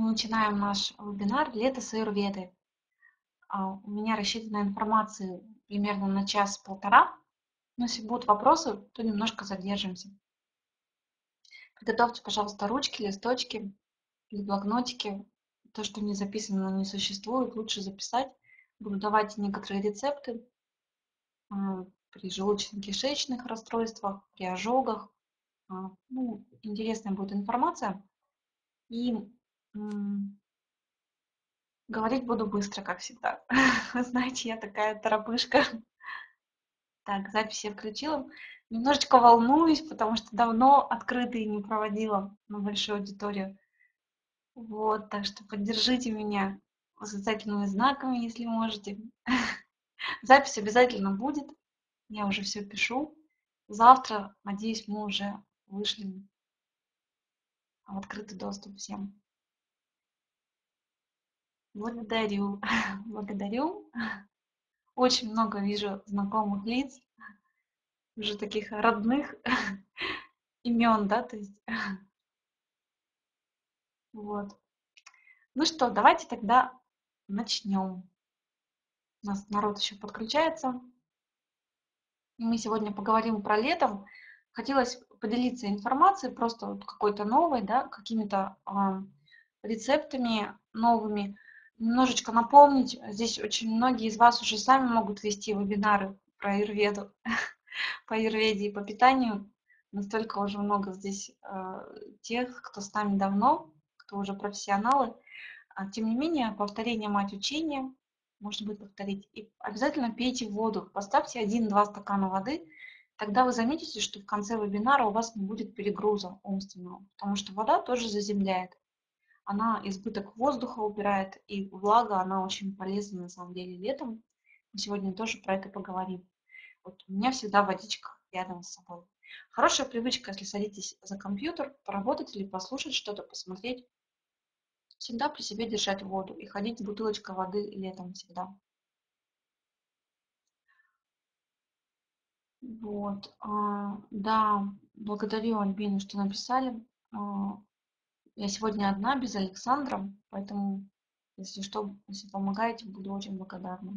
мы начинаем наш вебинар «Лето с аюрведой». У меня рассчитана информация примерно на час-полтора, но если будут вопросы, то немножко задержимся. Приготовьте, пожалуйста, ручки, листочки или блокнотики. То, что не записано, не существует, лучше записать. Буду давать некоторые рецепты при желудочно-кишечных расстройствах, при ожогах. Интересная будет информация. И говорить буду быстро, как всегда. Знаете, я такая торопышка. Так, запись я включила. Немножечко волнуюсь, потому что давно открытые не проводила на большую аудиторию. Вот, так что поддержите меня восклицательными знаками, если можете. Запись обязательно будет. Я уже все пишу. Завтра, надеюсь, мы уже вышли в открытый доступ всем. Благодарю. Благодарю. Очень много вижу знакомых лиц, уже таких родных имен, да, то есть вот. Ну что, давайте тогда начнем. У нас народ еще подключается. И мы сегодня поговорим про лето. Хотелось поделиться информацией, просто вот какой-то новой, да, какими-то рецептами новыми. Немножечко напомнить, здесь очень многие из вас уже сами могут вести вебинары про аюрведу, по аюрведе и по питанию. Настолько уже много здесь тех, кто с нами давно, кто уже профессионалы. Тем не менее, повторение мать учения, можно будет повторить. И обязательно пейте воду. Поставьте 1-2 стакана воды, тогда вы заметите, что в конце вебинара у вас не будет перегруза умственного, потому что вода тоже заземляет. Она избыток воздуха убирает, и влага, она очень полезна на самом деле летом. Мы сегодня тоже про это поговорим. Вот у меня всегда водичка рядом с собой. Хорошая привычка, если садитесь за компьютер, поработать или послушать что-то, посмотреть, всегда при себе держать воду и ходить с бутылочкой воды летом всегда. Вот, да, благодарю Альбину, что написали. Я сегодня одна, без Александра, поэтому, если что, если помогаете, буду очень благодарна.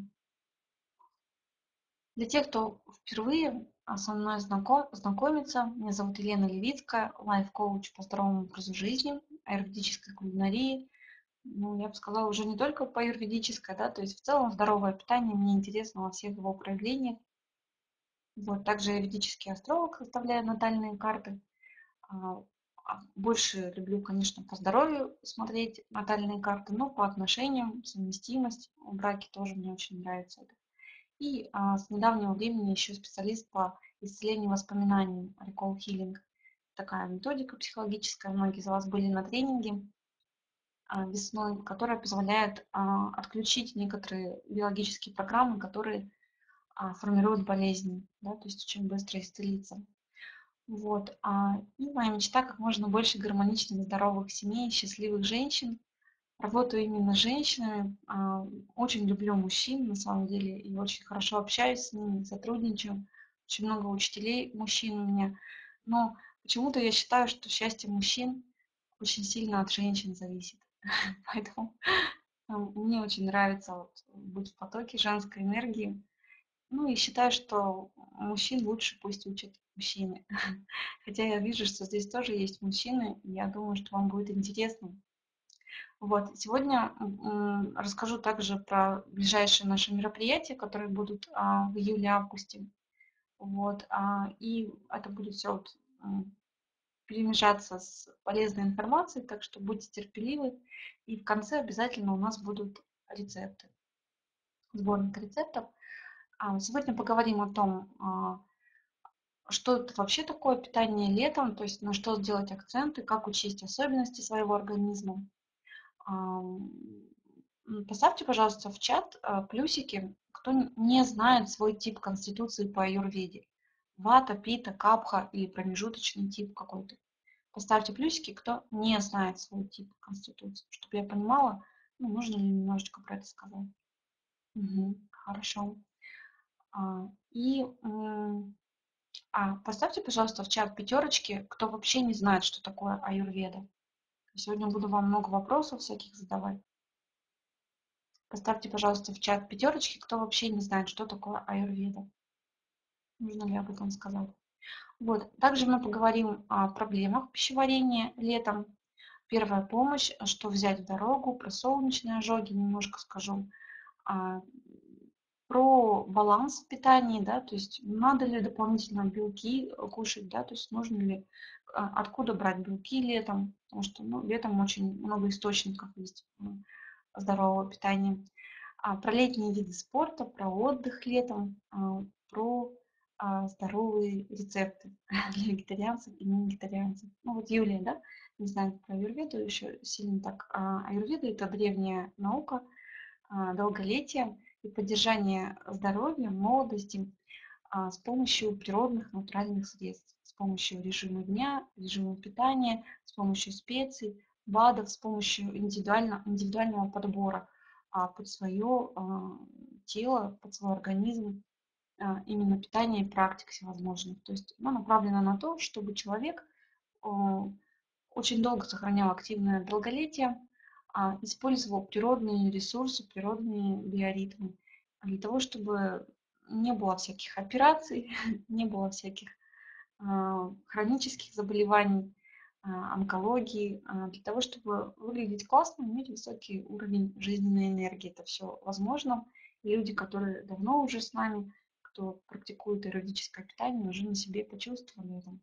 Для тех, кто впервые со мной знакомится, меня зовут Елена Левицкая, лайф-коуч по здоровому образу жизни, аюрведической кулинарии. Ну, я бы сказала, уже не только по аюрведической, да, то есть в целом здоровое питание мне интересно во всех его проявлениях. Вот, также аюрведический астролог, составляю натальные карты. А, Больше люблю, конечно, по здоровью смотреть натальные карты, но по отношениям, совместимость в браке тоже мне очень нравится это. И с недавнего времени еще специалист по исцелению воспоминаний, Recall Healing. Такая методика психологическая, многие из вас были на тренинге весной, которая позволяет отключить некоторые биологические программы, которые формируют болезни, да, то есть очень быстро исцелиться. Вот. И моя мечта как можно больше гармоничных, здоровых семей, счастливых женщин. Работаю именно с женщинами. Очень люблю мужчин, на самом деле, и очень хорошо общаюсь с ними, сотрудничаю. Очень много учителей мужчин у меня. Но почему-то я считаю, что счастье мужчин очень сильно от женщин зависит. Поэтому мне очень нравится вот быть в потоке женской энергии. Ну и считаю, что мужчин лучше пусть учат мужчины. Хотя я вижу, что здесь тоже есть мужчины, и я думаю, что вам будет интересно. Вот, сегодня расскажу также про ближайшие наши мероприятия, которые будут в июле-августе. Вот, и это будет все вот, перемежаться с полезной информацией, так что будьте терпеливы. И в конце обязательно у нас будут рецепты, сборник рецептов. Сегодня поговорим о том, что это вообще такое питание летом, то есть на что сделать акценты, как учесть особенности своего организма. Поставьте, пожалуйста, в чат плюсики, кто не знает свой тип конституции по аюрведе. Вата, пита, капха или промежуточный тип какой-то. Поставьте плюсики, кто не знает свой тип конституции, чтобы я понимала, нужно ли немножечко про это сказать. Хорошо. И поставьте, пожалуйста, в чат пятерочки, кто вообще не знает, что такое аюрведа. Сегодня буду вам много вопросов всяких задавать. Поставьте, пожалуйста, в чат пятерочки, кто вообще не знает, что такое аюрведа. Нужно ли об этом сказать? Вот. Также мы поговорим о проблемах пищеварения летом. Первая помощь, что взять в дорогу, про солнечные ожоги немножко скажу, а, про баланс в питании, да, то есть надо ли дополнительно белки кушать, да, то есть нужно ли, откуда брать белки летом, потому что, ну, летом очень много источников есть здорового питания. Про летние виды спорта, про отдых летом, про здоровые рецепты для вегетарианцев и не вегетарианцев. Ну вот Юлия, да, не знает про аюрведу еще сильно так. Аюрведа – это древняя наука, долголетия и поддержания здоровья, молодости с помощью природных натуральных средств, с помощью режима дня, режима питания, с помощью специй, БАДов, с помощью индивидуального подбора под свое тело, под свой организм, именно питания и практик всевозможных. То есть оно направлено на то, чтобы человек очень долго сохранял активное долголетие, использовал природные ресурсы, природные биоритмы для того, чтобы не было всяких операций, не было всяких хронических заболеваний, онкологии, для того, чтобы выглядеть классно, иметь высокий уровень жизненной энергии. Это все возможно. И люди, которые давно уже с нами, кто практикует аэробическое питание, уже на себе почувствовали это.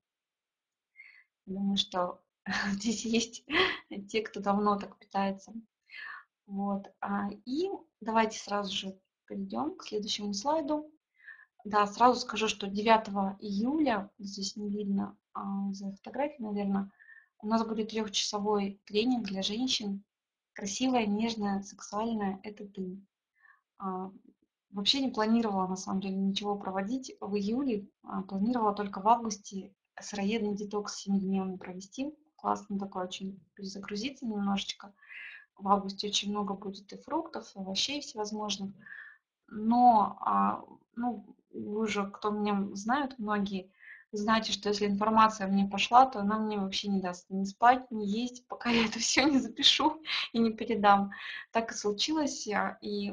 Думаю, что здесь есть те, кто давно так питается. Вот. И давайте сразу же перейдем к следующему слайду. Да, сразу скажу, что 9 июля, здесь не видно за фотографией, наверное, у нас будет 3-часовой тренинг для женщин. Красивая, нежная, сексуальная – это ты. А, Вообще не планировала, на самом деле, ничего проводить в июле. Планировала только в августе сыроедный детокс 7-дневный провести. Классно такой, очень перезагрузиться немножечко. В августе очень много будет и фруктов, и овощей всевозможных. Но, ну, вы уже, кто меня знают, многие, знаете, что если информация мне пошла, то она мне вообще не даст ни спать, ни есть, пока я это все не запишу и не передам. Так и случилось. И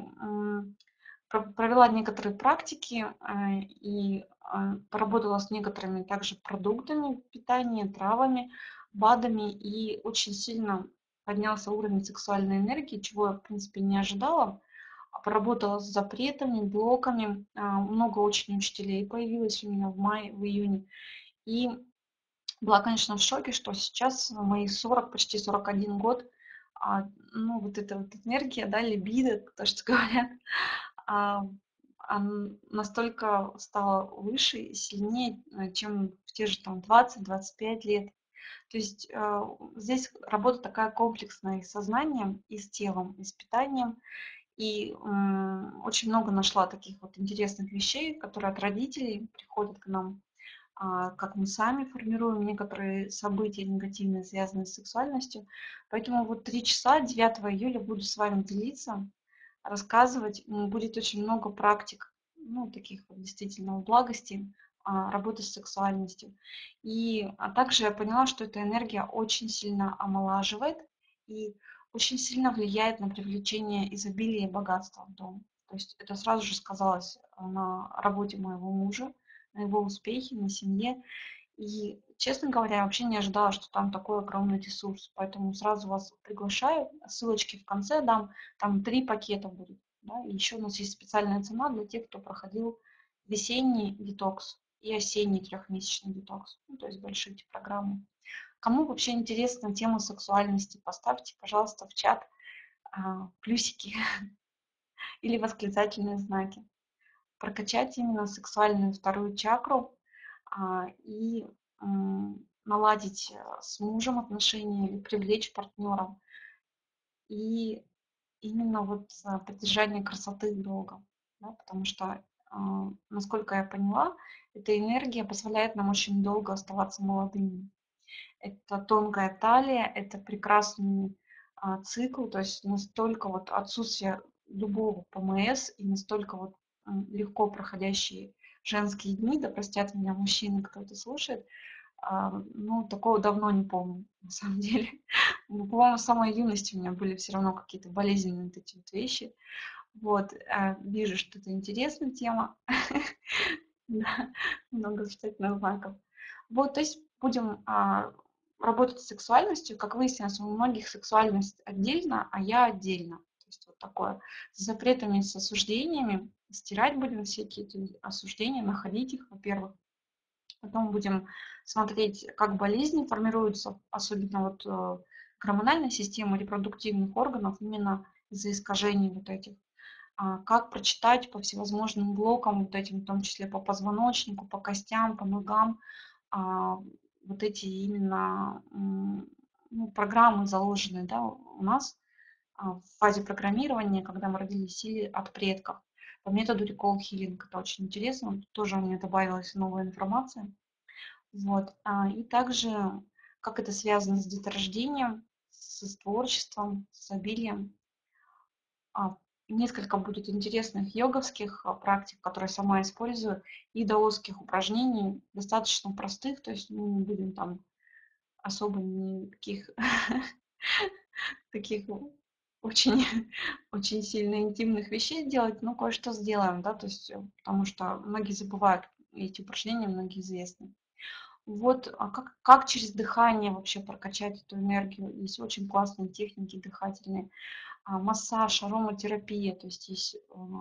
провела некоторые практики и поработала с некоторыми также продуктами питания, травами, БАДами, и очень сильно поднялся уровень сексуальной энергии, чего я, в принципе, не ожидала. Поработала с запретами, блоками. Много очень учителей появилось у меня в мае, в июне. И была, конечно, в шоке, что сейчас в мои 40, почти 41 год, ну, вот эта вот энергия, да, либидо, то, что говорят, а, настолько стала выше и сильнее, чем в те же там 20-25 лет. То есть здесь работа такая комплексная и с сознанием, и с телом, и с питанием. И очень много нашла таких вот интересных вещей, которые от родителей приходят к нам, как мы сами формируем некоторые события негативные, связанные с сексуальностью. Поэтому вот 3 часа 9 июля буду с вами делиться, рассказывать. Будет очень много практик, ну, таких вот действительно благости, работы с сексуальностью. Также я поняла, что эта энергия очень сильно омолаживает и очень сильно влияет на привлечение изобилия и богатства в дом. То есть это сразу же сказалось на работе моего мужа, на его успехе, на семье. И, честно говоря, я вообще не ожидала, что там такой огромный ресурс. Поэтому сразу вас приглашаю. Ссылочки в конце дам. Там 3 пакета будет. Да? И еще у нас есть специальная цена для тех, кто проходил весенний детокс и осенний 3-месячный детокс. Ну, то есть большие эти программы. Кому вообще интересна тема сексуальности, поставьте, пожалуйста, в чат плюсики или восклицательные знаки. Прокачать именно сексуальную вторую чакру и наладить с мужем отношения или привлечь партнера. И именно вот поддержание красоты долга. Да, потому что, насколько я поняла, эта энергия позволяет нам очень долго оставаться молодыми. Это тонкая талия, это прекрасный цикл, то есть настолько вот отсутствие любого ПМС и настолько вот легко проходящие женские дни, да простят меня мужчины, кто это слушает, ну, такого давно не помню, на самом деле. Ну, по-моему, с самой юности у меня были все равно какие-то болезненные вот эти вот вещи. Вот, вижу, что это интересная тема. Да, много восклицательных знаков. Вот, то есть будем работать с сексуальностью. Как выяснилось, у многих сексуальность отдельно, а я отдельно. То есть вот такое. С запретами, с осуждениями. Стирать будем всякие эти осуждения, находить их, во-первых. Потом будем смотреть, как болезни формируются, особенно вот гормональная система репродуктивных органов именно из-за искажений вот этих. Как прочитать по всевозможным блокам, вот этим, в том числе по позвоночнику, по костям, по ногам, а, вот эти именно ну, программы заложенные, да, у нас в фазе программирования, когда мы родились, силе от предков. По методу Recall Healing это очень интересно, тоже у меня добавилась новая информация. Вот. И также, как это связано с деторождением, с творчеством, с обилием. А, Несколько будет интересных йоговских практик, которые сама использую, и даосских упражнений, достаточно простых, то есть мы не будем там особо никаких таких очень, очень сильно интимных вещей делать, но кое-что сделаем, да, то есть, потому что многие забывают эти упражнения, многие известны. Вот, как через дыхание вообще прокачать эту энергию? Есть очень классные техники дыхательные. Массаж, ароматерапия, то есть есть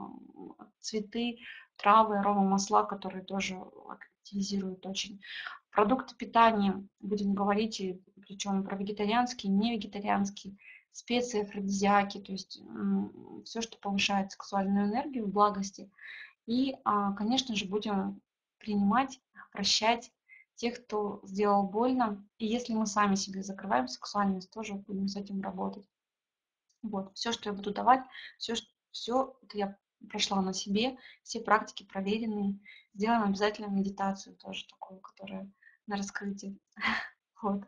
цветы, травы, аромамасла, которые тоже активизируют очень. Продукты питания, будем говорить, и причем про вегетарианские, не вегетарианские, специи, афродизиаки, то есть все, что повышает сексуальную энергию, благости. И, конечно же, будем принимать, прощать тех, кто сделал больно. И если мы сами себе закрываем сексуальность, тоже будем с этим работать. Вот, все, что я буду давать, все это я прошла на себе, все практики проверенные. Сделаем обязательно медитацию тоже такую, которая на раскрытии. Вот.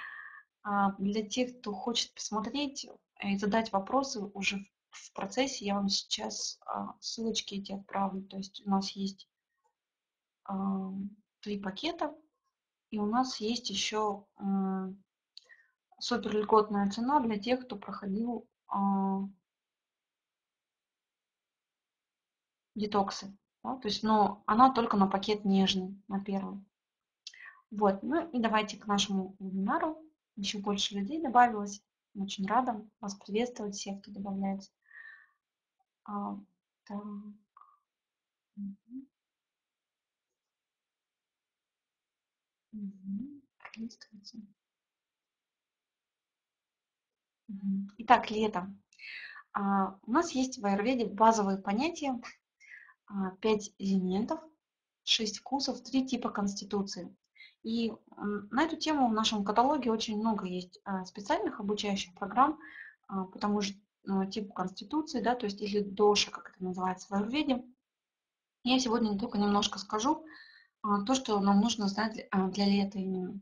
Для тех, кто хочет посмотреть и задать вопросы уже в процессе, я вам сейчас ссылочки эти отправлю. То есть у нас есть 3 пакета, и у нас есть еще супер льготная цена для тех, кто проходил детоксы. Да, то есть, но она только на пакет нежный, на первый. Вот, ну и давайте к нашему вебинару. Еще больше людей добавилось. Очень рада вас приветствовать, всех, кто добавляется. Так, мгм, пролистывайте. Итак, лето. У нас есть в аюрведе базовые понятия, 5 элементов, 6 вкусов, 3 типа конституции. И на эту тему в нашем каталоге очень много есть специальных обучающих программ по тому же типу конституции, да, то есть или доша, как это называется в аюрведе. Я сегодня только немножко скажу то, что нам нужно знать для лета именно.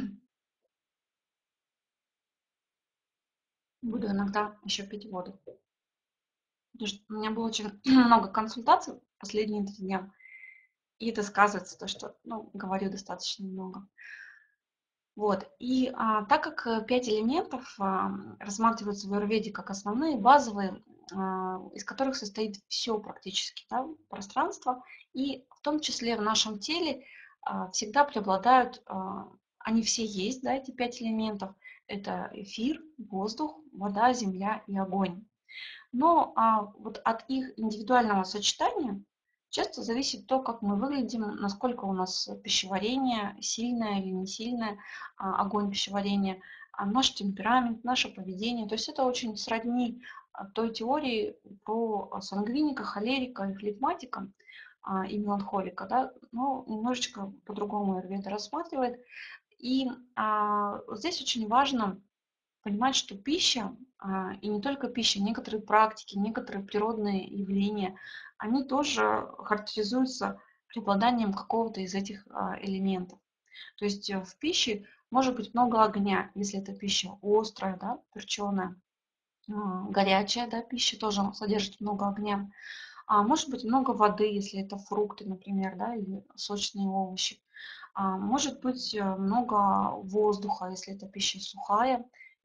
Буду иногда еще пить воду. Потому что у меня было очень много консультаций последние 3 дня, и это сказывается, то, что, ну, говорю достаточно много. Вот. И так как 5 элементов рассматриваются в аюрведе как основные, базовые, из которых состоит все практически, да, пространство, и в том числе в нашем теле всегда преобладают, они все есть, да, эти 5 элементов. Это эфир, воздух, вода, земля и огонь. Но вот от их индивидуального сочетания часто зависит то, как мы выглядим, насколько у нас пищеварение сильное или не сильное, огонь пищеварения, наш темперамент, наше поведение. То есть это очень сродни той теории про сангвиника, холерика и флегматика и меланхолика, да, но немножечко по-другому аюрведа рассматривает. И здесь очень важно понимать, что пища, и не только пища, некоторые практики, некоторые природные явления, они тоже характеризуются преобладанием какого-то из этих элементов. То есть в пище может быть много огня, если это пища острая, да, перченая, горячая, да, пища тоже содержит много огня. Может быть много воды, если это фрукты, например, да, или сочные овощи. Может быть много воздуха, если это пища сухая,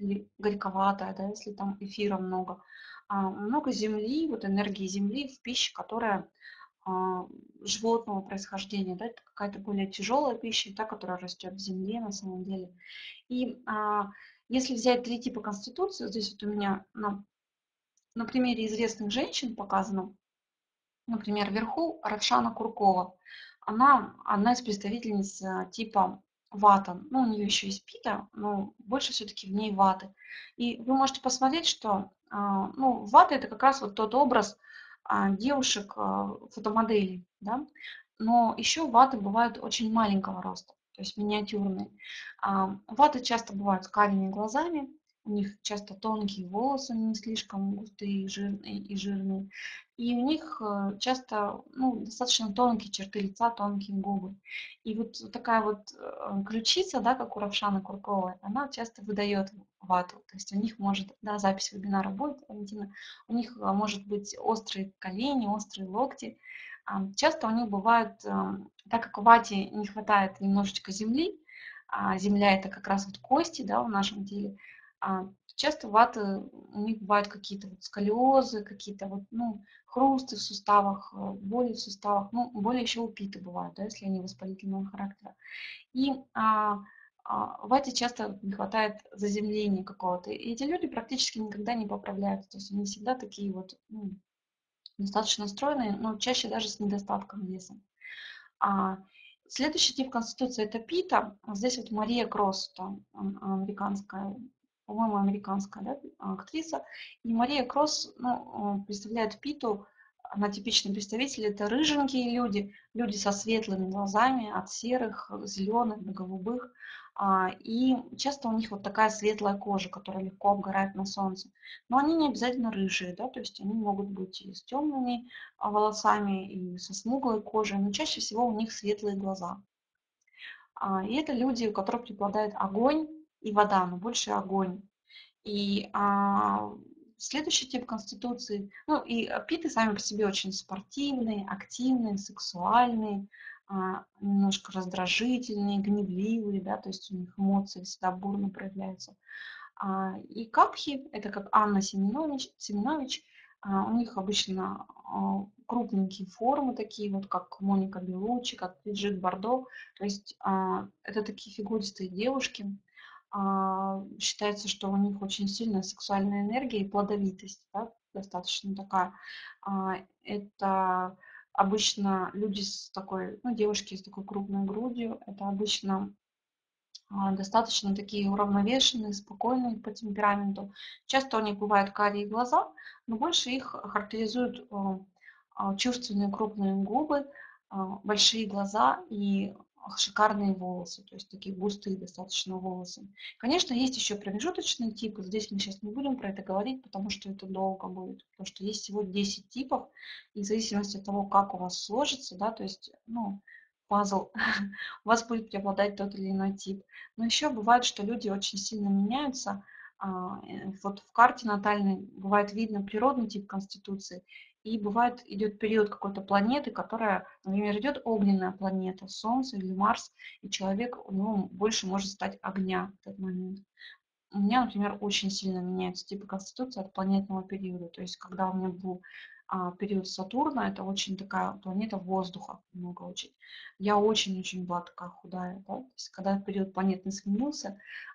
или горьковатая, да, если там эфира много. Много земли, вот энергии земли в пище, которая а, животного происхождения, да, это какая-то более тяжелая пища, та, которая растет в земле на самом деле. И если взять 3 типа конституции, вот здесь вот у меня на примере известных женщин показано, например, вверху Равшана Куркова. Она одна из представительниц типа вата. Ну, у нее еще есть пита, но больше все-таки в ней ваты. И вы можете посмотреть, что ну, вата это как раз вот тот образ девушек, фотомоделей, да? Но еще ваты бывают очень маленького роста, то есть миниатюрные. Ваты часто бывают с карими глазами, у них часто тонкие волосы, не слишком густые и жирные. И у них часто ну, достаточно тонкие черты лица, тонкие губы. И вот такая вот ключица, да, как у Равшаны Курковой, она часто выдает вату. То есть у них может, да, запись вебинара будет, Валентина, у них может быть острые колени, острые локти. Часто у них бывает, так как в вате не хватает немножечко земли, а земля это как раз вот кости, да, в нашем теле, часто ваты, у них бывают какие-то вот сколиозы, какие-то вот, ну, хрусты в суставах, боли в суставах, ну, боли еще у питы бывают, да, если они воспалительного характера. И в вате часто не хватает заземления какого-то. И эти люди практически никогда не поправляются. То есть они всегда такие вот ну, достаточно стройные, но чаще даже с недостатком веса. А, Следующий тип конституции это пита. Здесь вот Мария Кросс, там, американская, по-моему, американская, да, актриса. И Мария Кросс ну, представляет питу. Она типичный представитель. Это рыженькие люди, люди со светлыми глазами, от серых, зеленых до голубых. И часто у них вот такая светлая кожа, которая легко обгорает на солнце. Но они не обязательно рыжие, да, то есть они могут быть и с темными волосами, и со смуглой кожей, но чаще всего у них светлые глаза. И это люди, у которых преобладает огонь и вода, но больше огонь. И следующий тип конституции, ну и питы сами по себе очень спортивные, активные, сексуальные, немножко раздражительные, гневливые, да, то есть у них эмоции всегда бурно проявляются. И капхи, это как Анна Семенович, у них обычно крупненькие формы такие, вот как Моника Белуччи, как Бриджит Бардо. То есть это такие фигуристые девушки. Считается, что у них очень сильная сексуальная энергия и плодовитость, да, достаточно такая. Это обычно люди с такой, ну, девушки с такой крупной грудью. Это обычно достаточно такие уравновешенные, спокойные по темпераменту. Часто у них бывают карие глаза, но больше их характеризуют чувственные крупные губы, большие глаза и шикарные волосы, то есть такие густые достаточно волосы. Конечно, есть еще промежуточные типы, здесь мы сейчас не будем про это говорить, потому что это долго будет, потому что есть всего 10 типов, и в зависимости от того, как у вас сложится, да, то есть, ну, пазл, у вас будет преобладать тот или иной тип. Но еще бывает, что люди очень сильно меняются. Вот в карте натальной бывает видно природный тип конституции, и бывает идет период какой-то планеты, которая, например, идет огненная планета, Солнце или Марс, и человек, у него больше может стать огня в этот момент. У меня, например, очень сильно меняются типы конституции от планетного периода. То есть, когда у меня был период Сатурна, это очень такая планета воздуха, много очень. Я очень-очень была такая худая. Да? То есть, когда период планетный сменился,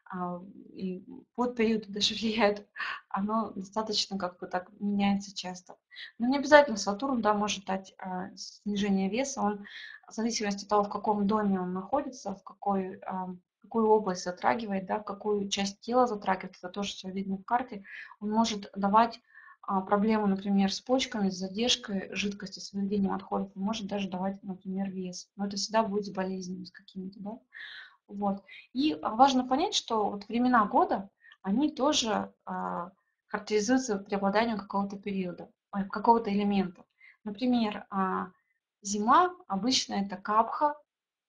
и под период даже влияет, оно достаточно как бы так меняется часто. Но не обязательно Сатурн, да, может дать снижение веса. Он в зависимости от того, в каком доме он находится, в какую область затрагивает, да, какую часть тела затрагивает, это тоже все видно в карте, он может давать проблемы, например, с почками, с задержкой жидкости, с выведением отходов, он может даже давать, например, вес. Но это всегда будет с болезнями, с какими-то, да. Вот. И важно понять, что вот времена года, они тоже характеризуются преобладанием какого-то периода, какого-то элемента. Например, зима обычно это капха,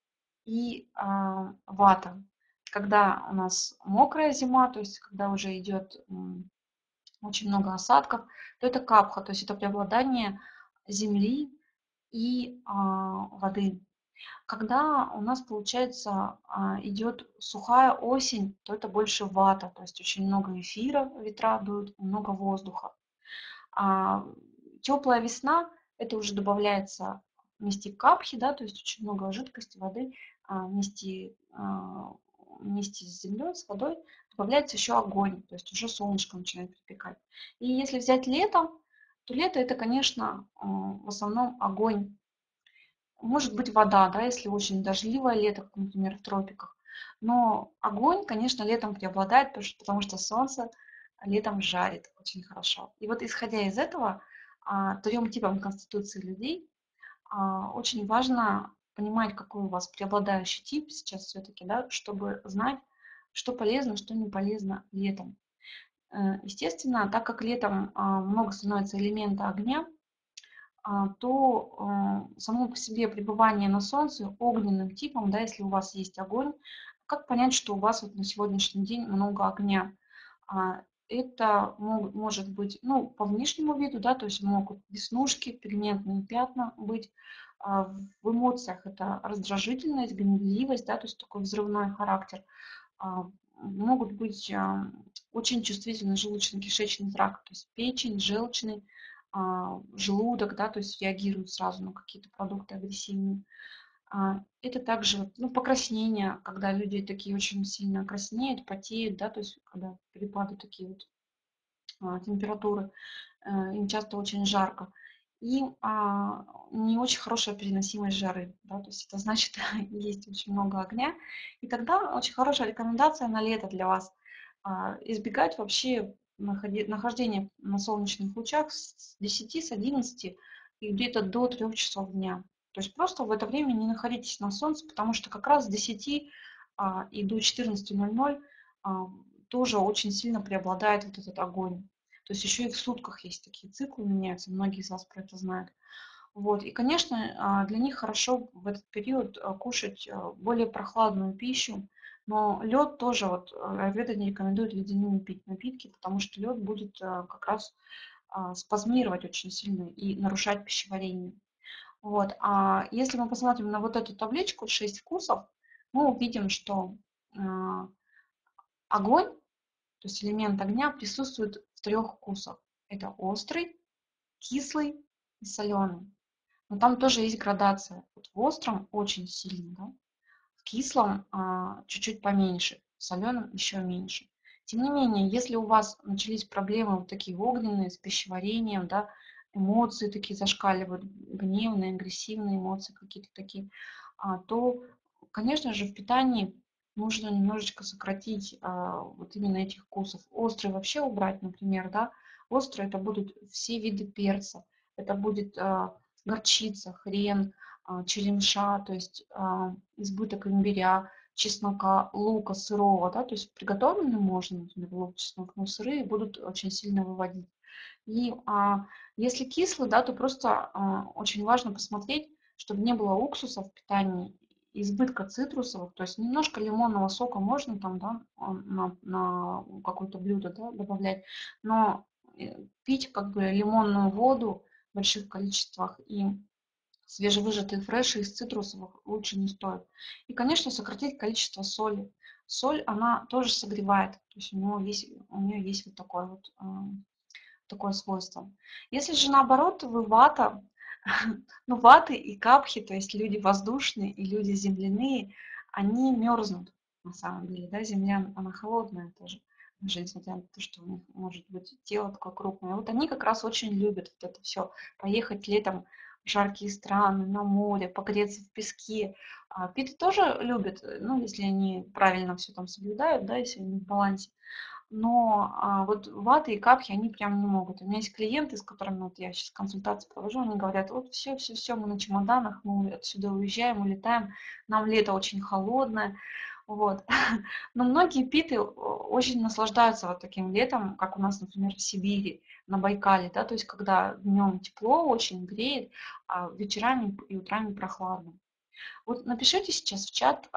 и вата. Когда у нас мокрая зима, то есть когда уже идет очень много осадков, то это капха, то есть это преобладание земли и воды. Когда у нас, получается, идет сухая осень, то это больше вата, то есть очень много эфира, ветра дуют, много воздуха. А теплая весна, это уже добавляется вместе капхи, да, то есть очень много жидкости, воды, вместе с землей, с водой добавляется еще огонь, то есть уже солнышко начинает припекать. И если взять лето, то лето это, конечно, в основном огонь. Может быть, вода, да, если очень дождливое лето, как, например, в тропиках. Но огонь, конечно, летом преобладает, потому что солнце летом жарит очень хорошо. И вот исходя из этого, 3 типам конституции людей, очень важно понимать, какой у вас преобладающий тип сейчас все-таки, да, чтобы знать, что полезно, что не полезно летом. Естественно, так как летом много становится элемента огня, то само по себе пребывание на солнце огненным типом, да, если у вас есть огонь, как понять, что у вас вот на сегодняшний день много огня? Это может быть, ну, по внешнему виду, да, то есть могут веснушки, пигментные пятна быть. В эмоциях это раздражительность, гневливость, да, то есть такой взрывной характер. Могут быть очень чувствительный желудочно-кишечный тракт, то есть печень, желчный, желудок, да, то есть реагируют сразу на какие-то продукты агрессивные. Это также, вот, ну, покраснение, когда люди такие очень сильно краснеют, потеют, да, то есть когда перепады такие вот температуры, им часто очень жарко. И не очень хорошая переносимость жары, да, то есть это значит, есть очень много огня. И тогда очень хорошая рекомендация на лето для вас избегать вообще нахождения на солнечных лучах с 10, с 11 и где-то до 3 часов дня. То есть просто в это время не находитесь на солнце, потому что как раз с 10 и до 14:00 тоже очень сильно преобладает вот этот огонь. То есть еще и в сутках есть такие циклы меняются, многие из вас про это знают. Вот. И, конечно, для них хорошо в этот период кушать более прохладную пищу, но лед тоже, вот аюрведа не рекомендует ледяные пить напитки, потому что лед будет как раз спазмировать очень сильно и нарушать пищеварение. Вот. А если мы посмотрим на вот эту табличку 6 вкусов, мы увидим, что огонь, то есть элемент огня, присутствует в 3 вкусах. Это острый, кислый и соленый. Но там тоже есть градация. Вот в остром очень сильно, да? В кислом чуть-чуть поменьше, в соленом еще меньше. Тем не менее, если у вас начались проблемы вот такие огненные с пищеварением, да, эмоции такие зашкаливают, гневные, агрессивные эмоции какие-то такие, то, конечно же, в питании нужно немножечко сократить вот именно этих вкусов. Острый вообще убрать, например, да. Острый это будут все виды перца, это будет горчица, хрен, черемша, то есть избыток имбиря, чеснока, лука сырого, да, то есть приготовленный можно, например, лук, чеснок, но сырые будут очень сильно выводить. И если кислый, да, то просто очень важно посмотреть, чтобы не было уксуса в питании, избытка цитрусовых, то есть немножко лимонного сока можно там, да, на какое-то блюдо, да, добавлять, но пить как бы лимонную воду в больших количествах и свежевыжатые фреши из цитрусовых лучше не стоит. И, конечно, сократить количество соли. Соль, она тоже согревает, то есть у нее есть вот такое свойство. Если же наоборот вы вата, ну ваты и капхи, то есть люди воздушные и люди земляные, они мерзнут на самом деле, да, земля, она холодная тоже, даже несмотря на то, что у них может быть тело такое крупное. Вот они как раз очень любят вот это все, поехать летом в жаркие страны, на море, погреться в песке. Питы тоже любят, ну, если они правильно все там соблюдают, да, если они в балансе. Но вот ваты и капхи, они прям не могут. У меня есть клиенты, с которыми вот я сейчас консультации провожу, они говорят, вот все, мы на чемоданах, мы отсюда уезжаем, улетаем, нам лето очень холодное, вот. Но многие питы очень наслаждаются вот таким летом, как у нас, например, в Сибири, на Байкале, да, то есть когда днем тепло, очень греет, а вечерами и утрами прохладно. Вот напишите сейчас в чат,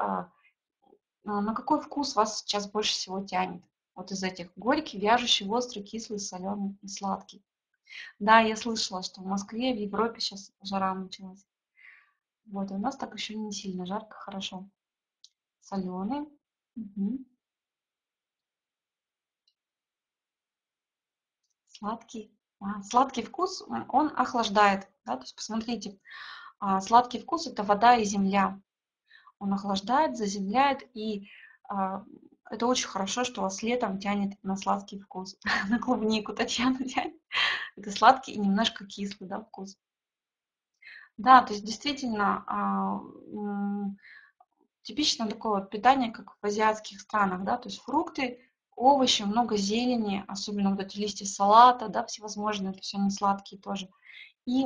на какой вкус вас сейчас больше всего тянет? Вот из этих: горький, вяжущий, острый, кислый, соленый и сладкий. Да, я слышала, что в Москве, в Европе сейчас жара началась. Вот, и у нас так еще не сильно жарко, хорошо. Соленый. Мгм. Сладкий. Сладкий вкус, он охлаждает, да, то есть посмотрите, сладкий вкус это вода и земля. Он охлаждает, заземляет, и а, это очень хорошо, что вас летом тянет на сладкий вкус. На клубнику Татьяна тянет. Это сладкий и немножко кислый, да, вкус. Да, то есть действительно типично такое вот питание, как в азиатских странах, да, то есть фрукты, овощи, много зелени, особенно вот эти листья салата, да, всевозможные, это все не сладкие тоже. И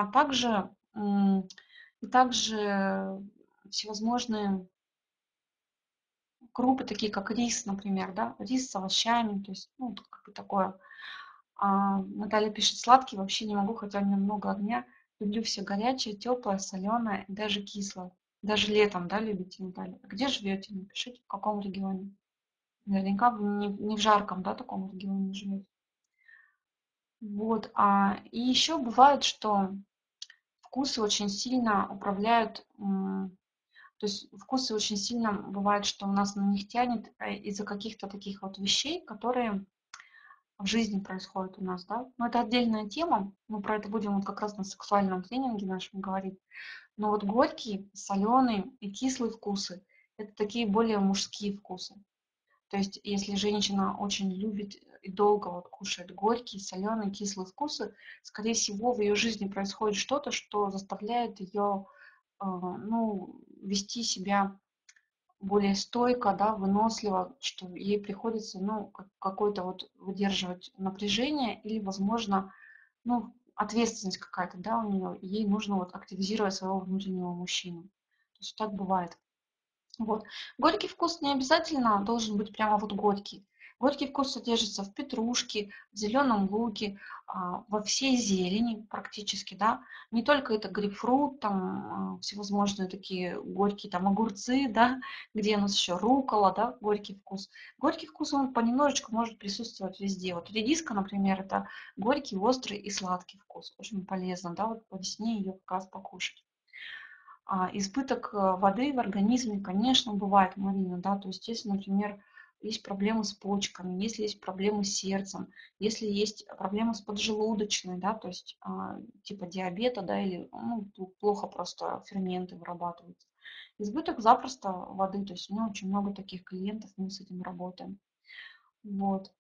также всевозможные крупы, такие как рис, например, да, рис с овощами, то есть, ну, как бы такое. Наталья пишет, сладкий вообще не могу, хотя у меня много огня. Люблю все горячее, теплое, соленое и даже кислое. Даже летом, да, любите, Наталья? А где живете? Напишите, в каком регионе. Наверняка вы не в жарком, да, таком регионе живете. Вот, и еще бывает, что вкусы очень сильно управляют, то есть вкусы очень сильно бывает, что у нас на них тянет из-за каких-то таких вот вещей, которые в жизни происходят у нас, да. Но это отдельная тема, мы про это будем вот как раз на сексуальном тренинге нашем говорить. Но вот горький, соленый и кислые вкусы– это такие более мужские вкусы. То есть если женщина очень любит и долго вот кушает горькие, соленые, кислые вкусы, скорее всего, в ее жизни происходит что-то, что заставляет ее, ну, вести себя более стойко, да, выносливо, что ей приходится, ну, какое-то вот выдерживать напряжение или, возможно, ну, ответственность какая-то, да, у нее, ей нужно вот активизировать своего внутреннего мужчину. То есть так бывает. Вот. Горький вкус не обязательно должен быть прямо вот горький. Горький вкус содержится в петрушке, в зеленом луке, во всей зелени практически, да. Не только это грейпфрут, там всевозможные такие горькие там огурцы, да, где у нас еще рукола, да, горький вкус. Горький вкус, он понемножечку может присутствовать везде. Вот редиска, например, это горький, острый и сладкий вкус. Очень полезно, да, вот по весне ее как раз покушать. Избыток воды в организме, конечно, бывает, Марина, да, то есть если, например, есть проблемы с почками, если есть проблемы с сердцем, если есть проблемы с поджелудочной, да, то есть типа диабета, да, или ну, плохо просто ферменты вырабатываются. Избыток запросто воды, то есть у меня очень много таких клиентов, мы с этим работаем. Вот.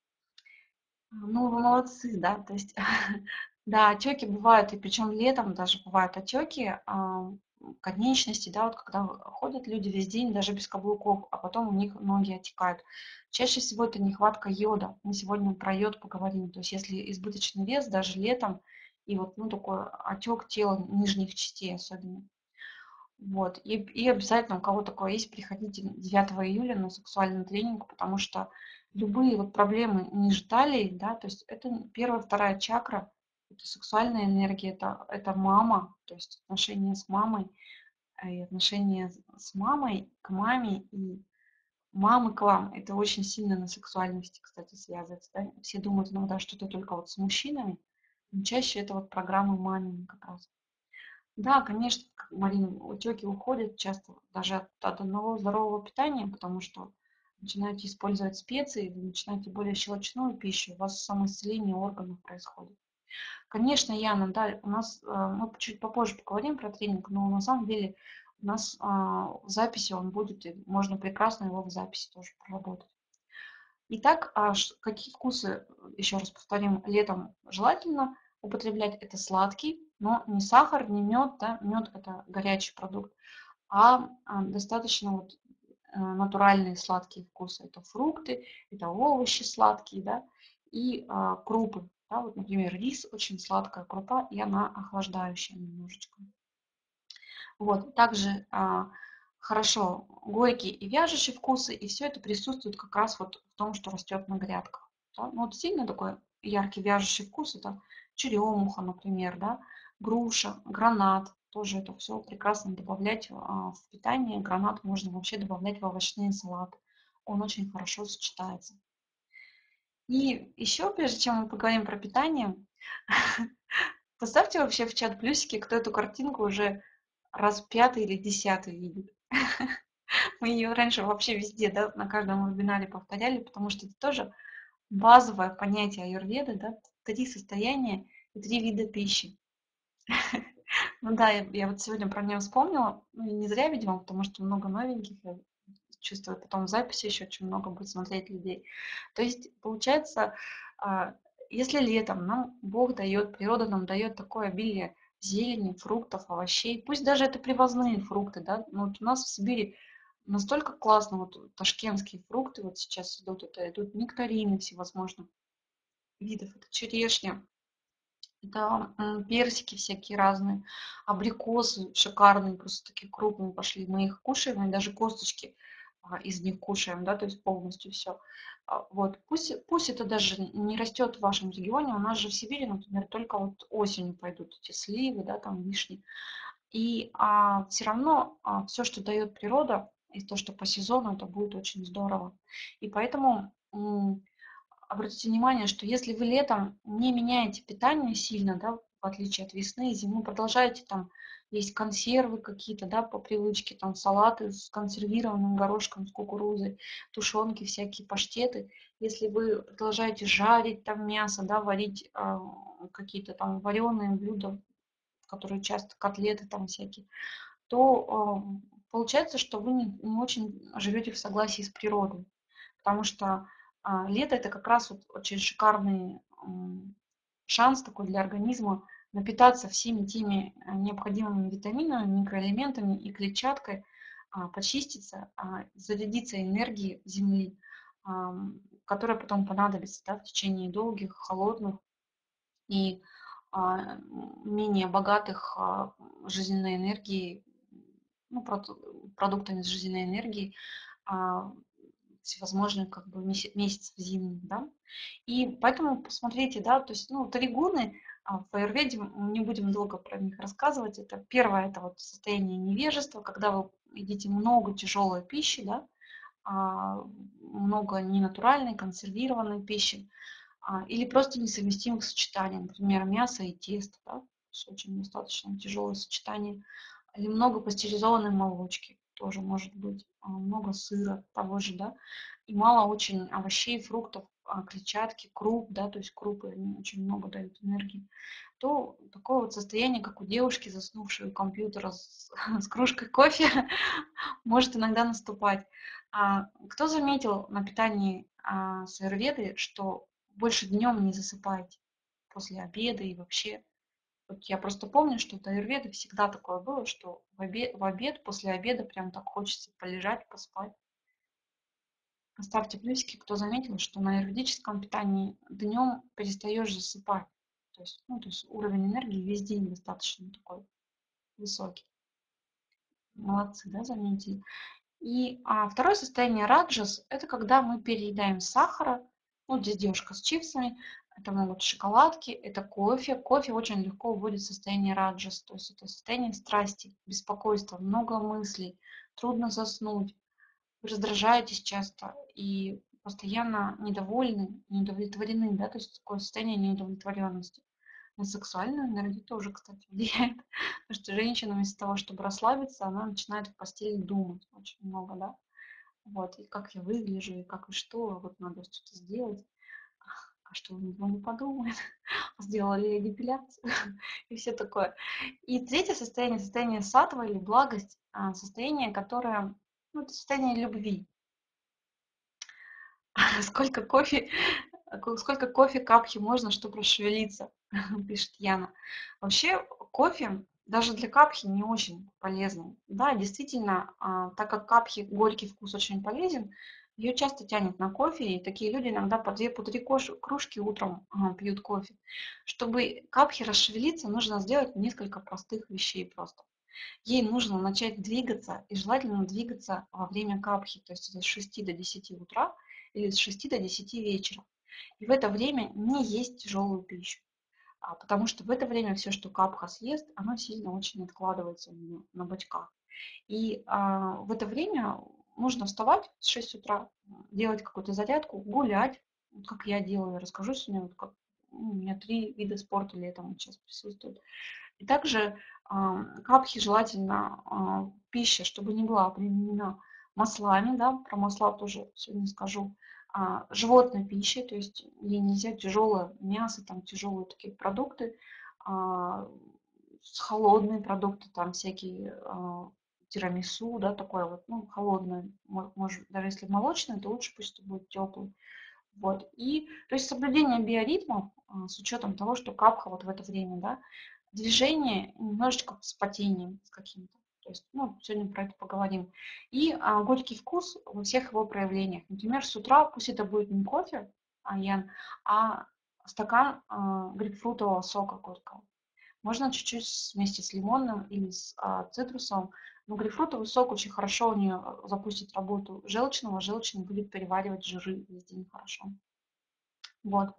Ну, вы молодцы, да, то есть, да, отеки бывают, и причем летом даже бывают отеки, конечности, да, вот когда ходят люди весь день даже без каблуков, а потом у них ноги отекают. Чаще всего это нехватка йода. Мы сегодня про йод поговорим. То есть если избыточный вес даже летом и вот ну, такой отек тела нижних частей особенно. Вот. И обязательно, у кого такое есть, приходите 9 июля на сексуальный тренинг, потому что любые вот проблемы ниже талии, да, то есть это первая, вторая чакра, это сексуальная энергия, это мама, то есть отношения с мамой, и отношения с мамой к маме и мамы к вам. Это очень сильно на сексуальности, кстати, связывается. Да? Все думают иногда, что это только вот с мужчинами, но чаще это вот программы мамины как раз. Да, конечно, Марина, утеки уходят часто даже от одного здорового питания, потому что начинаете использовать специи, вы начинаете более щелочную пищу, у вас самоисцеление органов происходит. Конечно, Яна, да, у нас, мы чуть попозже поговорим про тренинг, но на самом деле у нас в записи он будет, и можно прекрасно его в записи тоже проработать. Итак, какие вкусы, еще раз повторим, летом желательно употреблять? Это сладкий, но не сахар, не мед, да, мед это горячий продукт, достаточно вот, натуральные сладкие вкусы. Это фрукты, это овощи сладкие, да, и крупы. Да, вот, например, рис очень сладкая крупа, и она охлаждающая немножечко. Вот, также хорошо горькие и вяжущие вкусы, и все это присутствует как раз вот в том, что растет на грядках. Да? Ну, вот сильно такой яркий вяжущий вкус, это черемуха, например, да, груша, гранат, тоже это все прекрасно добавлять в питание. Гранат можно вообще добавлять в овощные салаты. Он очень хорошо сочетается. И еще, прежде чем мы поговорим про питание, поставьте вообще в чат плюсики, кто эту картинку уже раз пятый или десятый видит. Мы ее раньше вообще везде, да, на каждом вебинаре повторяли, потому что это тоже базовое понятие аюрведы, да, 3 состояния и 3 вида пищи. Ну да, я вот сегодня про нее вспомнила, ну и не зря, видимо, потому что много новеньких, я чувствую, потом в записи еще очень много будет смотреть людей. То есть, получается, а, если летом нам Бог дает, природа нам дает такое обилие зелени, фруктов, овощей, пусть даже это привозные фрукты, да, но вот у нас в Сибири настолько классно, вот ташкентские фрукты вот сейчас идут, это идут нектарины всевозможных видов, это черешня, это персики всякие разные, абрикосы шикарные, просто такие крупные пошли. Мы их кушаем, и даже косточки из них кушаем, да, то есть полностью все. Вот, пусть это даже не растет в вашем регионе, у нас же в Сибири, например, только вот осенью пойдут эти сливы, да, там вишни. И все равно все, что дает природа, и то, что по сезону, это будет очень здорово. И поэтому обратите внимание, что если вы летом не меняете питание сильно, да, в отличие от весны и зимы, продолжаете там есть консервы какие-то, да, по привычке, там салаты с консервированным горошком, с кукурузой, тушенки всякие, паштеты. Если вы продолжаете жарить там мясо, да, варить какие-то там вареные блюда, которые часто котлеты там всякие, то получается, что вы не очень живете в согласии с природой. Потому что лето это как раз вот очень шикарный шанс такой для организма напитаться всеми теми необходимыми витаминами, микроэлементами и клетчаткой, почиститься, зарядиться энергией Земли, которая потом понадобится, да, в течение долгих, холодных и а, менее богатых жизненной энергией, ну, продуктами с жизненной энергией, а, всевозможных как бы месяцев зимних, да. И поэтому посмотрите, да, то есть, ну, таригуны в аюрведе, мы не будем долго про них рассказывать. Это первое, это вот состояние невежества, когда вы едите много тяжелой пищи, да, много ненатуральной, консервированной пищи, или просто несовместимых сочетаний, например, мясо и тесто, да, то есть очень достаточно тяжелое сочетание, или много пастеризованной молочки, тоже может быть, много сыра того же, да, и мало очень овощей, фруктов, клетчатки, круп, да, то есть крупы, они очень много дают энергии, то такое вот состояние, как у девушки, заснувшей у компьютера с кружкой кофе, может иногда наступать. Кто заметил на питании с аюрведой, что больше днем не засыпаете после обеда и вообще? Вот я просто помню, что от аюрведы всегда такое было, что в обед, после обеда прям так хочется полежать, поспать. Оставьте плюсики, кто заметил, что на аюрведическом питании днем перестаешь засыпать. То есть уровень энергии весь день достаточно такой высокий. Молодцы, да, заметили? И второе состояние раджас – это когда мы переедаем сахара. Ну, здесь девушка с чипсами, это могут шоколадки, это кофе. Кофе очень легко вводит в состояние раджас, то есть это состояние страсти, беспокойства, много мыслей, трудно заснуть, вы раздражаетесь часто и постоянно недовольны, неудовлетворены, да, то есть такое состояние неудовлетворенности. На сексуальную энергию тоже, кстати, влияет. Потому что женщина вместо того, чтобы расслабиться, она начинает в постели думать очень много, да. Вот, и как я выгляжу, и как и что, вот надо что-то сделать. А что он его не подумает? Сделала ли я депиляцию? И все такое. И третье состояние, состояние сатва или благость, состояние, которое, ну, это состояние любви. Сколько кофе, сколько кофе капхи можно, чтобы расшевелиться, пишет Яна. Вообще кофе даже для капхи не очень полезный. Да, действительно, так как капхи горький вкус очень полезен, ее часто тянет на кофе, и такие люди иногда по 2-3 кружки утром пьют кофе. Чтобы капхи расшевелиться, нужно сделать несколько простых вещей просто. Ей нужно начать двигаться, и желательно двигаться во время капхи, то есть это с 6 до 10 утра или с 6 до 10 вечера. И в это время не есть тяжелую пищу, потому что в это время все, что капха съест, оно сильно очень откладывается у нее на бочках. И в это время нужно вставать с 6 утра, делать какую-то зарядку, гулять, вот как я делаю, я расскажу сегодня, вот как, у меня 3 вида спорта летом вот сейчас присутствуют. И также Капхи желательно пища, чтобы не была применена маслами, да, про масла тоже сегодня скажу. Животной пищей, то есть ей нельзя тяжелое мясо, там тяжелые такие продукты, а, холодные продукты, там всякие тирамису, да, такое вот, ну, холодное, может, даже если молочное, то лучше пусть это будет теплый. Вот. И, то есть соблюдение биоритмов с учетом того, что капха вот в это время, да, движение немножечко с потением с каким-то. То есть, ну, сегодня про это поговорим. И горький вкус во всех его проявлениях. Например, с утра пусть это будет не кофе, ян, а стакан грейпфрутового сока горького. Можно чуть-чуть вместе с лимонным или с цитрусом. Но грейпфрутовый сок очень хорошо у нее запустит работу желчного. Желчный будет переваривать жиры весь день хорошо. Вот.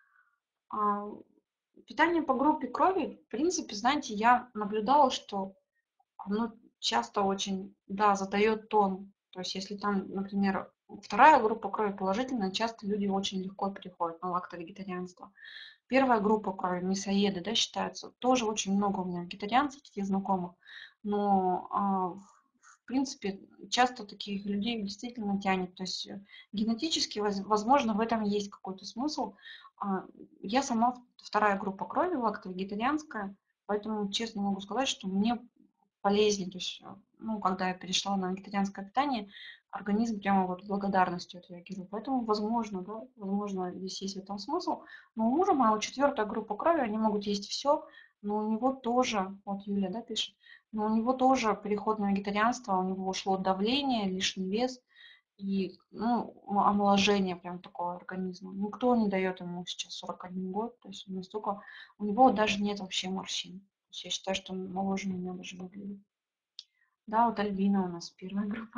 А, Питание по группе крови, в принципе, знаете, я наблюдала, что оно часто очень, да, задает тон. То есть, если там, например, вторая группа крови положительная, часто люди очень легко переходят на лакто-вегетарианство. Первая группа крови, мясоеды, да, считаются, тоже очень много у меня вегетарианцев, таких знакомых, но в принципе часто таких людей действительно тянет, то есть генетически, возможно, в этом есть какой-то смысл. Я сама вторая группа крови, лактовегетарианская, поэтому честно могу сказать, что мне полезнее, то есть, ну, когда я перешла на вегетарианское питание, организм прямо вот благодарностью отреагировал. Поэтому, возможно, да, возможно, здесь есть в этом смысл. Но у мужа моего четвертая группа крови, они могут есть все, но у него тоже, вот Юлия, да, пишет, но у него тоже переход на вегетарианство, у него ушло давление, лишний вес и, ну, омоложение прям такого организма. Никто не дает ему сейчас 41 год, то есть настолько, у него даже нет вообще морщин. То есть я считаю, что он моложе меня даже выглядит. Да, вот Альбина у нас первая группа.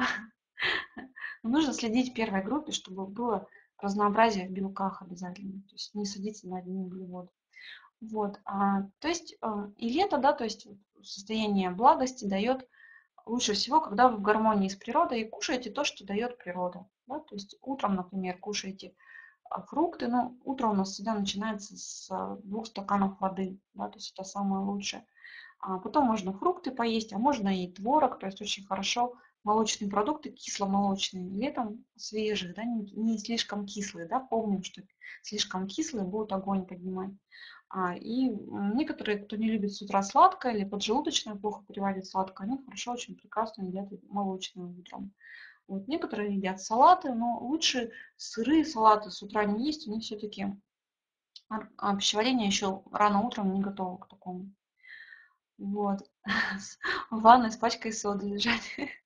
Но нужно следить в первой группе, чтобы было разнообразие в белках обязательно. То есть не садиться на одни углеводы. Вот. То есть и лето, да, то есть состояние благости дает лучше всего, когда вы в гармонии с природой и кушаете то, что дает природа. Да? То есть утром, например, кушаете фрукты. Ну, утро у нас всегда начинается с 2 стаканов воды. Да? То есть это самое лучшее. Потом можно фрукты поесть, а можно и творог, то есть очень хорошо молочные продукты, кисломолочные, летом свежие, да, не слишком кислые, да, помним, что слишком кислые будут огонь поднимать. И некоторые, кто не любит с утра сладкое или поджелудочное, плохо переваривает сладкое, они хорошо, очень прекрасно едят молочное утром. Вот некоторые едят салаты, но лучше сырые салаты с утра не есть, у них все-таки пищеварение еще рано утром не готово к такому. Вот. В ванной с пачкой соды лежать.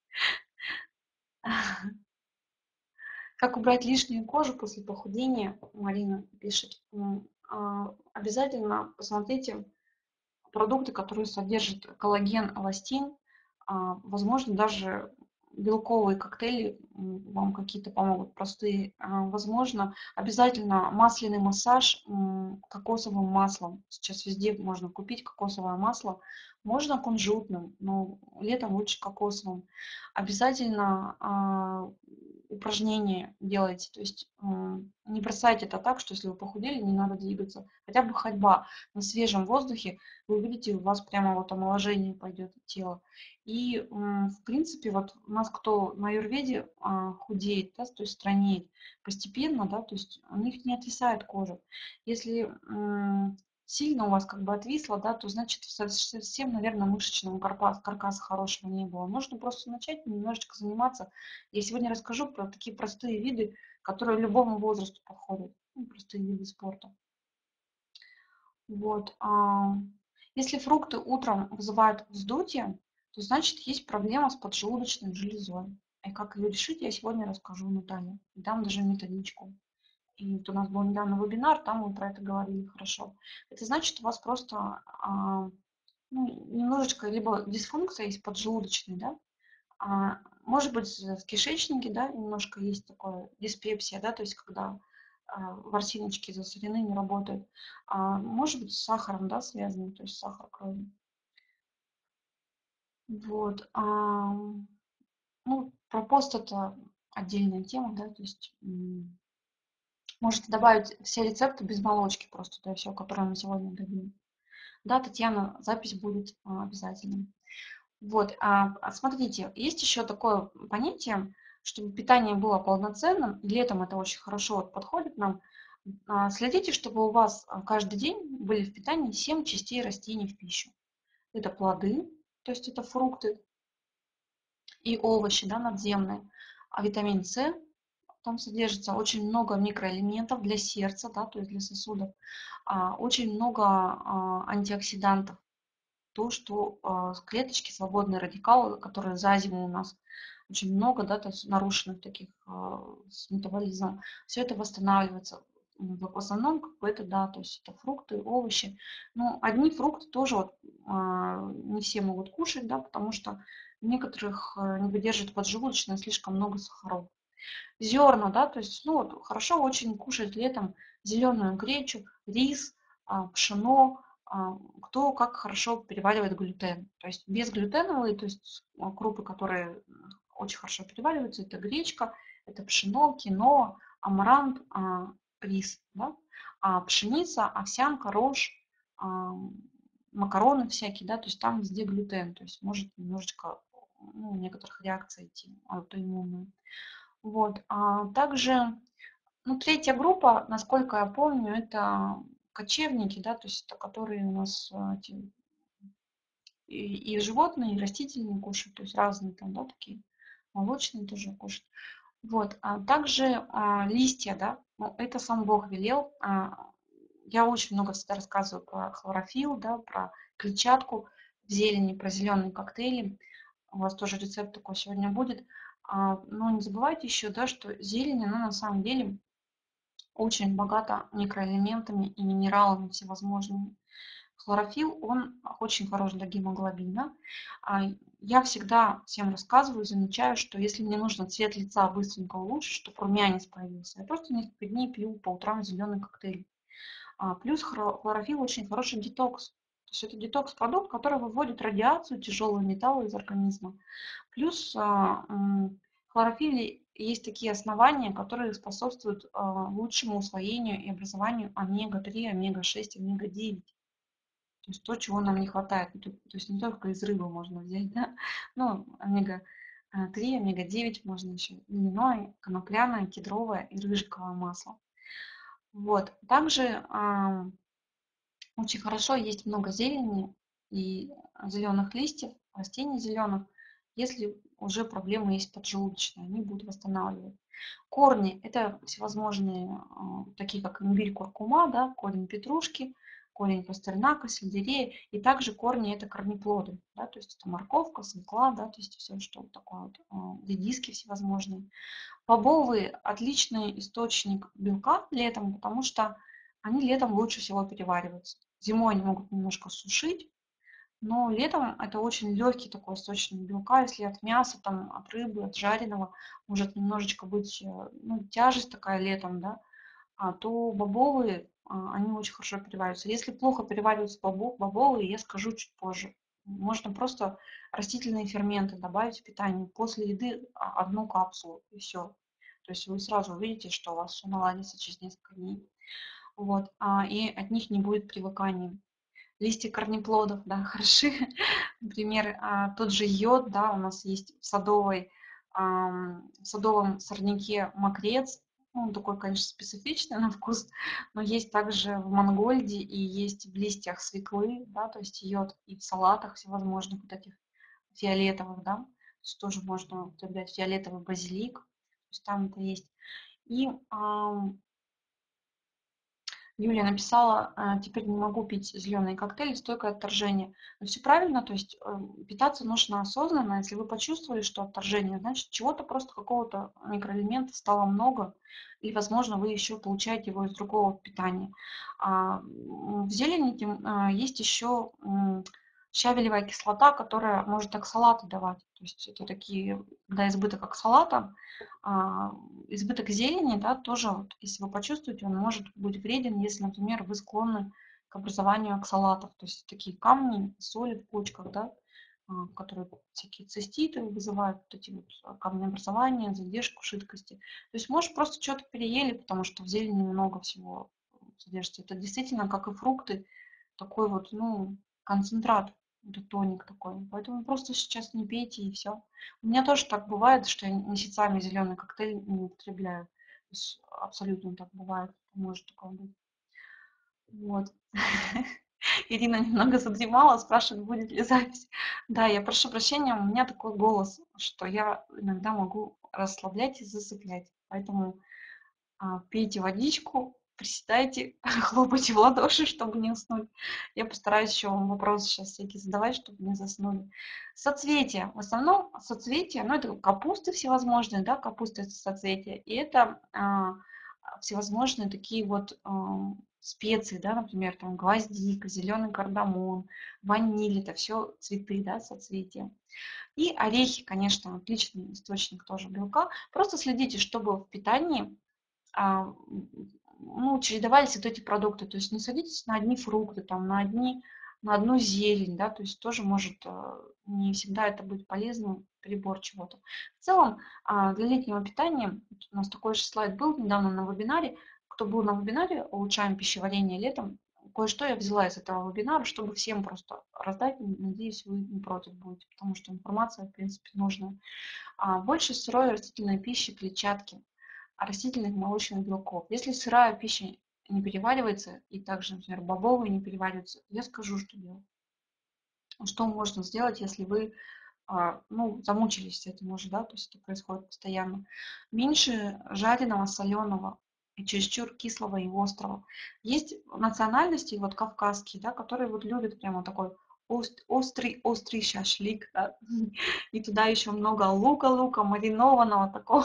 Как убрать лишнюю кожу после похудения? Марина пишет. Обязательно посмотрите продукты, которые содержат коллаген, эластин. Возможно, даже белковые коктейли вам какие-то помогут, простые. Возможно, обязательно масляный массаж кокосовым маслом. Сейчас везде можно купить кокосовое масло. Можно кунжутным, но летом лучше кокосовым. Обязательно упражнения делайте. То есть не бросайте это так, что если вы похудели, не надо двигаться. Хотя бы ходьба на свежем воздухе, вы увидите, у вас прямо вот омоложение пойдет тело. И, в принципе, вот у нас кто на аюрведе худеет, да, то есть странеет постепенно, да, то есть у них не отвисает кожа. Если сильно у вас как бы отвисло, да, то значит совсем, наверное, мышечного каркаса хорошего не было. Нужно просто начать немножечко заниматься. Я сегодня расскажу про такие простые виды, которые любому возрасту подходят. Ну, простые виды спорта. Вот. Если фрукты утром вызывают вздутие, то значит есть проблема с поджелудочной железой. И как ее решить, я сегодня расскажу Наталье. И дам даже методичку. И вот у нас был недавно вебинар, там мы про это говорили хорошо. Это значит, у вас просто ну, немножечко либо дисфункция есть поджелудочной, да, может быть, в кишечнике, да, немножко есть такое диспепсия, да, то есть когда ворсиночки засорены, не работают. Может быть, с сахаром, да, связано, то есть сахар крови. Вот. Ну, про пост это отдельная тема, да, то есть можете добавить все рецепты без молочки просто, да, все, которые мы сегодня дадим. Да, Татьяна, запись будет обязательно. Вот, смотрите, есть еще такое понятие, чтобы питание было полноценным, и летом это очень хорошо вот подходит нам. Следите, чтобы у вас каждый день были в питании 7 частей растений в пищу. Это плоды, то есть это фрукты и овощи, да, надземные. А витамин С там содержится очень много микроэлементов для сердца, да, то есть для сосудов. Очень много антиоксидантов, то, что клеточки, свободные радикалы, которые за зиму у нас очень много, да, то есть нарушенных таких с метаболизмом, все это восстанавливается. В основном, как бы это, да, то есть это фрукты, овощи. Но одни фрукты тоже вот, не все могут кушать, да, потому что некоторых не выдерживает поджелудочная, слишком много сахаров. Зерна, да, то есть, ну, вот, хорошо очень кушать летом зеленую гречу, рис, пшено, кто как хорошо переваривает глютен. То есть безглютеновые, то есть крупы, которые очень хорошо перевариваются, это гречка, это пшено, киноа, амарант, рис, да, пшеница, овсянка, рожь, макароны всякие, да, то есть там везде глютен, то есть может немножечко, ну, у некоторых реакций идти аутоиммунные. Вот. Также, ну, третья группа, насколько я помню, это кочевники, да, то есть это которые у нас и животные, и растительные кушают, то есть разные там, да, такие, молочные тоже кушают. Вот. Также листья, да, ну, это сам Бог велел. Я очень много всегда рассказываю про хлорофилл, да, про клетчатку в зелени, про зеленые коктейли. У вас тоже рецепт такой сегодня будет. Но не забывайте еще, да, что зелень, она на самом деле очень богата микроэлементами и минералами всевозможными. Хлорофилл, он очень хорош для гемоглобина. А, Я всегда всем рассказываю, замечаю, что если мне нужно цвет лица быстренько улучшить, чтобы румянец появился, я просто несколько дней пью по утрам зеленый коктейль. Плюс хлорофилл очень хороший детокс. То есть это детокс-продукт, который выводит радиацию, тяжелые металлы из организма. Плюс в хлорофилле есть такие основания, которые способствуют лучшему усвоению и образованию омега-3, омега-6, омега-9. То есть то, чего нам не хватает. То есть не только из рыбы можно взять, да? Ну, омега-3, омега-9 можно еще льняное, конопляное, кедровое и рыжиковое масло. Вот. Также очень хорошо есть много зелени и зеленых листьев, растений зеленых, если уже проблемы есть поджелудочные, они будут восстанавливать. Корни – это всевозможные, такие как имбирь, куркума, да, корень петрушки, корень пастернака, сельдерея, и также корни – это корнеплоды, да, то есть это морковка, свекла, да, то есть все, что такое вот, редиски всевозможные. Бобовые – отличный источник белка летом, потому что они летом лучше всего перевариваются. Зимой они могут немножко сушить, но летом это очень легкий такой источник белка. Если от мяса, там, от рыбы, от жареного может немножечко быть, ну, тяжесть такая летом, да, то бобовые, они очень хорошо перевариваются. Если плохо перевариваются бобовые, я скажу чуть позже. Можно просто растительные ферменты добавить в питание. После еды одну капсулу и все. То есть вы сразу увидите, что у вас все наладится через несколько дней. Вот. И от них не будет привыкания. Листья корнеплодов, да, хороши. Например, тот же йод, да, у нас есть в садовом сорняке мокрец. Ну, он такой, конечно, специфичный на вкус, но есть также в мангольде и есть в листьях свеклы, да, то есть йод и в салатах всевозможных вот этих фиолетовых, да, то есть тоже можно употреблять фиолетовый базилик, то есть там это есть. И Юлия написала, теперь не могу пить зеленые коктейли, стойкое отторжение. Но все правильно, то есть питаться нужно осознанно. Если вы почувствовали, что отторжение, значит, чего-то просто какого-то микроэлемента стало много, и, возможно, вы еще получаете его из другого питания. В зелени есть еще щавелевая кислота, которая может оксалаты давать. То есть это такие, когда избыток оксалата, а, избыток зелени, да, тоже, вот, если вы почувствуете, он может быть вреден, если, например, вы склонны к образованию оксалатов, то есть такие камни, соли в почках, да, которые всякие циститы вызывают, вот эти вот камнеобразования, задержку жидкости. То есть, может, просто что-то переели, потому что в зелени много всего содержится. Это действительно, как и фрукты, такой вот, ну, концентрат, это тоник такой. Поэтому просто сейчас не пейте и все. У меня тоже так бывает, что я месяцами зеленый коктейль не употребляю. То есть абсолютно так бывает, может такое быть. Вот. Ирина немного задремала, спрашивает, будет ли запись. Да, я прошу прощения, у меня такой голос, что я иногда могу расслаблять и засыплять. Поэтому пейте водичку, приседайте, хлопайте в ладоши, чтобы не уснуть. Я постараюсь еще вам вопросы сейчас всякие задавать, чтобы не заснули. Соцветия. В основном соцветия, ну это капусты всевозможные, да, капуста это соцветия. И это всевозможные такие вот специи, да, например, там гвоздика, зеленый кардамон, ваниль, это все цветы, да, соцветия. И орехи, конечно, отличный источник тоже белка. Просто следите, чтобы в питании ну, чередовались вот эти продукты. То есть не садитесь на одни фрукты, там, на одну зелень, да, то есть тоже может не всегда это быть полезным перебор чего-то. В целом, для летнего питания, у нас такой же слайд был недавно на вебинаре, кто был на вебинаре «Улучшаем пищеварение летом», кое-что я взяла из этого вебинара, чтобы всем просто раздать, надеюсь, вы не против будете, потому что информация, в принципе, нужная. Больше сырой растительной пищи, клетчатки, растительных молочных белков. Если сырая пища не переваривается, и также, например, бобовые не перевариваются, я скажу, что делать. Что можно сделать, если вы ну, замучились с этим уже, да, то есть это происходит постоянно. Меньше жареного, соленого и чересчур кислого и острого. Есть национальности, вот кавказские, да, которые вот любят прямо такой острый шашлык, да, и туда еще много лука, маринованного такого.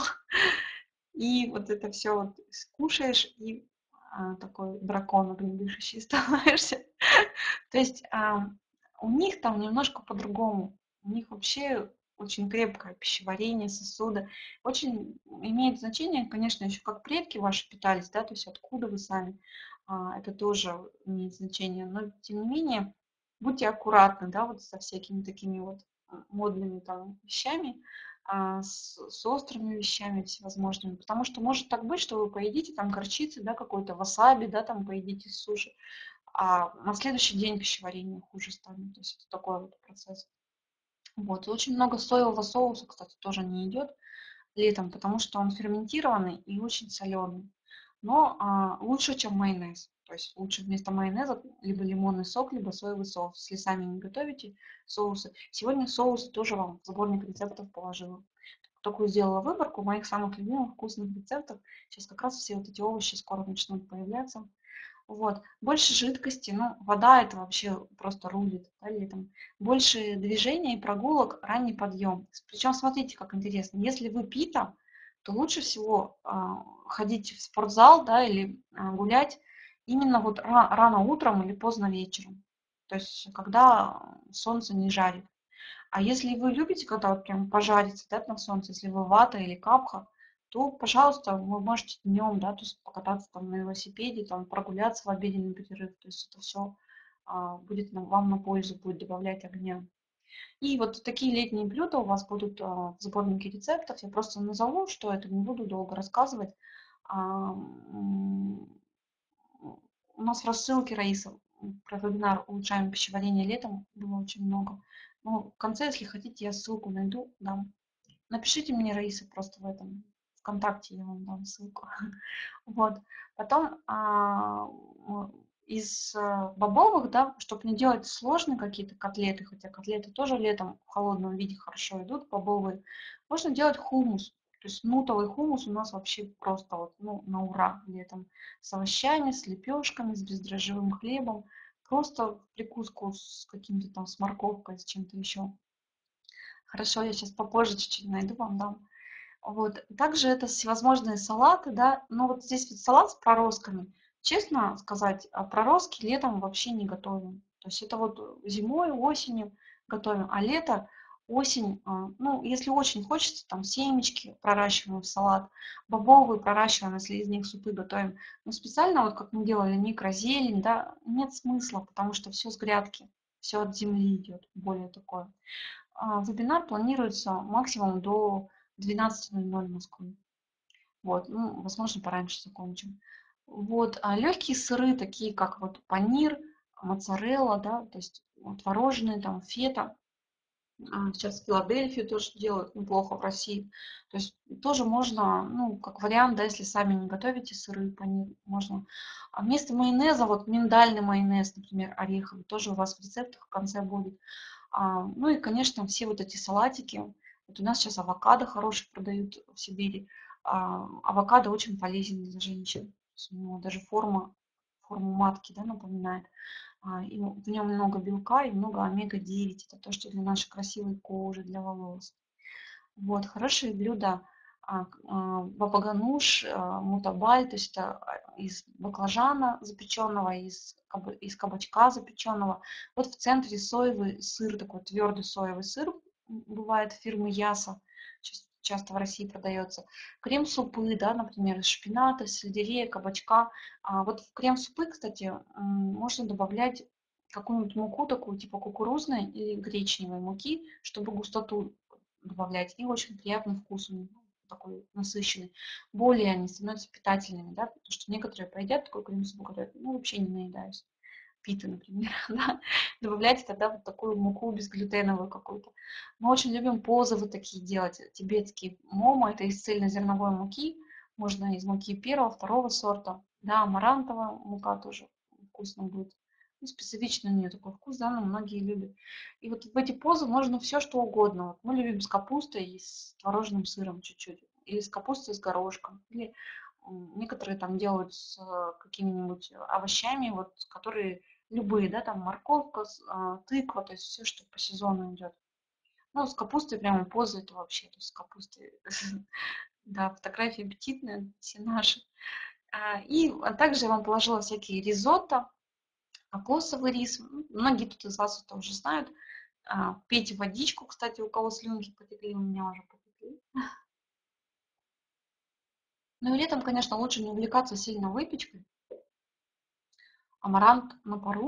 И вот это все вот скушаешь, и такой дракон огнедышащий становишься. То есть у них там немножко по-другому. У них вообще очень крепкое пищеварение, сосуды. Очень имеет значение, конечно, еще как предки ваши питались, да, то есть откуда вы сами. Это тоже имеет значение. Но тем не менее, будьте аккуратны, да, вот со всякими такими вот модными там вещами, с острыми вещами всевозможными. Потому что может так быть, что вы поедите там горчицы, да, какой-то васаби, да, там поедите суши, а на следующий день пищеварение хуже станет. То есть это такой вот процесс. Вот. И очень много соевого соуса, кстати, тоже не идет летом, потому что он ферментированный и очень соленый. Но лучше, чем майонез. То есть лучше вместо майонеза либо лимонный сок, либо соевый соус. Если сами не готовите соусы. Сегодня соус тоже вам в сборник рецептов положила. Такую сделала выборку моих самых любимых вкусных рецептов. Сейчас как раз все вот эти овощи скоро начнут появляться. Вот. Больше жидкости, ну, вода это вообще просто рулит, да, летом. Больше движения и прогулок, ранний подъем. Причем смотрите, как интересно, если вы пита, то лучше всего ходить в спортзал, да, или гулять именно вот рано утром или поздно вечером. То есть, когда солнце не жарит. А если вы любите, когда вот прям пожариться, да, на солнце, если вы вата или капха, то, пожалуйста, вы можете днем, да, то есть покататься там на велосипеде, там прогуляться в обеденный перерыв. То есть это все будет вам на пользу, будет добавлять огня. И вот такие летние блюда у вас будут в сборнике рецептов. Я просто назову, что это, не буду долго рассказывать. У нас в рассылке, Раиса, про вебинар «Улучшаем пищеварение летом» было очень много. Но в конце, если хотите, я ссылку найду, дам. Напишите мне, Раиса, просто в этом ВКонтакте я вам дам ссылку. Вот. Потом из бобовых, да, чтобы не делать сложные какие-то котлеты, хотя котлеты тоже летом в холодном виде хорошо идут, бобовые, можно делать хумус. То есть нутовый хумус у нас вообще просто вот, ну, на ура летом. С овощами, с лепешками, с бездрожжевым хлебом. Просто в прикуску с каким-то там, с морковкой, с чем-то еще. Хорошо, я сейчас попозже чуть-чуть найду, вам дам. Вот. Также это всевозможные салаты, да, но вот здесь вот салат с проростками. Честно сказать, проростки летом вообще не готовим. То есть это вот зимой, осенью готовим, а лето, осень, ну, если очень хочется, там семечки проращиваем в салат, бобовые проращиваем, если из них супы готовим. Но специально, вот как мы делали микрозелень, да, нет смысла, потому что все с грядки, все от земли идет, более такое. Вебинар планируется максимум до 12:00 Москвы. Вот, ну, возможно, пораньше закончим. Вот, легкие сыры, такие как вот панир, моцарелла, да, то есть творожные, там, фета. Сейчас в Филадельфии тоже делают неплохо в России. То есть тоже можно, ну, как вариант, да, если сами не готовите сыры, панир, можно. А вместо майонеза, вот миндальный майонез, например, ореховый, тоже у вас в рецептах в конце будет. Ну и, конечно, все вот эти салатики. Вот у нас сейчас авокадо хороший продают в Сибири. Авокадо очень полезен для женщин. То есть у него даже форму матки, да, напоминает. И в нем много белка и много омега-9. Это то, что для нашей красивой кожи, для волос. Вот, хорошие блюда. Бабагануш, мутабаль, то есть это из баклажана запеченного, из кабачка запеченного. Вот в центре соевый сыр, такой твердый соевый сыр, бывает фирмы Яса, часто в России продается. Крем-супы, да, например, из шпината, сельдерея, кабачка. Вот в крем-супы, кстати, можно добавлять какую-нибудь муку такую, типа кукурузной или гречневой муки, чтобы густоту добавлять. И очень приятный вкус у них, такой насыщенный. Более они становятся питательными, да, потому что некоторые поедят такой крем-суп, говорят, ну, вообще не наедаюсь. Пита, например, да. Добавляйте тогда вот такую муку безглютеновую какую-то. Мы очень любим позы вот такие делать. Тибетские момо, это из цельнозерновой муки. Можно из муки первого, второго сорта. Да, амарантовая мука тоже вкусно будет. Ну, специфичный у нее такой вкус, да, но многие любят. И вот в эти позы можно все, что угодно. Вот мы любим с капустой и с творожным сыром чуть-чуть. Или с капустой с горошком. Или некоторые там делают с какими-нибудь овощами, вот, которые любые, да, там морковка, тыква, то есть все, что по сезону идет. Ну, с капустой прямо поза это вообще, то есть с капустой, да, фотографии аппетитные, все наши. А также я вам положила всякие ризотто, кокосовый рис. Многие тут из вас это уже знают. Пейте водичку, кстати, у кого слюнки потекли, у меня уже потекли. Ну и летом, конечно, лучше не увлекаться сильно выпечкой. Амарант на пару.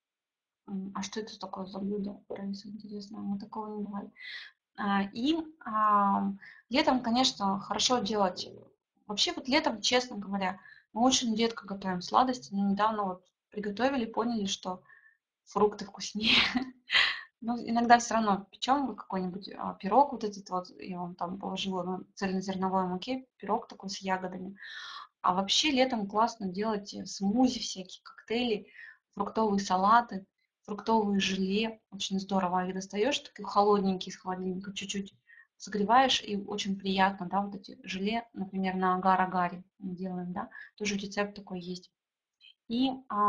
А что это такое за блюдо, Раиса, интересно? Мы такого не бывает. И летом, конечно, хорошо делать. Вообще вот летом, честно говоря, мы очень редко готовим сладости, но недавно вот приготовили, поняли, что фрукты вкуснее. Ну, иногда все равно печем какой-нибудь пирог, вот этот вот, я вам там положила на цельнозерновой муке, пирог такой с ягодами. А вообще летом классно делать смузи всякие, коктейли, фруктовые салаты, фруктовые желе. Очень здорово. Их достаешь, такие холодненькие из холодильника, чуть-чуть согреваешь, и очень приятно, да, вот эти желе, например, на агар-агаре мы делаем, да, тоже рецепт такой есть. И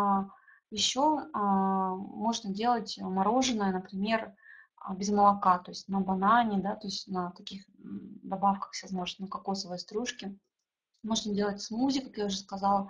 еще можно делать мороженое, например, без молока, то есть на банане, да, то есть на таких добавках всевозможных, на кокосовой стружке. Можно делать смузи, как я уже сказала.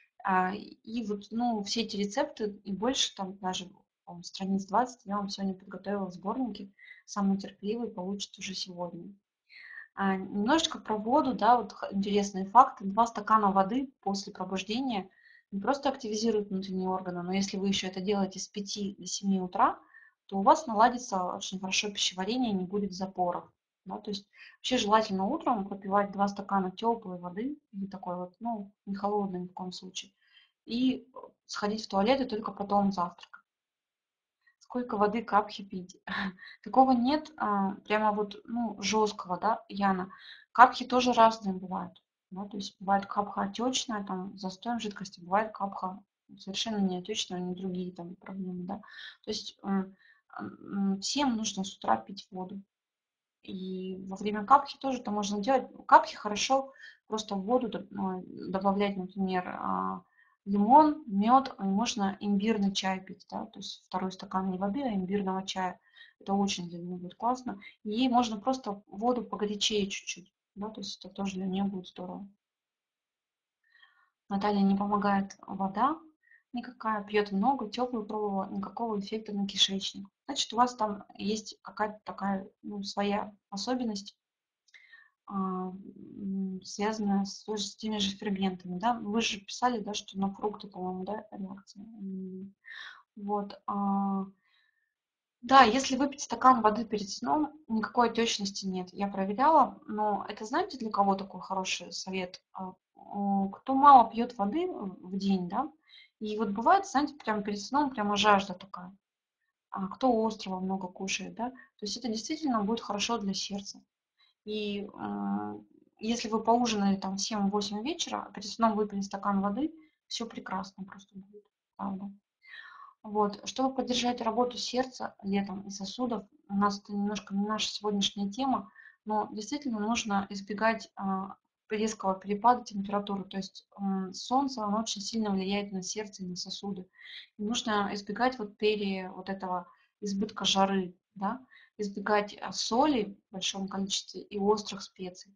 И вот, ну, все эти рецепты и больше, там даже, по-моему, страниц 20 я вам сегодня подготовила в сборнике. Самый терпеливый получит уже сегодня. Немножечко про воду, да, вот интересные факты. 2 стакана воды после пробуждения не просто активизируют внутренние органы, но если вы еще это делаете с 5 до 7 утра, то у вас наладится очень хорошо пищеварение, не будет запоров. Да, то есть вообще желательно утром попивать 2 стакана теплой воды, или такой вот, ну, не холодной ни в коем случае, и сходить в туалет и только потом завтракать. Сколько воды капхи пить? Такого нет, прямо вот, ну, жесткого, да, Яна. Капхи тоже разные бывают. Да, то есть бывает капха отечная, там, с застоем жидкости, бывает капха совершенно не отечная, не другие там проблемы, да. То есть всем нужно с утра пить воду. И во время капхи тоже это можно делать. Капхи хорошо просто в воду добавлять, например, лимон, мед, и можно имбирный чай пить, да, то есть 2 стакан не воды, а имбирного чая. Это очень для нее будет классно. И можно просто воду погорячее чуть-чуть, да, то есть это тоже для нее будет здорово. Наталья, не помогает вода никакая, пьет много, теплую пробовала, никакого эффекта на кишечник. Значит, у вас там есть какая-то такая, ну, своя особенность, связанная тоже с теми же ферментами, да. Вы же писали, да, что на фрукты, по-моему, да, реакция. Вот. Да, если выпить стакан воды перед сном, никакой отечности нет. Я проверяла, но это знаете, для кого такой хороший совет? Кто мало пьет воды в день, да, И вот бывает, знаете, прямо перед сном прямо жажда такая. А кто острого много кушает, да? То есть это действительно будет хорошо для сердца. И если вы поужинали там в 7-8 вечера, а перед сном выпили стакан воды, все прекрасно просто будет, правда. Вот. Чтобы поддержать работу сердца летом и сосудов, у нас это немножко не наша сегодняшняя тема, но действительно нужно избегать резкого перепада температуры. То есть солнце, оно очень сильно влияет на сердце и на сосуды. И нужно избегать вот вот этого избытка жары, да? Избегать соли в большом количестве и острых специй.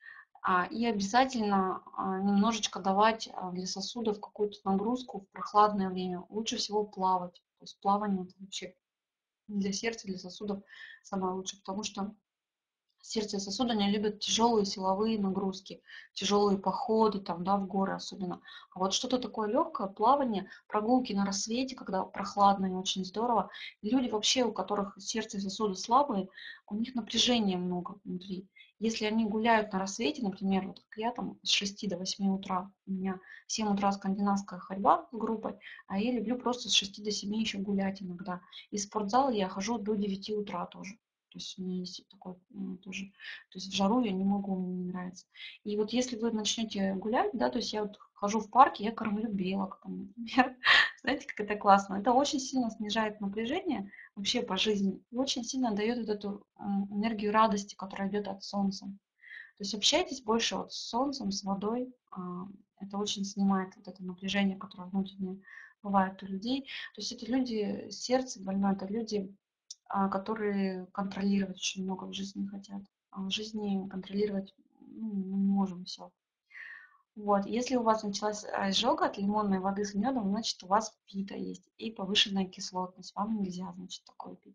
И обязательно немножечко давать для сосудов какую-то нагрузку в прохладное время. Лучше всего плавать. То есть плавание это вообще для сердца, для сосудов самое лучшее, потому что сердце и сосуды не любят тяжелые силовые нагрузки, тяжелые походы там, да, в горы особенно. А вот что-то такое легкое, плавание, прогулки на рассвете, когда прохладно и очень здорово. И люди вообще, у которых сердце и сосуды слабые, у них напряжения много внутри. Если они гуляют на рассвете, например, вот как я там с 6 до 8 утра, у меня в 7 утра скандинавская ходьба с группой, а я люблю просто с 6 до 7 еще гулять иногда. И в спортзал я хожу до 9 утра тоже. То есть у меня есть такой тоже. То есть в жару я не могу, мне не нравится. И вот если вы начнете гулять, да, то есть я вот хожу в парке, я кормлю белок, там, например. Знаете, как это классно. Это очень сильно снижает напряжение вообще по жизни и очень сильно дает вот эту энергию радости, которая идет от солнца. То есть общайтесь больше вот с солнцем, с водой. Это очень снимает вот это напряжение, которое внутреннее бывает у людей. То есть это люди сердце больное, это люди которые контролировать очень много в жизни хотят. А в жизни контролировать мы не можем все. Вот. Если у вас началась изжога от лимонной воды с медом, значит, у вас пита есть и повышенная кислотность. Вам нельзя, значит, такое пить.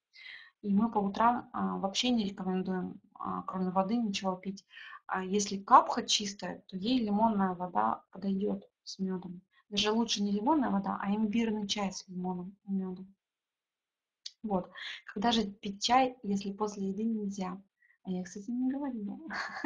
И мы по утрам вообще не рекомендуем, кроме воды, ничего пить. А если капха чистая, то ей лимонная вода подойдет с медом. Даже лучше не лимонная вода, а имбирный чай с лимоном и медом. Вот. Когда же пить чай, если после еды нельзя? А я, кстати, не говорила,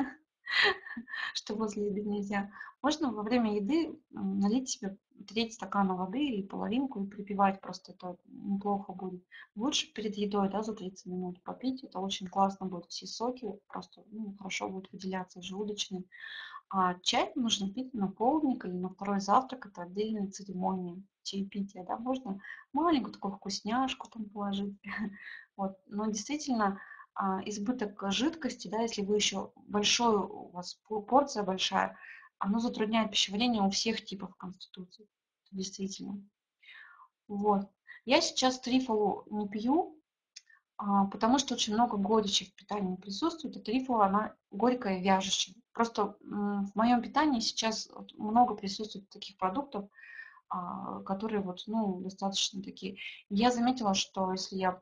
что после еды нельзя. Можно во время еды налить себе треть стакана воды или половинку и припевать, просто это неплохо будет. Лучше перед едой, да, за 30 минут попить, это очень классно будет, все соки просто хорошо будут выделяться желудочные. А чай нужно пить на полдник или на второй завтрак, это отдельная церемония чаепития, да, можно маленькую такую вкусняшку там положить. Вот. Но действительно, избыток жидкости, да, если вы еще большой, у вас порция большая, оно затрудняет пищеварение у всех типов конституций. Действительно. Вот. Я сейчас трифолу не пью, потому что очень много горечи в питании присутствует, и трифола, она горькая, вяжущая. Просто в моем питании сейчас вот много присутствует таких продуктов, которые вот, достаточно такие. Я заметила, что если я,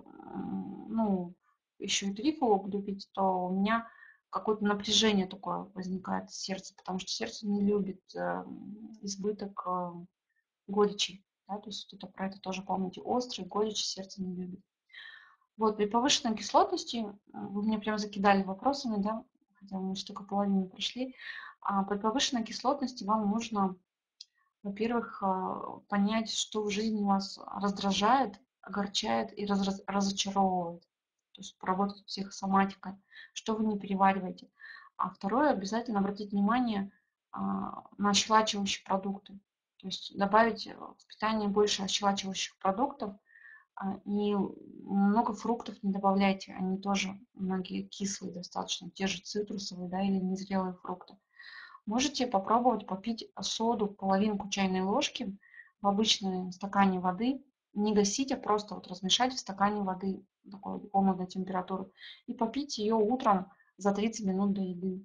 еще и трифолу буду пить, то у меня какое-то напряжение такое возникает в сердце, потому что сердце не любит избыток горечи. Да, то есть вот это, про это тоже помните, острый, горечь сердце не любит. Вот, при повышенной кислотности, вы мне прям закидали вопросами, да, хотя мы еще только половину прошли. При повышенной кислотности вам нужно, во-первых, понять, что в жизни вас раздражает, огорчает и разочаровывает. То есть поработать с психосоматикой, что вы не перевариваете. А второе, обязательно обратить внимание на ощелачивающие продукты. То есть добавить в питание больше ощелачивающих продуктов, и много фруктов не добавляйте, они тоже многие кислые достаточно, те же цитрусовые, да, или незрелые фрукты. Можете попробовать попить соду половинку чайной ложки в обычном стакане воды, не гасить, а просто вот размешать в стакане воды такой комнатной температуры и попить ее утром за 30 минут до еды.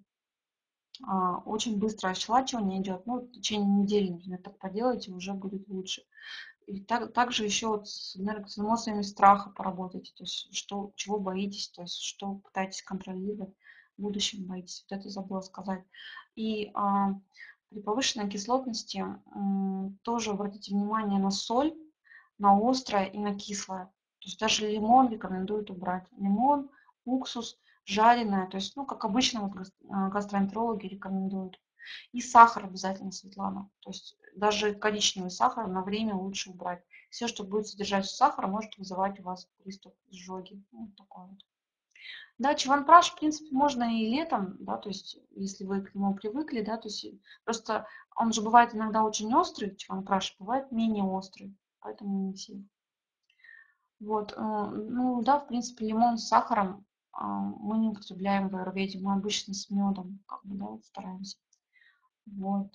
Очень быстрое ощелачивание идет, в течение недели, например, так поделайте, уже будет лучше. И также еще вот с эмоциями страха поработайте, то есть чего боитесь, то есть что пытаетесь контролировать, в будущем боитесь. Вот это забыла сказать. И при повышенной кислотности тоже обратите внимание на соль, на острое и на кислое. То есть даже лимон рекомендуют убрать. Лимон, уксус, жареное, то есть, как обычно вот гастроэнтерологи рекомендуют. И сахар обязательно, Светлана. То есть даже коричневый сахар на время лучше убрать. Все, что будет содержать сахар, может вызывать у вас приступ изжоги. Вот такой вот. Да, чаванпраш, в принципе, можно и летом, да, то есть, если вы к нему привыкли, да, то есть, просто он же бывает иногда очень острый, чаванпраш, бывает менее острый, поэтому не все. Вот, ну, да, в принципе, лимон с сахаром мы не употребляем в аюрведе, мы обычно с медом, как бы, да, вот стараемся. Вот,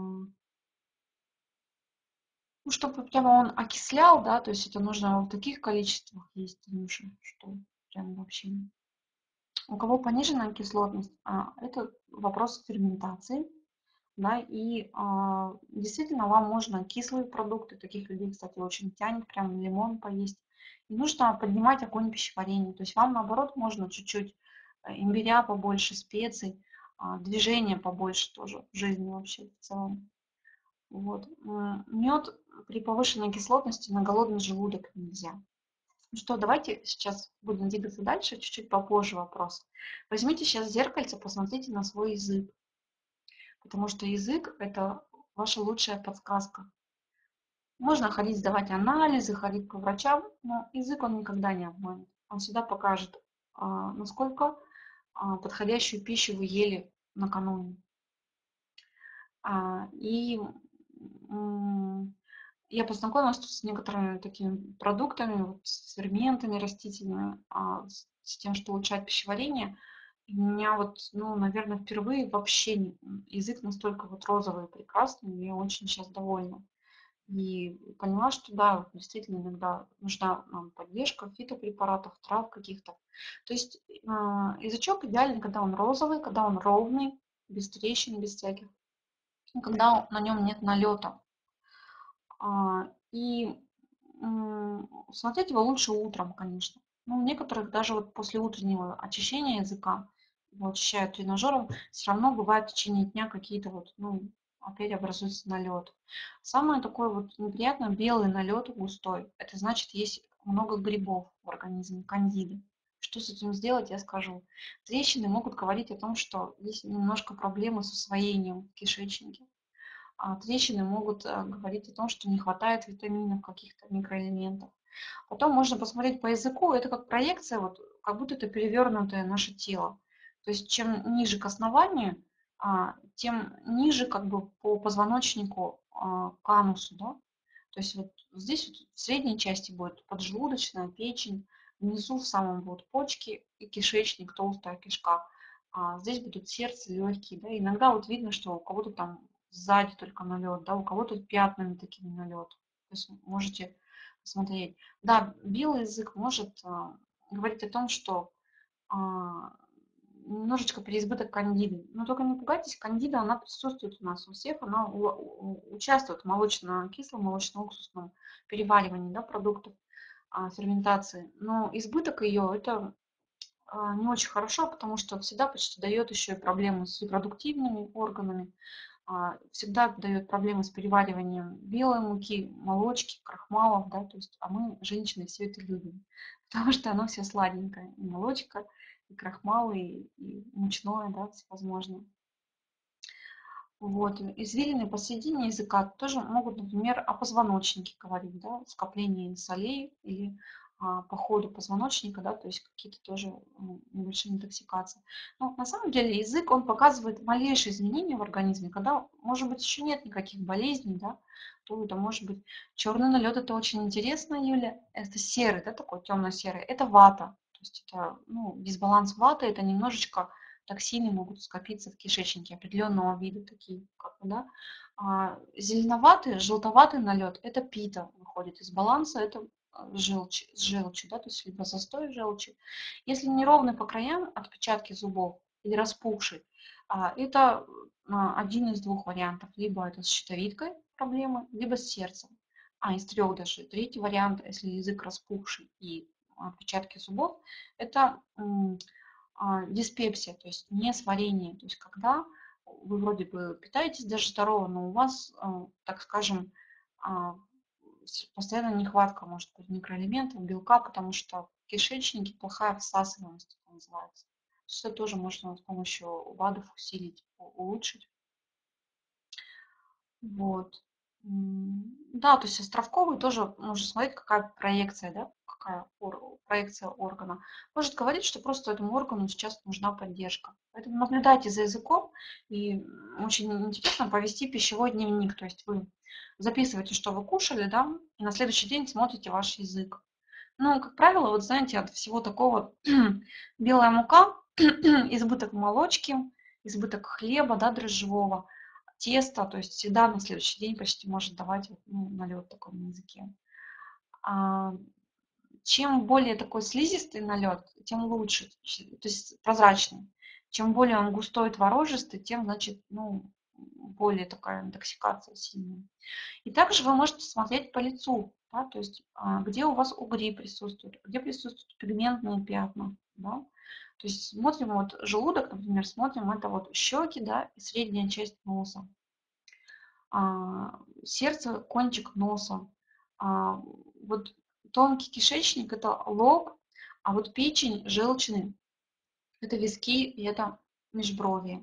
ну, чтобы прямо он окислял, да, то есть это нужно в таких количествах есть, Танюша, что прям вообще. У кого пониженная кислотность, это вопрос ферментации, да, и действительно вам можно кислые продукты, таких людей, кстати, очень тянет, прям лимон поесть. Не нужно поднимать огонь пищеварения, то есть вам, наоборот, можно чуть-чуть имбиря побольше, специй, движения побольше тоже в жизни вообще в целом. Вот. Мед при повышенной кислотности на голодный желудок нельзя. Ну что, давайте сейчас будем двигаться дальше, чуть-чуть попозже вопрос. Возьмите сейчас зеркальце, посмотрите на свой язык, потому что язык– это ваша лучшая подсказка. Можно ходить сдавать анализы, ходить по врачам, но язык он никогда не обманет. Он всегда покажет, насколько подходящую пищу вы ели накануне. И я познакомилась тут с некоторыми такими продуктами, вот, с ферментами растительными, с тем, что улучшает пищеварение. И у меня вот, ну, наверное, впервые вообще язык настолько вот розовый и прекрасный, я очень сейчас довольна. И поняла, что да, действительно иногда нужна нам поддержка фитопрепаратов, трав каких-то. То есть язычок идеальный, когда он розовый, когда он ровный, без трещин, без всяких, и когда на нем нет налета. И смотреть его лучше утром, конечно. Ну, у некоторых даже вот после утреннего очищения языка, его очищают тренажером, все равно бывает в течение дня какие-то вот, ну, опять образуется налет. Самое такое вот неприятное, белый налет густой. Это значит, есть много грибов в организме, кандиды. Что с этим сделать, я скажу. Трещины могут говорить о том, что есть немножко проблемы с усвоением в кишечнике. Трещины могут говорить о том, что не хватает витаминов, каких-то микроэлементов. Потом можно посмотреть по языку, это как проекция, вот, как будто это перевернутое наше тело. То есть чем ниже к основанию, тем ниже как бы по позвоночнику к анусу, да? То есть вот здесь вот в средней части будет поджелудочная, печень, внизу в самом будут почки и кишечник, толстая кишка. Здесь будут сердце, легкие, да? Иногда вот видно, что у кого-то там сзади только налет, да, у кого-то пятнами такими налет. То есть можете посмотреть. Да, белый язык может говорить о том, что немножечко переизбыток кандиды. Но только не пугайтесь, кандида, она присутствует у нас у всех, она участвует в молочно-кислом, молочно-уксусном переваривании, да, продуктов, ферментации. Но избыток ее это не очень хорошо, потому что всегда почти дает еще и проблемы с репродуктивными органами, всегда дает проблемы с перевариванием белой муки, молочки, крахмалов, да, то есть, мы, женщины, все это любим, потому что оно все сладенькое, и молочка, и крахмалы, и мучное, да, всевозможное. Вот. Извилины посередине языка тоже могут, например, о позвоночнике говорить, да, скоплении солей или по ходу позвоночника, да, то есть какие-то тоже небольшие интоксикации. Но на самом деле язык, он показывает малейшие изменения в организме, когда, может быть, еще нет никаких болезней, да, то это может быть черный налет, это очень интересно, Юля, это серый, да, такой темно-серый, это вата, то есть это, ну, дисбаланс ваты, это немножечко токсины могут скопиться в кишечнике определенного вида, такие как бы, да. Зеленоватый, желтоватый налет– это пита, выходит из баланса, это желчь, с желчью, да, то есть либо застой желчи. Если неровный по краям отпечатки зубов или распухший, это один из двух вариантов. Либо это с щитовидкой проблемы, либо с сердцем. Из трех даже. Третий вариант, если язык распухший и отпечатки зубов, это диспепсия, то есть несварение. То есть когда вы вроде бы питаетесь даже здорово, но у вас, так скажем, постоянно нехватка может быть микроэлементов, белка, потому что в кишечнике плохая всасываемость, это называется. То есть это тоже можно с помощью БАДов усилить, улучшить. Вот. Да, то есть островковый тоже нужно смотреть, какая проекция, да, какая проекция органа. Может говорить, что просто этому органу сейчас нужна поддержка. Поэтому наблюдайте за языком, и очень интересно повести пищевой дневник. То есть вы записываете, что вы кушали, да, и на следующий день смотрите ваш язык. Ну, как правило, вот знаете, от всего такого белая мука, избыток молочки, избыток хлеба, да, дрожжевого, теста, то есть всегда на следующий день почти может давать вот, ну, налет такой на языке. А, чем более такой слизистый налет, тем лучше, то есть прозрачный. Чем более он густой, творожистый, тем, значит, ну, более такая интоксикация сильная. И также вы можете смотреть по лицу, да, то есть где у вас угри присутствуют, где присутствуют пигментные пятна. Да. То есть смотрим вот желудок, например, смотрим, это вот щеки, да, и средняя часть носа. Сердце, кончик носа. Вот тонкий кишечник – это лоб, а вот печень, желчный – это виски и это межбровье.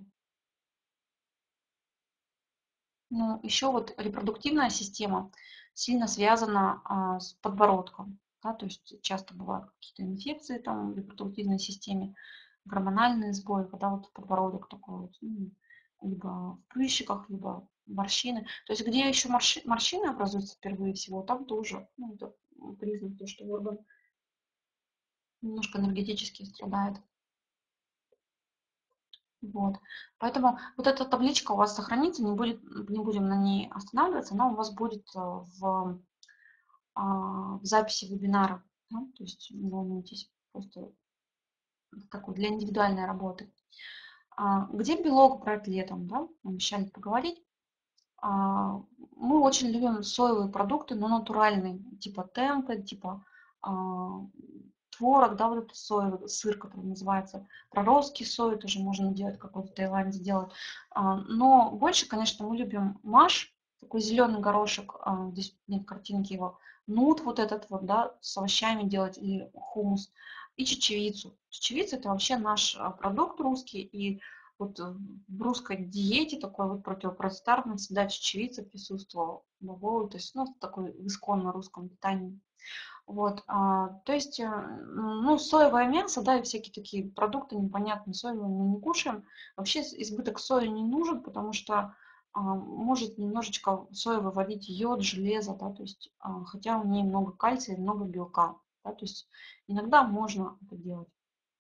Ну, еще вот репродуктивная система сильно связана с подбородком. Да, то есть часто бывают какие-то инфекции там в репродуктивной системе, гормональные сбои, когда вот подбородок такой вот, ну, либо в прыщиках, либо морщины. То есть где еще морщины образуются впервые всего, там тоже, ну, это признак, то, что орган немножко энергетически страдает. Вот. Поэтому вот эта табличка у вас сохранится, не будем на ней останавливаться, она у вас будет в записи вебинара. Да? То есть не волнуйтесь, просто такой для индивидуальной работы. Где белок брать летом? Да? Мы обещали поговорить. Мы очень любим соевые продукты, но натуральные, типа темпе, типа а, творог, да, вот этот соевый сыр, который называется, проростки сои тоже можно делать, как вот в Таиланде делают. Но больше, конечно, мы любим маш, такой зеленый горошек, здесь нет картинки его, нут вот этот вот, да, с овощами делать или хумус, и чечевицу. Чечевица – это вообще наш продукт русский, и вот в русской диете такой вот противопоставленной всегда чечевица присутствовала, бобовый, то есть, ну, такой в исконно русском питании. Вот, то есть, ну, соевое мясо, да, и всякие такие продукты непонятные, соевые мы не кушаем. Вообще избыток сои не нужен, потому что может немножечко соя выводить йод, железо, да, то есть, хотя в ней много кальция и много белка, да, то есть иногда можно это делать.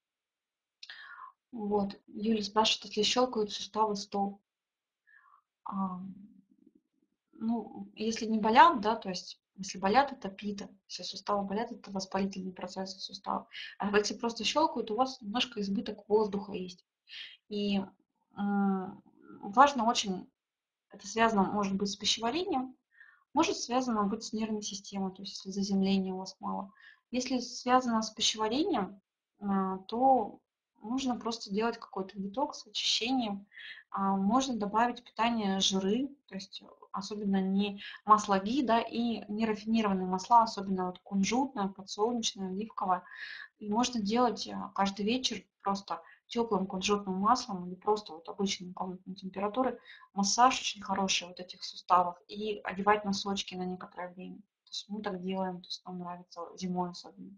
Вот, Юля спрашивает, если щелкают суставы стоп. А, Ну, если не болят, да, то есть если болят, это пита. Если суставы болят, это воспалительные процессы суставов. А если просто щелкают, у вас немножко избыток воздуха есть. И важно очень, это связано, может быть, с пищеварением, может связано быть с нервной системой, то есть если заземления у вас мало. Если связано с пищеварением, то нужно просто делать какой-то детокс, очищение. Можно добавить в питание жиры, то есть особенно не масло ги, да, и нерафинированные масла, особенно вот кунжутное, подсолнечное, оливковое. И можно делать каждый вечер просто теплым кунжутным маслом или просто вот обычной комнатной температуры массаж очень хороший вот этих суставов и одевать носочки на некоторое время. То есть мы так делаем, то есть нам нравится зимой особенно.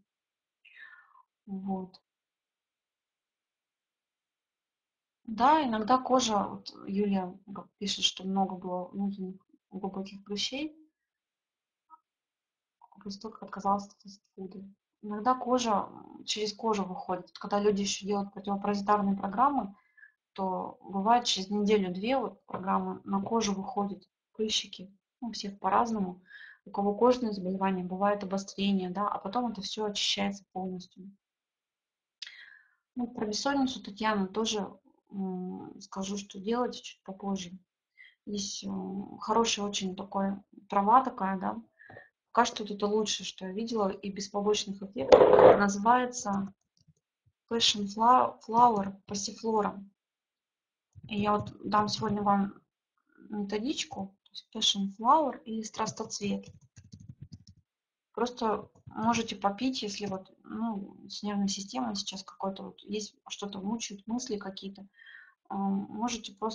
Вот. Да, иногда кожа, вот Юлия пишет, что много было внутренних глубоких прыщей, после того, как отказалась от фастфуда. Иногда кожа через кожу выходит. Вот когда люди еще делают противопаразитарные программы, то бывает через неделю-две вот программа на кожу выходит прыщики. У всех по-разному. У кого кожные заболевания, бывает обострение, да, а потом это все очищается полностью. Ну, про бессонницу, Татьяна, тоже скажу, что делать чуть попозже. Есть хорошая очень такая трава такая, да. Пока что вот это лучшее, что я видела, и без побочных эффектов. Называется Passion Flower, пассифлора. И я вот дам сегодня вам методичку, то есть Passion Flower или страстоцвет. Просто можете попить, если вот, ну, с нервной системой сейчас какой-то вот есть что-то мучают, мысли какие-то, можете просто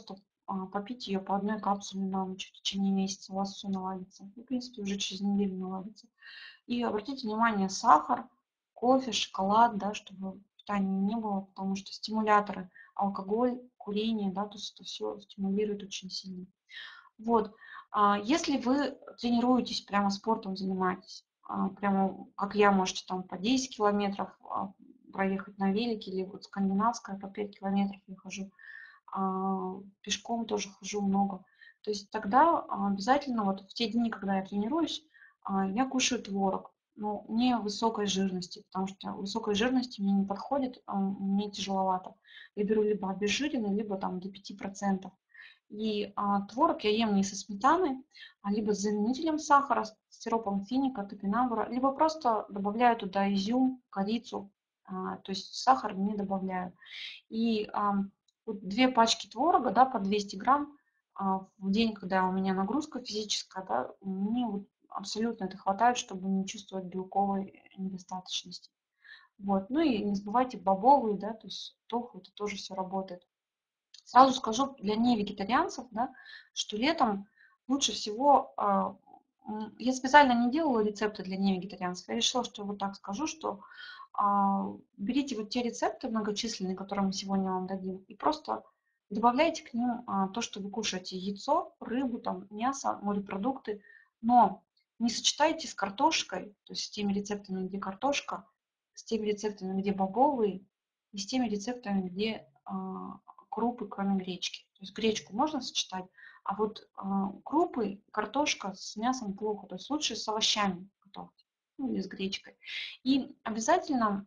попить ее по одной капсуле на ночь в течение месяца, у вас все наладится. И, в принципе, уже через неделю наладится. И обратите внимание, сахар, кофе, шоколад, да, чтобы в питании не было, потому что стимуляторы, алкоголь, курение, да, то есть это все стимулирует очень сильно. Вот. Если вы тренируетесь, прямо спортом занимаетесь, прямо как я, можете там по 10 километров проехать на велике, или вот скандинавская по 5 километров я хожу, пешком тоже хожу много. То есть тогда обязательно вот в те дни, когда я тренируюсь, я кушаю творог, но не высокой жирности, потому что высокой жирности мне не подходит, мне тяжеловато. Я беру либо обезжиренный, либо там до 5%. И творог я ем не со сметаной, а либо с заменителем сахара, с сиропом финика, топинамбура, либо просто добавляю туда изюм, корицу, то есть сахар не добавляю. И вот 2 пачки творога, да, по 200 грамм в день, когда у меня нагрузка физическая, да, мне вот абсолютно это хватает, чтобы не чувствовать белковой недостаточности. Вот. Ну и не забывайте бобовые, да, то есть тофу, это тоже все работает. Сразу скажу для невегетарианцев, да, что летом лучше всего, я специально не делала рецепты для невегетарианцев, я решила, что вот так скажу, что берите вот те рецепты многочисленные, которые мы сегодня вам дадим, и просто добавляйте к ним то, что вы кушаете: яйцо, рыбу, там, мясо, морепродукты, но не сочетайте с картошкой, то есть с теми рецептами, где картошка, с теми рецептами, где бобовые, и с теми рецептами, где крупы, кроме гречки. То есть гречку можно сочетать, а вот крупы, картошка с мясом плохо. То есть лучше с овощами готовьте, ну или с гречкой. И обязательно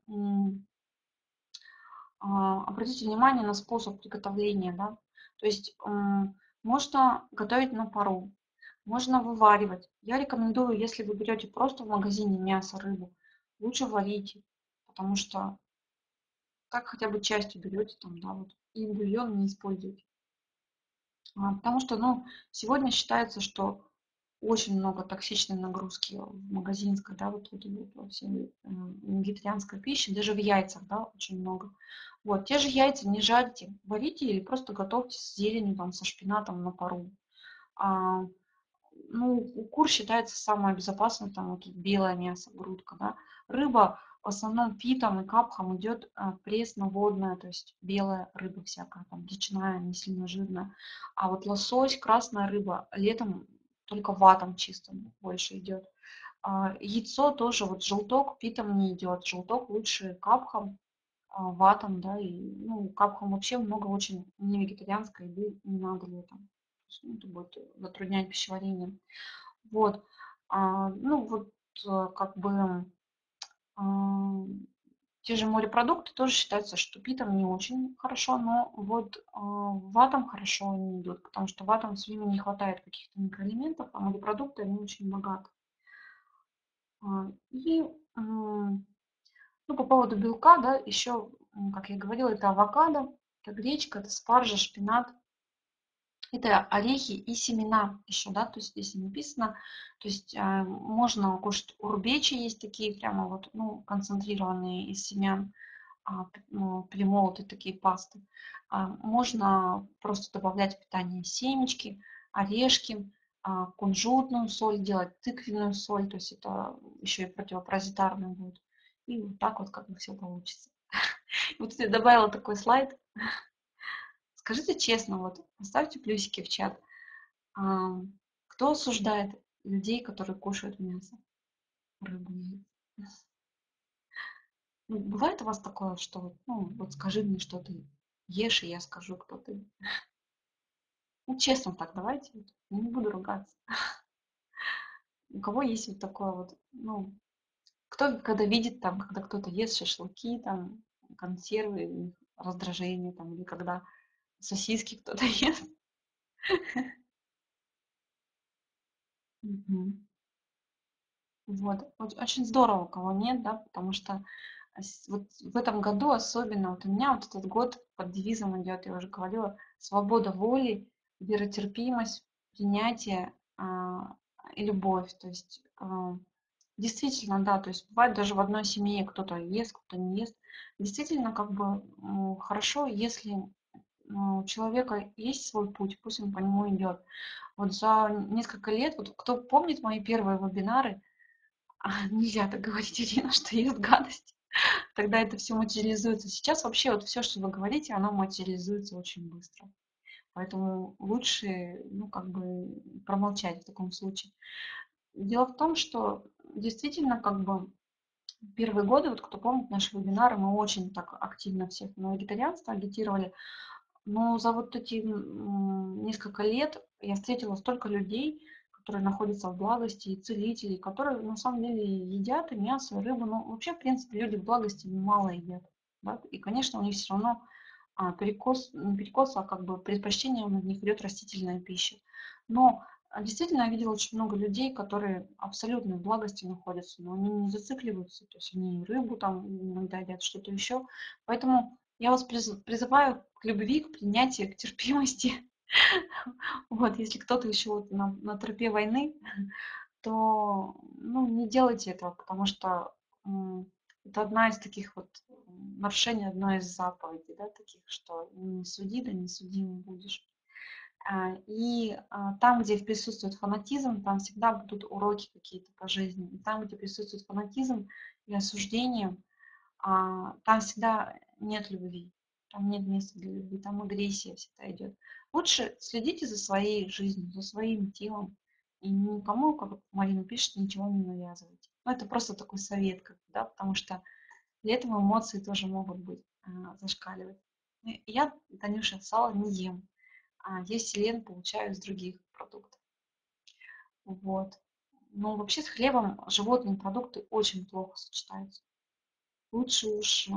обратите внимание на способ приготовления. Да? То есть можно готовить на пару, можно вываривать. Я рекомендую, если вы берете просто в магазине мясо, рыбу, лучше варите, потому что так хотя бы часть уберете там, да, вот, и бульон не используйте. Потому что, ну, сегодня считается, что очень много токсичной нагрузки в магазинской, да, вот во всей вегетарианской пище, даже в яйцах, да, очень много. Вот, те же яйца не жарьте, варите или просто готовьте с зеленью, там, со шпинатом на пару. А, ну, кур считается самое безопасное, там вот белое мясо, грудка, да. Рыба в основном питом и капхом идет пресноводная, то есть белая рыба всякая, там речная, не сильно жирная. А вот лосось, красная рыба летом только ватом чистым больше идет. Яйцо тоже, вот желток питом не идет, желток лучше капхом, ватом, да, и, ну, капхом вообще много очень невегетарианской еды не надо летом. То есть, ну, это будет затруднять пищеварение. Вот. Ну, вот как бы те же морепродукты тоже считается, что питом не очень хорошо, но вот ватом хорошо они идут, потому что ватом все время не хватает каких-то микроэлементов, а морепродукты, они очень богаты. И ну, по поводу белка, да, еще, как я говорила, это авокадо, это гречка, это спаржа, шпинат, это орехи и семена еще, да, то есть здесь написано, то есть можно кушать урбечи, есть такие прямо вот, ну, концентрированные из семян, ну, перемолотые такие пасты. Можно просто добавлять в питание семечки, орешки, кунжутную соль делать, тыквенную соль, то есть это еще и противопаразитарно будет. И вот так вот как бы все получится. Вот я добавила такой слайд. Скажите честно, вот поставьте плюсики в чат. Кто осуждает людей, которые кушают мясо, рыбу, яйца? Ну, бывает у вас такое, что вот, ну, вот скажи мне, что ты ешь, и я скажу, кто ты. Ну, честно так, давайте. Вот. Я не буду ругаться. У кого есть вот такое вот, ну, кто когда видит там, когда кто-то ест шашлыки, там, консервы, у них раздражение, там, или когда сосиски кто-то ест. Мгм. Вот. Очень здорово, у кого нет, да, потому что вот в этом году особенно, вот у меня вот этот год под девизом идет, я уже говорила, свобода воли, веротерпимость, принятие и любовь. То есть действительно, да, то есть бывает даже в одной семье кто-то ест, кто-то не ест. Действительно, как бы хорошо, если у человека есть свой путь, пусть он по нему идет. Вот за несколько лет, вот кто помнит мои первые вебинары, нельзя так говорить, Ирина, что ест гадость, тогда это все материализуется. Сейчас вообще вот все, что вы говорите, оно материализуется очень быстро. Поэтому лучше, ну, как бы промолчать в таком случае. Дело в том, что действительно, как бы, первые годы, вот кто помнит наши вебинары, мы очень так активно всех на вегетарианство агитировали. Но за вот эти несколько лет я встретила столько людей, которые находятся в благости, и целителей, которые на самом деле едят и мясо, и рыбу. Ну, вообще, в принципе, люди в благости мало едят. Да? И, конечно, у них все равно перекос, не перекос, а как бы предпочтение на них идет растительная пища. Но действительно я видела очень много людей, которые абсолютно в благости находятся, но они не зацикливаются, то есть они рыбу там иногда едят, что-то еще. Поэтому я вас призываю к любви, к принятию, к терпимости. Вот, если кто-то еще вот на тропе войны, то, ну, не делайте этого, потому что это одна из таких вот нарушений, одна из заповедей, да, таких, что не суди, да не судим будешь. Там, где присутствует фанатизм, там всегда будут уроки какие-то по жизни. И там, где присутствует фанатизм и осуждение, там всегда нет любви, там нет места для любви, там агрессия всегда идет. Лучше следите за своей жизнью, за своим телом, и никому, как Марина пишет, ничего не навязывайте. Ну, это просто такой совет, как бы, да, потому что для этого эмоции тоже могут быть, зашкаливать. Я, Танюша, сало не ем, я селен получаю из других продуктов. Вот. Но вообще с хлебом животные продукты очень плохо сочетаются. Лучше уж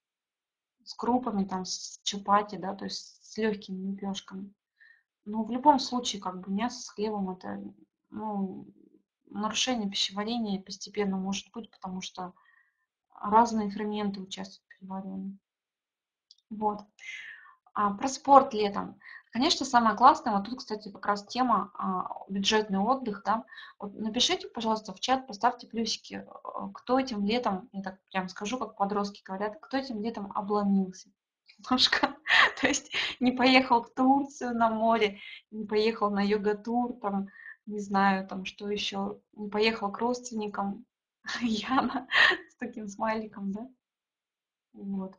с крупами, там, с чапати, да, то есть с легкими лепешками. Но в любом случае, как бы мясо с хлебом это, ну, нарушение пищеварения постепенно может быть, потому что разные ферменты участвуют в переваривании. Вот. Про спорт летом. Конечно, самое классное, вот тут, кстати, как раз тема бюджетный отдых, да. Вот напишите, пожалуйста, в чат, поставьте плюсики, кто этим летом, я так прям скажу, как подростки говорят, кто этим летом обломился немножко. То есть не поехал в Турцию на море, не поехал на йога-тур, там, не знаю, там, что еще, не поехал к родственникам. Яна с таким смайликом, да? Вот.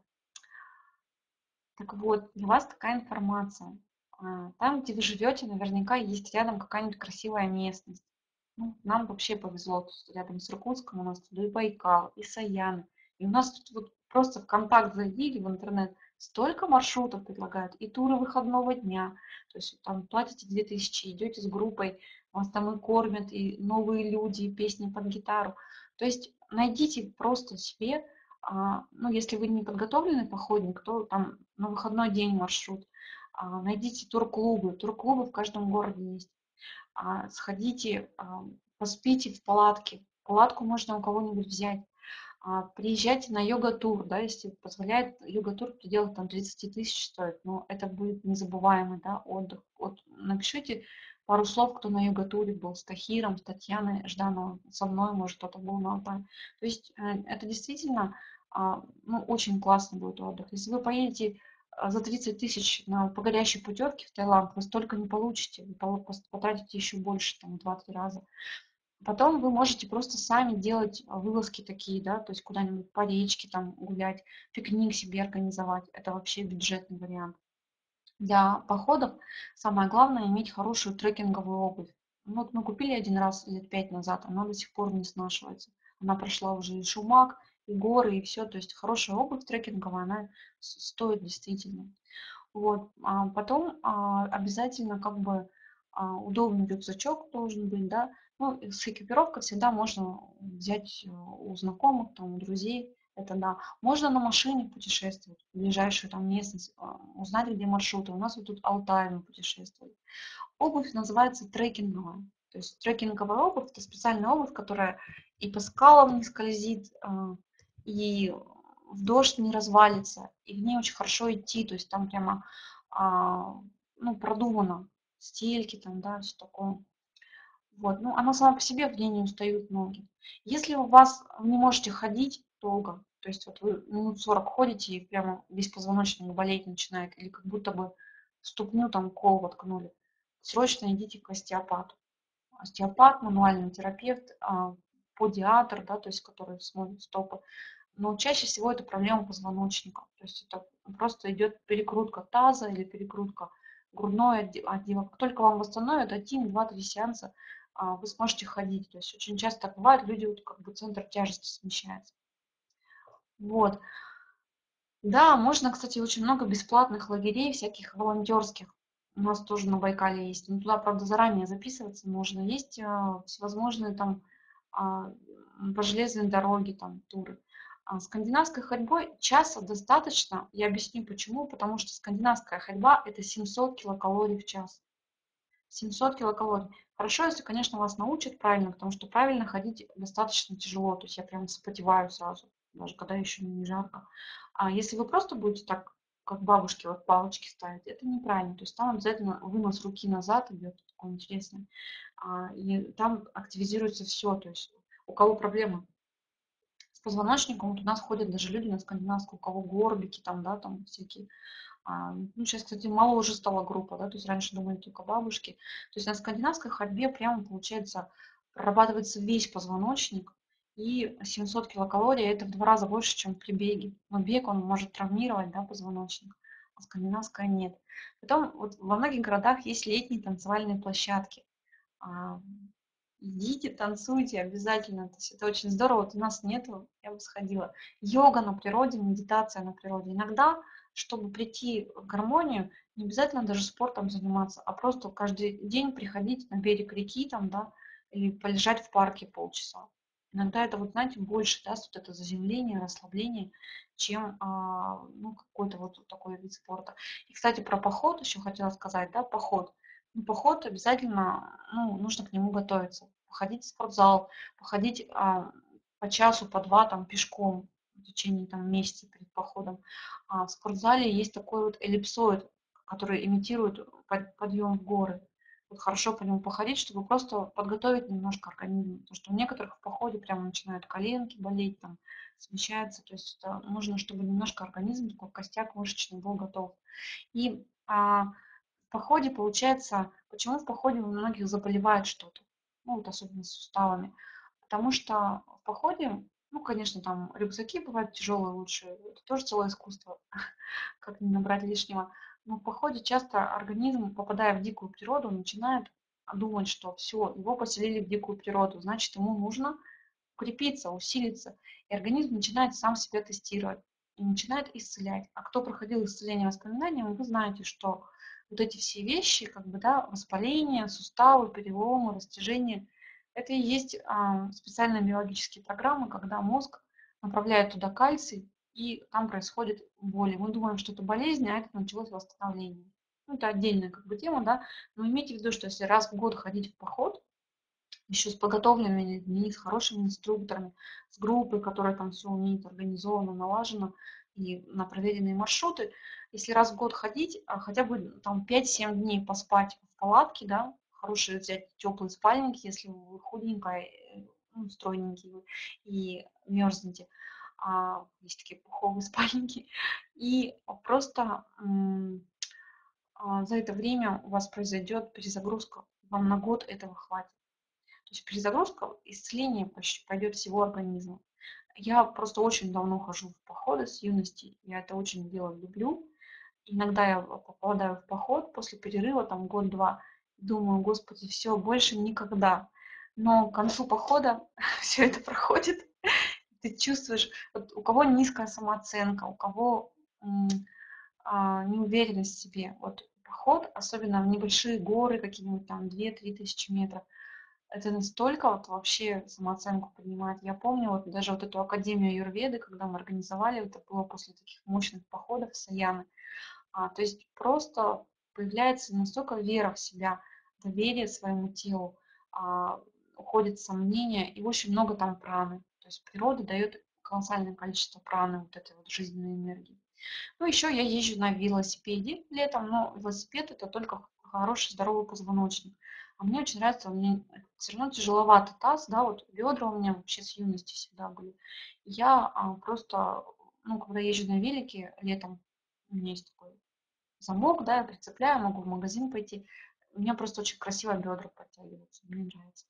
Так вот, для вас такая информация. Там, где вы живете, наверняка есть рядом какая-нибудь красивая местность. Ну, нам вообще повезло, тут рядом с Иркутском у нас тут и Байкал, и Саяны. И у нас тут вот просто ВКонтакт зайди или в интернет, столько маршрутов предлагают, и туры выходного дня. То есть там платите 2000, идете с группой, вас там и кормят, и новые люди, и песни под гитару. То есть найдите просто себе, ну, если вы не подготовленный походник, то там на выходной день маршрут. Найдите турклубы. Турклубы в каждом городе есть. Сходите, поспите в палатке. Палатку можно у кого-нибудь взять. Приезжайте на йога-тур, да, если позволяет йога-тур в пределах там 30 тысяч стоит, но это будет незабываемый, да, отдых. Вот напишите пару слов, кто на йога-туре был с Тахиром, с Татьяной Ждановой, со мной, может, кто-то был на Алтае. То есть это действительно, ну, очень классный будет отдых. Если вы поедете за 30 тысяч по горящей путевке в Таиланд, вы столько не получите, вы потратите еще больше, там, 2-3 раза. Потом вы можете просто сами делать вылазки такие, да, то есть куда-нибудь по речке там гулять, пикник себе организовать. Это вообще бюджетный вариант. Для походов самое главное иметь хорошую трекинговую обувь. Ну, вот мы купили один раз лет 5 назад, она до сих пор не снашивается. Она прошла уже и шумак, и горы, и все. То есть хорошая обувь трекинговая, она стоит действительно. Вот. Потом обязательно как бы удобный рюкзачок должен быть, да. Ну, с экипировкой всегда можно взять у знакомых, там, у друзей. Это да. Можно на машине путешествовать в ближайшую там местность, узнать, где маршруты. У нас вот тут Алтай мы путешествовали. Обувь называется трекинговая. То есть трекинговая обувь – это специальная обувь, которая и по скалам не скользит, и в дождь не развалится, и в ней очень хорошо идти. То есть там прямо ну, продумано стельки там, да, все такое. Вот. Ну, она сама по себе, в ней не устают ноги. Если у вас вы не можете ходить долго, То есть вот вы минут 40 ходите и прямо весь позвоночник болеть начинает, или как будто бы в ступню там кол воткнули. Срочно идите к остеопату. Остеопат, мануальный терапевт, подиатр, да, то есть который смотрит стопы. Но чаще всего это проблема позвоночника. То есть это просто идет перекрутка таза или перекрутка грудной отдела. Как только вам восстановят 1, 2, 3 сеанса, вы сможете ходить. То есть очень часто так бывает, люди вот как бы центр тяжести смещается. Вот. Да, можно, кстати, очень много бесплатных лагерей, всяких волонтерских. У нас тоже на Байкале есть. Но туда, правда, заранее записываться нужно. Есть всевозможные там а, по железной дороге там туры. Скандинавской ходьбой часа достаточно. Я объясню почему. Потому что скандинавская ходьба – это 700 килокалорий в час. 700 килокалорий. Хорошо, если, конечно, вас научат правильно, потому что правильно ходить достаточно тяжело. То есть я прям вспотеваю сразу, даже когда еще не жарко. А если вы просто будете так, как бабушки, вот палочки ставить, это неправильно. То есть там обязательно вынос руки назад идет, такой интересный. И там активизируется все. То есть у кого проблемы с позвоночником, вот у нас ходят даже люди на скандинавскую, у кого горбики там, да, там всякие. Ну, сейчас, кстати, мало уже стала группа, да, то есть раньше думали только бабушки. То есть на скандинавской ходьбе прямо, получается, прорабатывается весь позвоночник, и 700 килокалорий – это в 2 раза больше, чем при беге. Но бег, он может травмировать, да, позвоночник, а скандинавская нет. Потом вот во многих городах есть летние танцевальные площадки. А, Идите, танцуйте обязательно. То есть это очень здорово. Вот у нас нету, я бы сходила. Йога на природе, медитация на природе. Иногда, чтобы прийти в гармонию, не обязательно даже спортом заниматься, а просто каждый день приходить на берег реки там, да, или полежать в парке полчаса. Иногда это, вот, знаете, больше даст вот это заземление, расслабление, чем ну, какой-то вот такой вид спорта. И, кстати, про поход еще хотела сказать, да, поход. Ну, поход обязательно, ну, нужно к нему готовиться. Походить в спортзал, походить по часу, по два там пешком в течение там месяца перед походом. В спортзале есть такой вот эллипсоид, который имитирует подъем в горы. Вот хорошо по нему походить, чтобы просто подготовить немножко организм. Потому что у некоторых в походе прямо начинают коленки болеть, там, смещаются. То есть это нужно, чтобы немножко организм, такой костяк мышечный был готов. И в походе получается, почему в походе у многих заболевает что-то, ну вот особенно с суставами, потому что в походе, ну, конечно, там рюкзаки бывают тяжелые лучше, это тоже целое искусство, как не набрать лишнего, но в походе часто организм, попадая в дикую природу, начинает думать, что все, его поселили в дикую природу, значит, ему нужно укрепиться, усилиться, и организм начинает сам себя тестировать и начинает исцелять. А кто проходил исцеление воспоминаниями, вы знаете, что вот эти все вещи, как бы, да, воспаление, суставы, переломы, растяжения, это и есть специальные биологические программы, когда мозг направляет туда кальций, и там происходит боли. Мы думаем, что это болезнь, а это началось восстановление. Ну, это отдельная как бы тема, да, но имейте в виду, что если раз в год ходить в поход, еще с подготовленными людьми, с хорошими инструкторами, с группой, которая там все умеет, организовано, налажено, и на проверенные маршруты. Если раз в год ходить, хотя бы там 5-7 дней поспать в палатке, да, хорошие взять теплые спальники, если вы худенькая, ну, стройненький вы, и мерзнете. Есть такие пуховые спальники. И просто за это время у вас произойдет перезагрузка. Вам на год этого хватит. То есть перезагрузка, исцеление почти пойдет всего организма. Я просто очень давно хожу в походы с юности. Я это очень делать люблю. Иногда я попадаю в поход после перерыва, там год-два, думаю, господи, все, больше никогда. Но к концу похода все это проходит. Ты чувствуешь, вот у кого низкая самооценка, у кого неуверенность в себе. Вот поход, особенно в небольшие горы, какие-нибудь там 2-3 тысячи метров, это настолько вот вообще самооценку поднимает. Я помню вот даже вот эту Академию Аюрведы, когда мы организовали, это было после таких мощных походов в Саяны. То есть просто появляется настолько вера в себя, доверие своему телу, уходит сомнения, и очень много там праны. То есть природа дает колоссальное количество праны, вот этой вот жизненной энергии. Ну, еще я езжу на велосипеде летом, но велосипед – это только хороший здоровый позвоночник. А мне очень нравится, мне все равно тяжеловато таз, да, вот бедра у меня вообще с юности всегда были. Я просто, ну, когда езжу на велике летом, у меня есть такой замок, да, я прицепляю, могу в магазин пойти. У меня просто очень красиво бедра подтягиваются, мне нравится.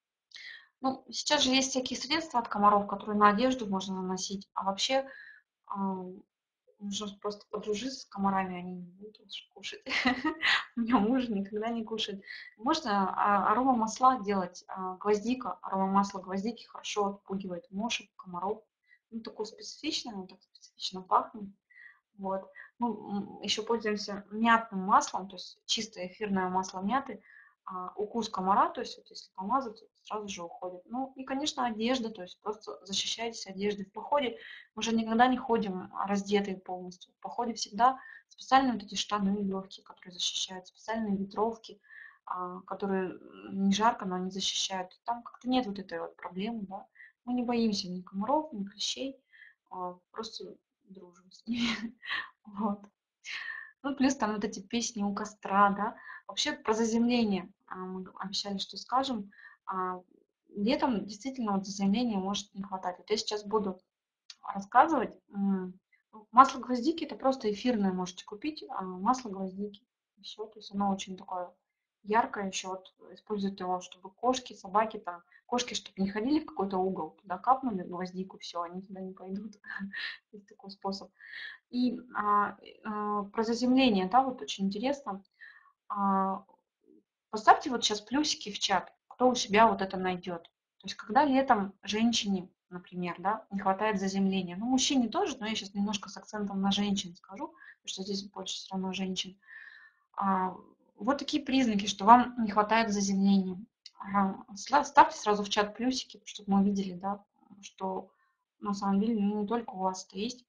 Ну, сейчас же есть всякие средства от комаров, которые на одежду можно наносить, а вообще а, нужно просто подружиться с комарами, они не будут лучше кушать. У меня муж никогда не кушает. Можно аромамасла делать, гвоздика, аромамасло гвоздики хорошо отпугивает мошек, комаров. Ну, такое специфичное, оно так специфично пахнет. Вот. Ну, еще пользуемся мятным маслом, то есть чистое эфирное масло мяты. Укус комара, то есть вот если помазать, сразу же уходит. Ну и, конечно, одежда, то есть просто защищайтесь одеждой. В походе мы же никогда не ходим раздетые полностью. В походе всегда специальные вот эти штаны легкие, которые защищают, специальные ветровки, которые не жарко, но они защищают. Там как-то нет вот этой вот проблемы, да. Мы не боимся ни комаров, ни клещей, просто дружим с ними. Вот. Ну, плюс там вот эти песни у костра, да. Вообще про заземление мы обещали, что скажем. А, Летом действительно вот заземления может не хватать. Вот я сейчас буду рассказывать. Масло гвоздики это просто эфирное можете купить, масло гвоздики. И все, то есть оно очень такое яркое, еще вот используют его, чтобы кошки, собаки там, кошки, чтобы не ходили в какой-то угол, туда капнули гвоздику, все, они туда не пойдут. Есть такой способ. И про заземление, да, вот очень интересно. А, Поставьте вот сейчас плюсики в чат, кто у себя вот это найдет. То есть когда летом женщине, например, да, не хватает заземления, ну, мужчине тоже, но я сейчас немножко с акцентом на женщин скажу, потому что здесь больше все равно женщин. А, Вот такие признаки, что вам не хватает заземления. Ставьте сразу в чат плюсики, чтобы мы видели, да, что на самом деле ну, не только у вас это есть.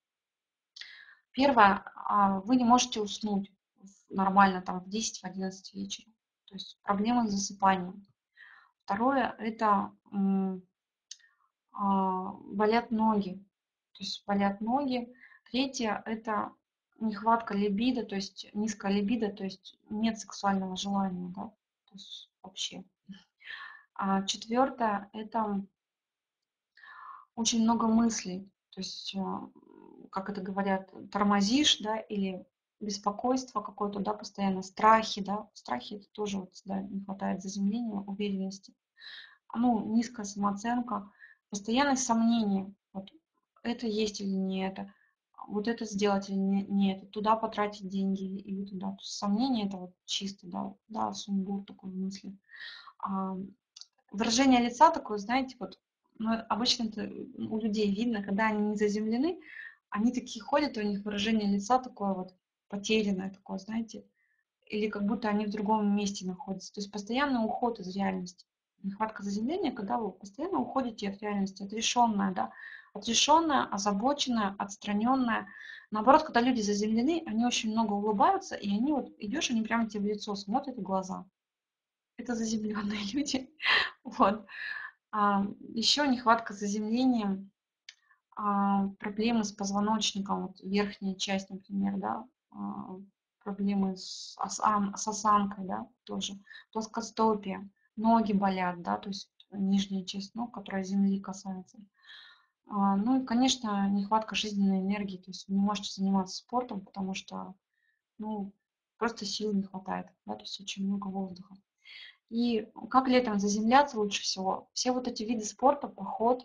Первое, вы не можете уснуть нормально там в 10-11 вечера. То есть проблемы с засыпанием. Второе, это болят ноги. То есть болят ноги. Третье, это нехватка либидо, то есть низкая либидо, то есть нет сексуального желания, да, то есть вообще. Четвертое, это очень много мыслей. То есть, как это говорят, тормозишь, да, или беспокойство какое-то, да, постоянно страхи, да. Страхи это тоже вот, да, не хватает заземления, уверенности. Ну, низкая самооценка, постоянное сомнение. Вот это есть или не это, вот это сделать или не это, туда потратить деньги или туда. То есть сомнение это вот чисто, да, да, сумбур такой в мысли. А, Выражение лица такое, знаете, вот, ну, обычно это у людей видно, когда они не заземлены, они такие ходят, у них выражение лица такое вот потерянное такое, знаете, или как будто они в другом месте находятся. То есть постоянный уход из реальности. Нехватка заземления, когда вы постоянно уходите от реальности, отрешенная, да, отрешенная, озабоченная, отстраненная. Наоборот, когда люди заземлены, они очень много улыбаются, и они вот идешь, они прямо тебе в лицо смотрят в глаза. Это заземленные люди. Вот. Еще нехватка заземления, проблемы с позвоночником, вот верхняя часть, например, да, проблемы с осанкой, да, тоже, плоскостопие, ноги болят, да, то есть нижняя часть ног, которая земли касается. Ну и, конечно, нехватка жизненной энергии, то есть вы не можете заниматься спортом, потому что, ну, просто сил не хватает, да, то есть очень много воздуха. И как летом заземляться лучше всего? Все вот эти виды спорта, поход,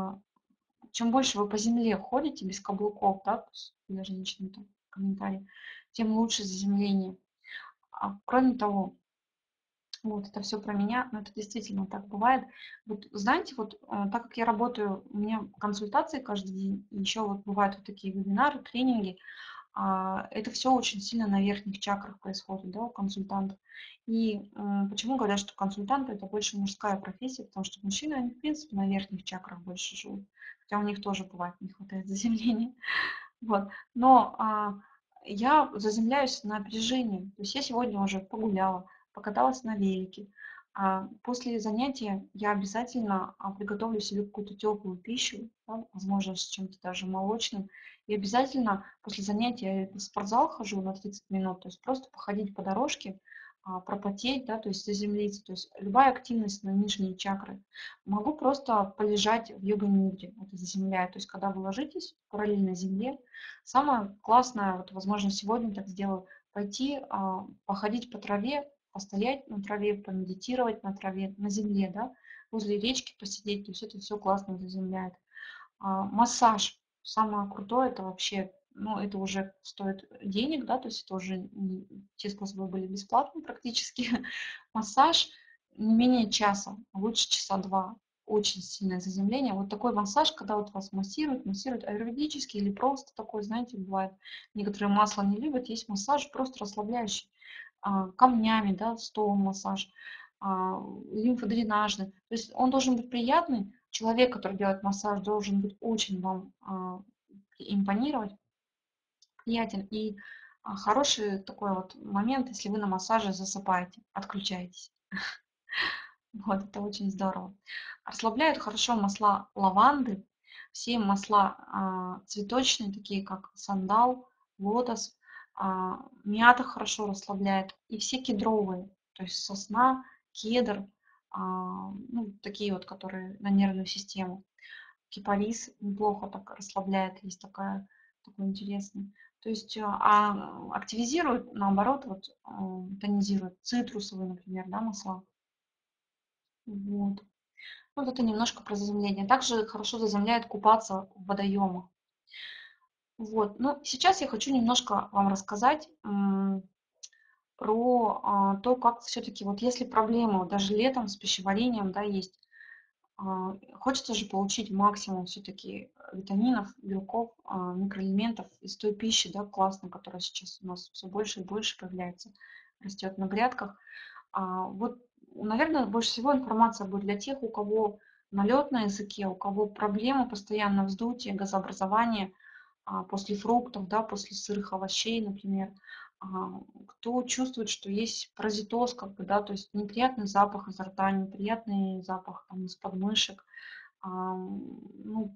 чем больше вы по земле ходите без каблуков, да, то есть для женщин там комментарий, тем лучше заземление. Кроме того, вот это все про меня, но это действительно так бывает. Вот знаете, вот так как я работаю, у меня консультации каждый день, и еще вот бывают вот такие вебинары, тренинги, это все очень сильно на верхних чакрах происходит, да, у консультантов. И почему говорят, что консультанты это больше мужская профессия, потому что мужчины, они, в принципе, на верхних чакрах больше живут. Хотя у них тоже бывает, не хватает заземления. Вот. Но я заземляюсь на опережение. То есть я сегодня уже погуляла, покаталась на велике. После занятия я обязательно приготовлю себе какую-то теплую пищу, да, возможно, с чем-то даже молочным. И обязательно после занятия я в спортзал хожу на 30 минут, то есть просто походить по дорожке, пропотеть, да, то есть заземлиться, то есть любая активность на нижние чакры. Могу просто полежать в йога-нидре, это заземляет, то есть когда вы ложитесь параллельно земле, самое классное, вот, возможно, сегодня так сделаю, пойти походить по траве, постоять на траве, помедитировать на траве, на земле, да, возле речки посидеть, то есть это все классно заземляет. Массаж. Самое крутое это вообще, ну, это уже стоит денег, да, то есть это уже те способы были бесплатные практически. Массаж не менее часа, а лучше часа два. Очень сильное заземление. Вот такой массаж, когда вот вас массируют аюрведический или просто такой, знаете, бывает, некоторые масла не любят, есть массаж просто расслабляющий, камнями, да, столом массаж, лимфодренажный. То есть он должен быть приятный. Человек, который делает массаж, должен быть очень вам импонировать, приятен. И хороший такой вот момент, если вы на массаже засыпаете, отключаетесь. Вот, это очень здорово. Расслабляют хорошо масла лаванды, все масла цветочные, такие как сандал, лотос, мята хорошо расслабляет, и все кедровые, то есть сосна, кедр, ну, такие вот, которые на нервную систему. Кипарис неплохо так расслабляет, есть такой интересный. То есть активизирует, наоборот, вот, тонизирует цитрусовые, например, да, масла. Вот. Вот это немножко про заземление. Также хорошо заземляет купаться в водоемах. Вот. Ну, сейчас я хочу немножко вам рассказать про то, как все-таки, вот если проблемы, вот даже летом с пищеварением, да, есть, хочется же получить максимум все-таки витаминов, белков, микроэлементов из той пищи, да, классной, которая сейчас у нас все больше и больше появляется, растет на грядках. Вот, наверное, больше всего информация будет для тех, у кого налет на языке, у кого проблемы постоянно вздутие, газообразование после фруктов, да, после сырых овощей, например. Кто чувствует, что есть паразитоз, как бы, да, то есть неприятный запах изо рта, неприятный запах там, из подмышек, ну,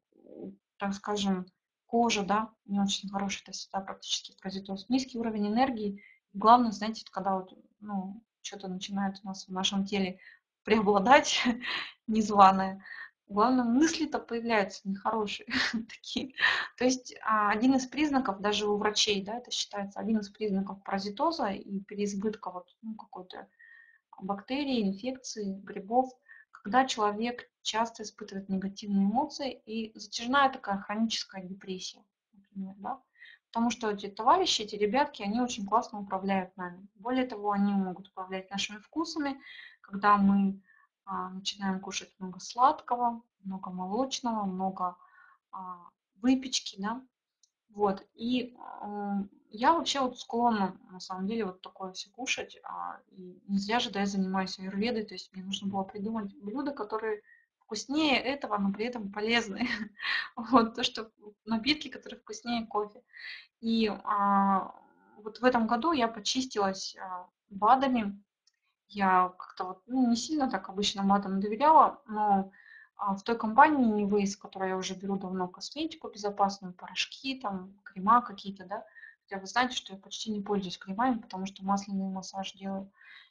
так скажем, кожа, да, не очень хорошая, это всегда практически паразитоз. Низкий уровень энергии. Главное, знаете, когда вот, ну, что-то начинает у нас в нашем теле преобладать незваное, главное, мысли-то появляются нехорошие такие. То есть один из признаков, даже у врачей, да, это считается один из признаков паразитоза и переизбытка вот, ну, какой-то бактерий, инфекций, грибов, когда человек часто испытывает негативные эмоции и затяжная такая хроническая депрессия, например, да. Потому что эти товарищи, эти ребятки, они очень классно управляют нами. Более того, они могут управлять нашими вкусами, когда мы начинаем кушать много сладкого, много молочного, много выпечки, да, вот. И я вообще вот склонна, на самом деле, вот такое все кушать. И не зря же, да, я занимаюсь аюрведой, то есть мне нужно было придумать блюда, которые вкуснее этого, но при этом полезные. Вот то, что напитки, которые вкуснее кофе. И вот в этом году я почистилась БАДами. Я как-то вот, ну, не сильно так обычно матам доверяла, но в той компании Waze, в которой я уже беру давно косметику безопасную, порошки, там, крема какие-то, да, хотя вы знаете, что я почти не пользуюсь кремами, потому что масляный массаж делаю.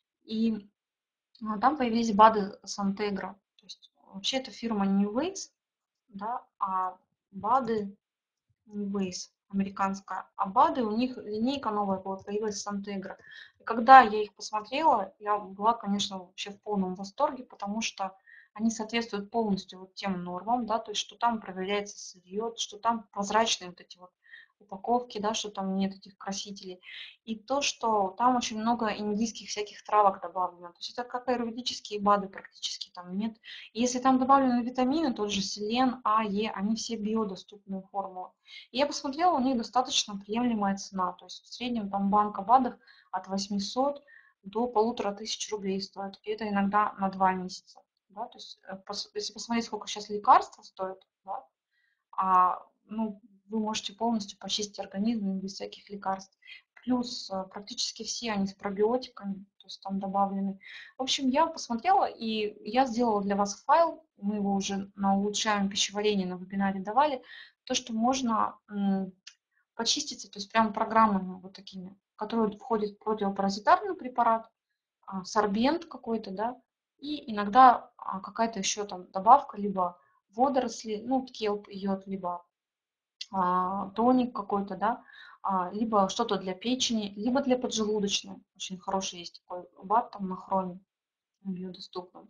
И там появились БАДы Сантегра. То есть вообще это фирма New Ways, да, а БАДы Waze американская, а БАДы, у них линейка новая была, появилась Сантегра. И когда я их посмотрела, я была, конечно, вообще в полном восторге, потому что они соответствуют полностью вот тем нормам, да, то есть что там проверяется сырье, что там прозрачные вот эти вот упаковки, да, что там нет этих красителей. И то, что там очень много индийских всяких травок добавлено. То есть это как аюрведические БАДы практически там нет. И если там добавлены витамины, тот же селен, А, Е, они все биодоступные формулы. И я посмотрела, у них достаточно приемлемая цена. То есть в среднем там банка БАДов от 800 до 1500 рублей стоит. И это иногда на 2 месяца. Да? То есть, если посмотреть, сколько сейчас лекарства стоят, да, ну, вы можете полностью почистить организм без всяких лекарств. Плюс практически все они с пробиотиками, то есть там добавлены. В общем, я посмотрела, и я сделала для вас файл, мы его уже на улучшаем пищеварение на вебинаре давали, то, что можно почиститься, то есть прям программами вот такими который вот входит в противопаразитарный препарат, сорбент какой-то, да, и иногда какая-то еще там добавка, либо водоросли, ну, келп, йод, либо тоник какой-то, да, либо что-то для печени, либо для поджелудочной. Очень хороший есть такой БАД там на хроме, биодоступный.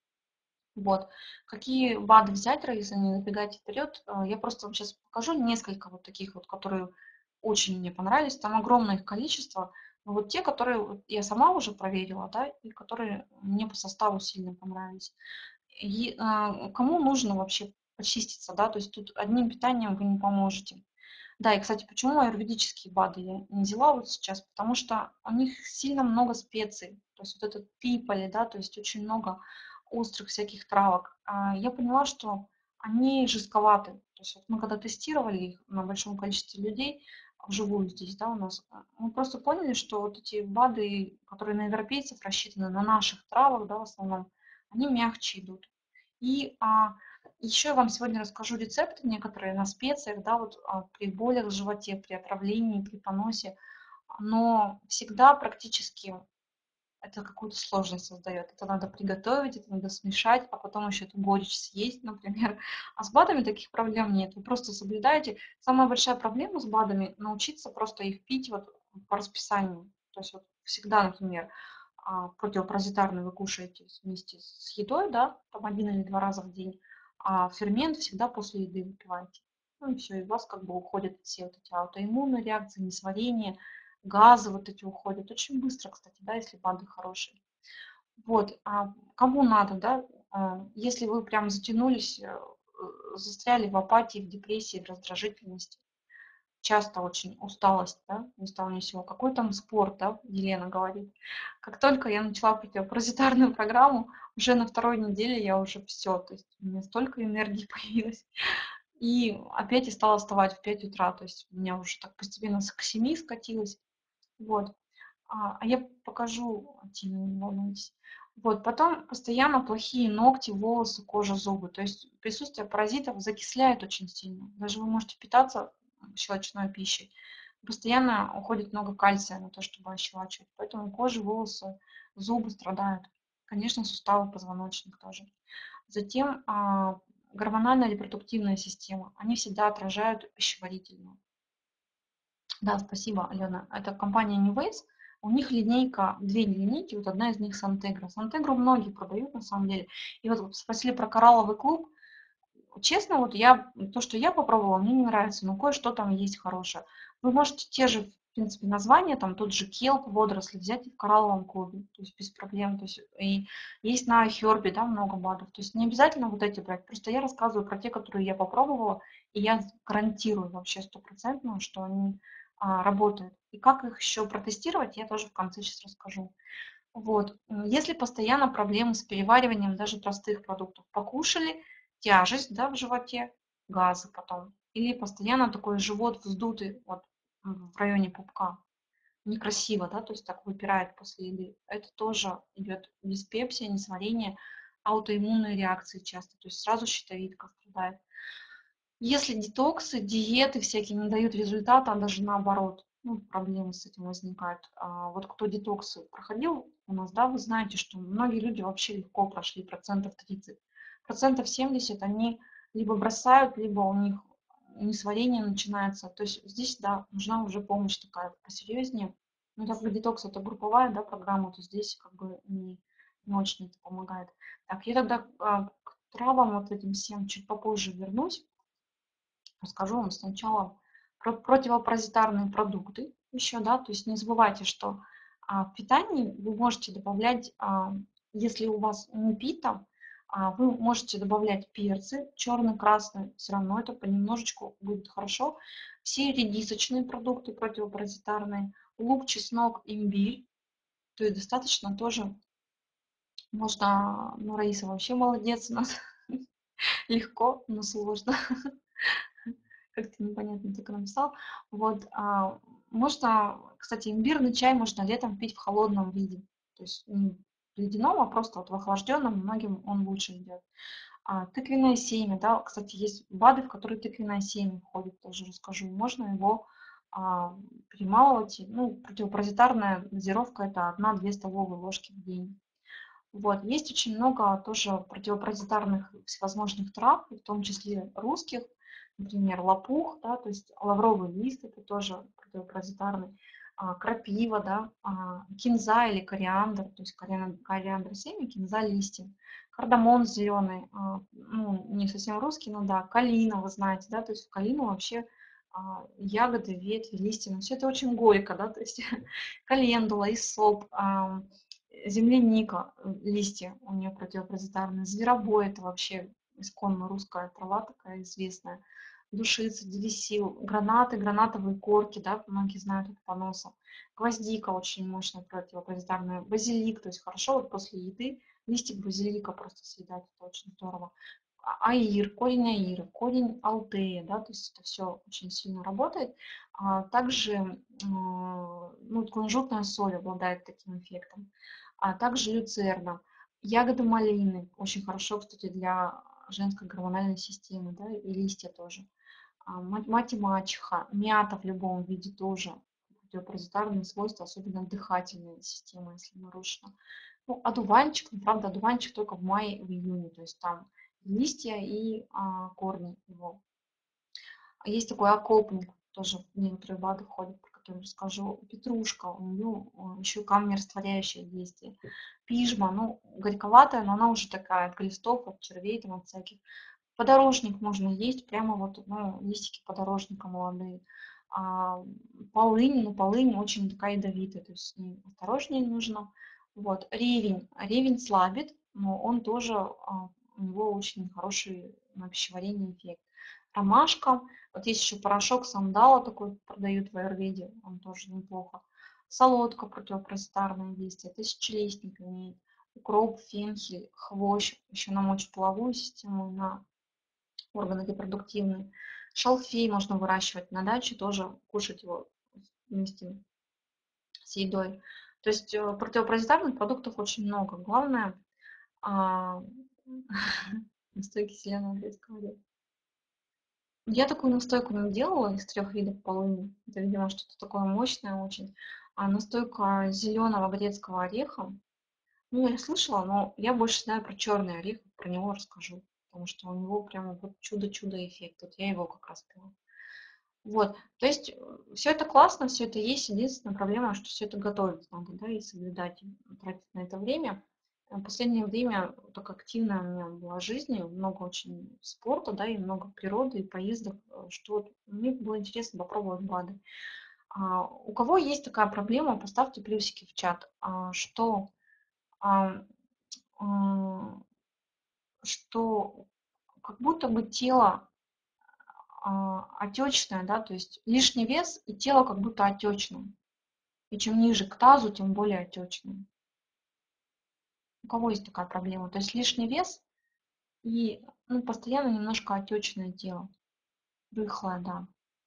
Вот. Какие БАДы взять, если не забегать вперед? Я просто вам сейчас покажу несколько вот таких вот, которые очень мне понравились. Там огромное их количество. Но вот те, которые вот я сама уже проверила, да, и которые мне по составу сильно понравились. И, кому нужно вообще почиститься, да, то есть тут одним питанием вы не поможете. Да, и, кстати, почему аюрведические БАДы я не взяла вот сейчас? Потому что у них сильно много специй. То есть вот этот пиполи, да, то есть очень много острых всяких травок. Я поняла, что они жестковаты. То есть вот мы когда тестировали их на большом количестве людей, вживую здесь, да, у нас, мы просто поняли, что вот эти БАДы, которые на европейцев рассчитаны, на наших травах, да, в основном, они мягче идут. И еще я вам сегодня расскажу рецепты некоторые на специях, да, вот при болях в животе, при отравлении, при поносе. Но всегда практически это какую-то сложность создает. Это надо приготовить, это надо смешать, а потом еще эту горечь съесть, например. А с БАДами таких проблем нет. Вы просто соблюдаете. Самая большая проблема с БАДами — научиться просто их пить вот по расписанию. То есть вот всегда, например, противопаразитарный вы кушаете вместе с едой, да, там 1 или 2 раза в день, а фермент всегда после еды выпиваете. Ну и все, и у вас как бы уходят все вот эти аутоиммунные реакции, несварение, газы вот эти уходят. Очень быстро, кстати, да, если БАДы хорошие. Вот, кому надо, да, если вы прям затянулись, застряли в апатии, в депрессии, в раздражительности, часто очень усталость, да, ни с того ни с сего. Какой там спорт, да, Елена говорит. Как только я начала противопаразитарную программу, уже на второй неделе я уже все, то есть у меня столько энергии появилось. И опять я стала вставать в 5 утра, то есть у меня уже так постепенно к 7 скатилось. Вот. Я покажу, Тина, не волнуйтесь. Вот, потом постоянно плохие ногти, волосы, кожа, зубы. То есть присутствие паразитов закисляет очень сильно. Даже вы можете питаться щелочной пищей. Постоянно уходит много кальция на то, чтобы ощелачивать. Поэтому кожа, волосы, зубы страдают. Конечно, суставы, позвоночник тоже. Затем гормональная репродуктивная система. Они всегда отражают пищеварительную. Да, спасибо, Алена. Это компания New Ways. У них линейка, 2 линейки, вот одна из них Сантегра. Сантегру многие продают на самом деле. И вот спросили про коралловый клуб. Честно, вот то, что я попробовала, мне не нравится, но кое-что там есть хорошее. Вы можете те же, в принципе, названия, там тот же келп, водоросли взять и в коралловом клубе, то есть без проблем. То есть и есть на Хербе, да, много БАДов. То есть не обязательно вот эти брать, просто я рассказываю про те, которые я попробовала, и я гарантирую вообще стопроцентно, что они работают. И как их еще протестировать, я тоже в конце сейчас расскажу. Вот. Если постоянно проблемы с перевариванием даже простых продуктов, покушали, тяжесть, да, в животе, газы потом, или постоянно такой живот вздутый вот, в районе пупка, некрасиво, да, то есть так выпирает после еды, это тоже идет диспепсия, несварение, аутоиммунные реакции часто, то есть сразу щитовидка страдает. Если детоксы, диеты всякие не дают результата, а даже наоборот, ну, проблемы с этим возникают. Вот кто детоксы проходил у нас, да, вы знаете, что многие люди вообще легко прошли, 30%. 70% они либо бросают, либо у них несварение начинается. То есть здесь, да, нужна уже помощь такая посерьезнее. Но так как детокс — это групповая, да, программа, то здесь как бы не очень это помогает. Так, я тогда к травам вот этим всем чуть попозже вернусь. Расскажу вам сначала про противопаразитарные продукты еще, да, то есть не забывайте, что в питании вы можете добавлять, если у вас не пита, вы можете добавлять перцы, черный, красный, все равно это понемножечку будет хорошо. Все редисочные продукты противопаразитарные, лук, чеснок, имбирь, то есть достаточно тоже можно, ну, Раиса вообще молодец у нас, легко, но сложно. Как-то непонятно только написал. Вот, можно, кстати, имбирный чай можно летом пить в холодном виде. То есть не в ледяном, а просто вот в охлажденном, многим он лучше идет. Тыквенное семя, да, кстати, есть БАДы, в которые тыквенное семя входит, тоже расскажу. Можно его перемалывать. Ну, противопаразитарная дозировка это 1-2 столовые ложки в день. Вот. Есть очень много тоже противопаразитарных всевозможных трав, в том числе русских, например, лопух, да, то есть лавровый лист, это тоже противопаразитарный, крапива, да, кинза или кориандр, то есть кориандр семя, кинза листья, кардамон зеленый, ну, не совсем русский, но да, калина, вы знаете, да, то есть в калину вообще ягоды, ветви, листья, но все это очень горько, да, то есть календула, иссоп, земляника, листья у нее противопаразитарные, зверобой, это вообще исконно русская трава такая известная, душица, девисил, гранаты, гранатовые корки, да, многие знают от поноса, гвоздика очень мощная противопаразитарная, базилик, то есть хорошо вот после еды листик базилика просто съедать, это очень здорово. Аир, корень аира, корень алтея, да, то есть это все очень сильно работает. Также ну, кунжутная соль обладает таким эффектом, а также люцерна. Ягоды малины очень хорошо, кстати, для женской гормональной системы, да, и листья тоже. Мать и мачеха, мята в любом виде тоже противопаразитарные свойства, особенно дыхательная система, если нарушена. Ну, одуванчик, ну, правда, одуванчик только в мае, в июне, то есть там листья и корни его. Есть такой окопник, тоже в некоторые БАДы входит, про который расскажу. Петрушка, у нее еще камнерастворяющее действие. Пижма, ну, горьковатая, но она уже такая от глистов, от червей, там, от всяких. Подорожник можно есть, прямо вот, ну, листики подорожника молодые. А, полынь, ну, полынь очень такая ядовитая, то есть с ней осторожнее нужно. Вот, ревень. Ревень слабит, но он тоже, у него очень хороший на пищеварение эффект. Ромашка. Вот есть еще порошок сандала такой продают в аюрведе, он тоже неплохо. Солодка противопаразитарное действие, тысячелистник имеет. Укроп, фенхель, хвощ, еще на мочеполовую систему, на органы репродуктивные. Шалфей можно выращивать на даче, тоже кушать его вместе с едой. То есть противопаразитарных продуктов очень много. Главное, а, настойки зеленого грецкого ореха. Я такую настойку не делала из 3 видов полыни. Это, видимо, что-то такое мощное очень. А настойка зеленого грецкого ореха. Ну, я слышала, но я больше знаю про черный орех, про него расскажу. Потому что у него прямо вот чудо-чудо эффект. Вот я его как раз пила. Вот, то есть все это классно, все это есть. Единственная проблема, что все это готовить надо, да, и соблюдать, и тратить на это время. В последнее время так активно у меня была жизнь, и много очень спорта, да, и много природы, и поездок, что вот мне было интересно попробовать БАДы. У кого есть такая проблема, поставьте плюсики в чат, а, м, что как будто бы тело отечное, да, то есть лишний вес и тело как будто отечное. И чем ниже к тазу, тем более отечное. У кого есть такая проблема? То есть лишний вес и ну, постоянно немножко отечное тело. Рыхлое, да.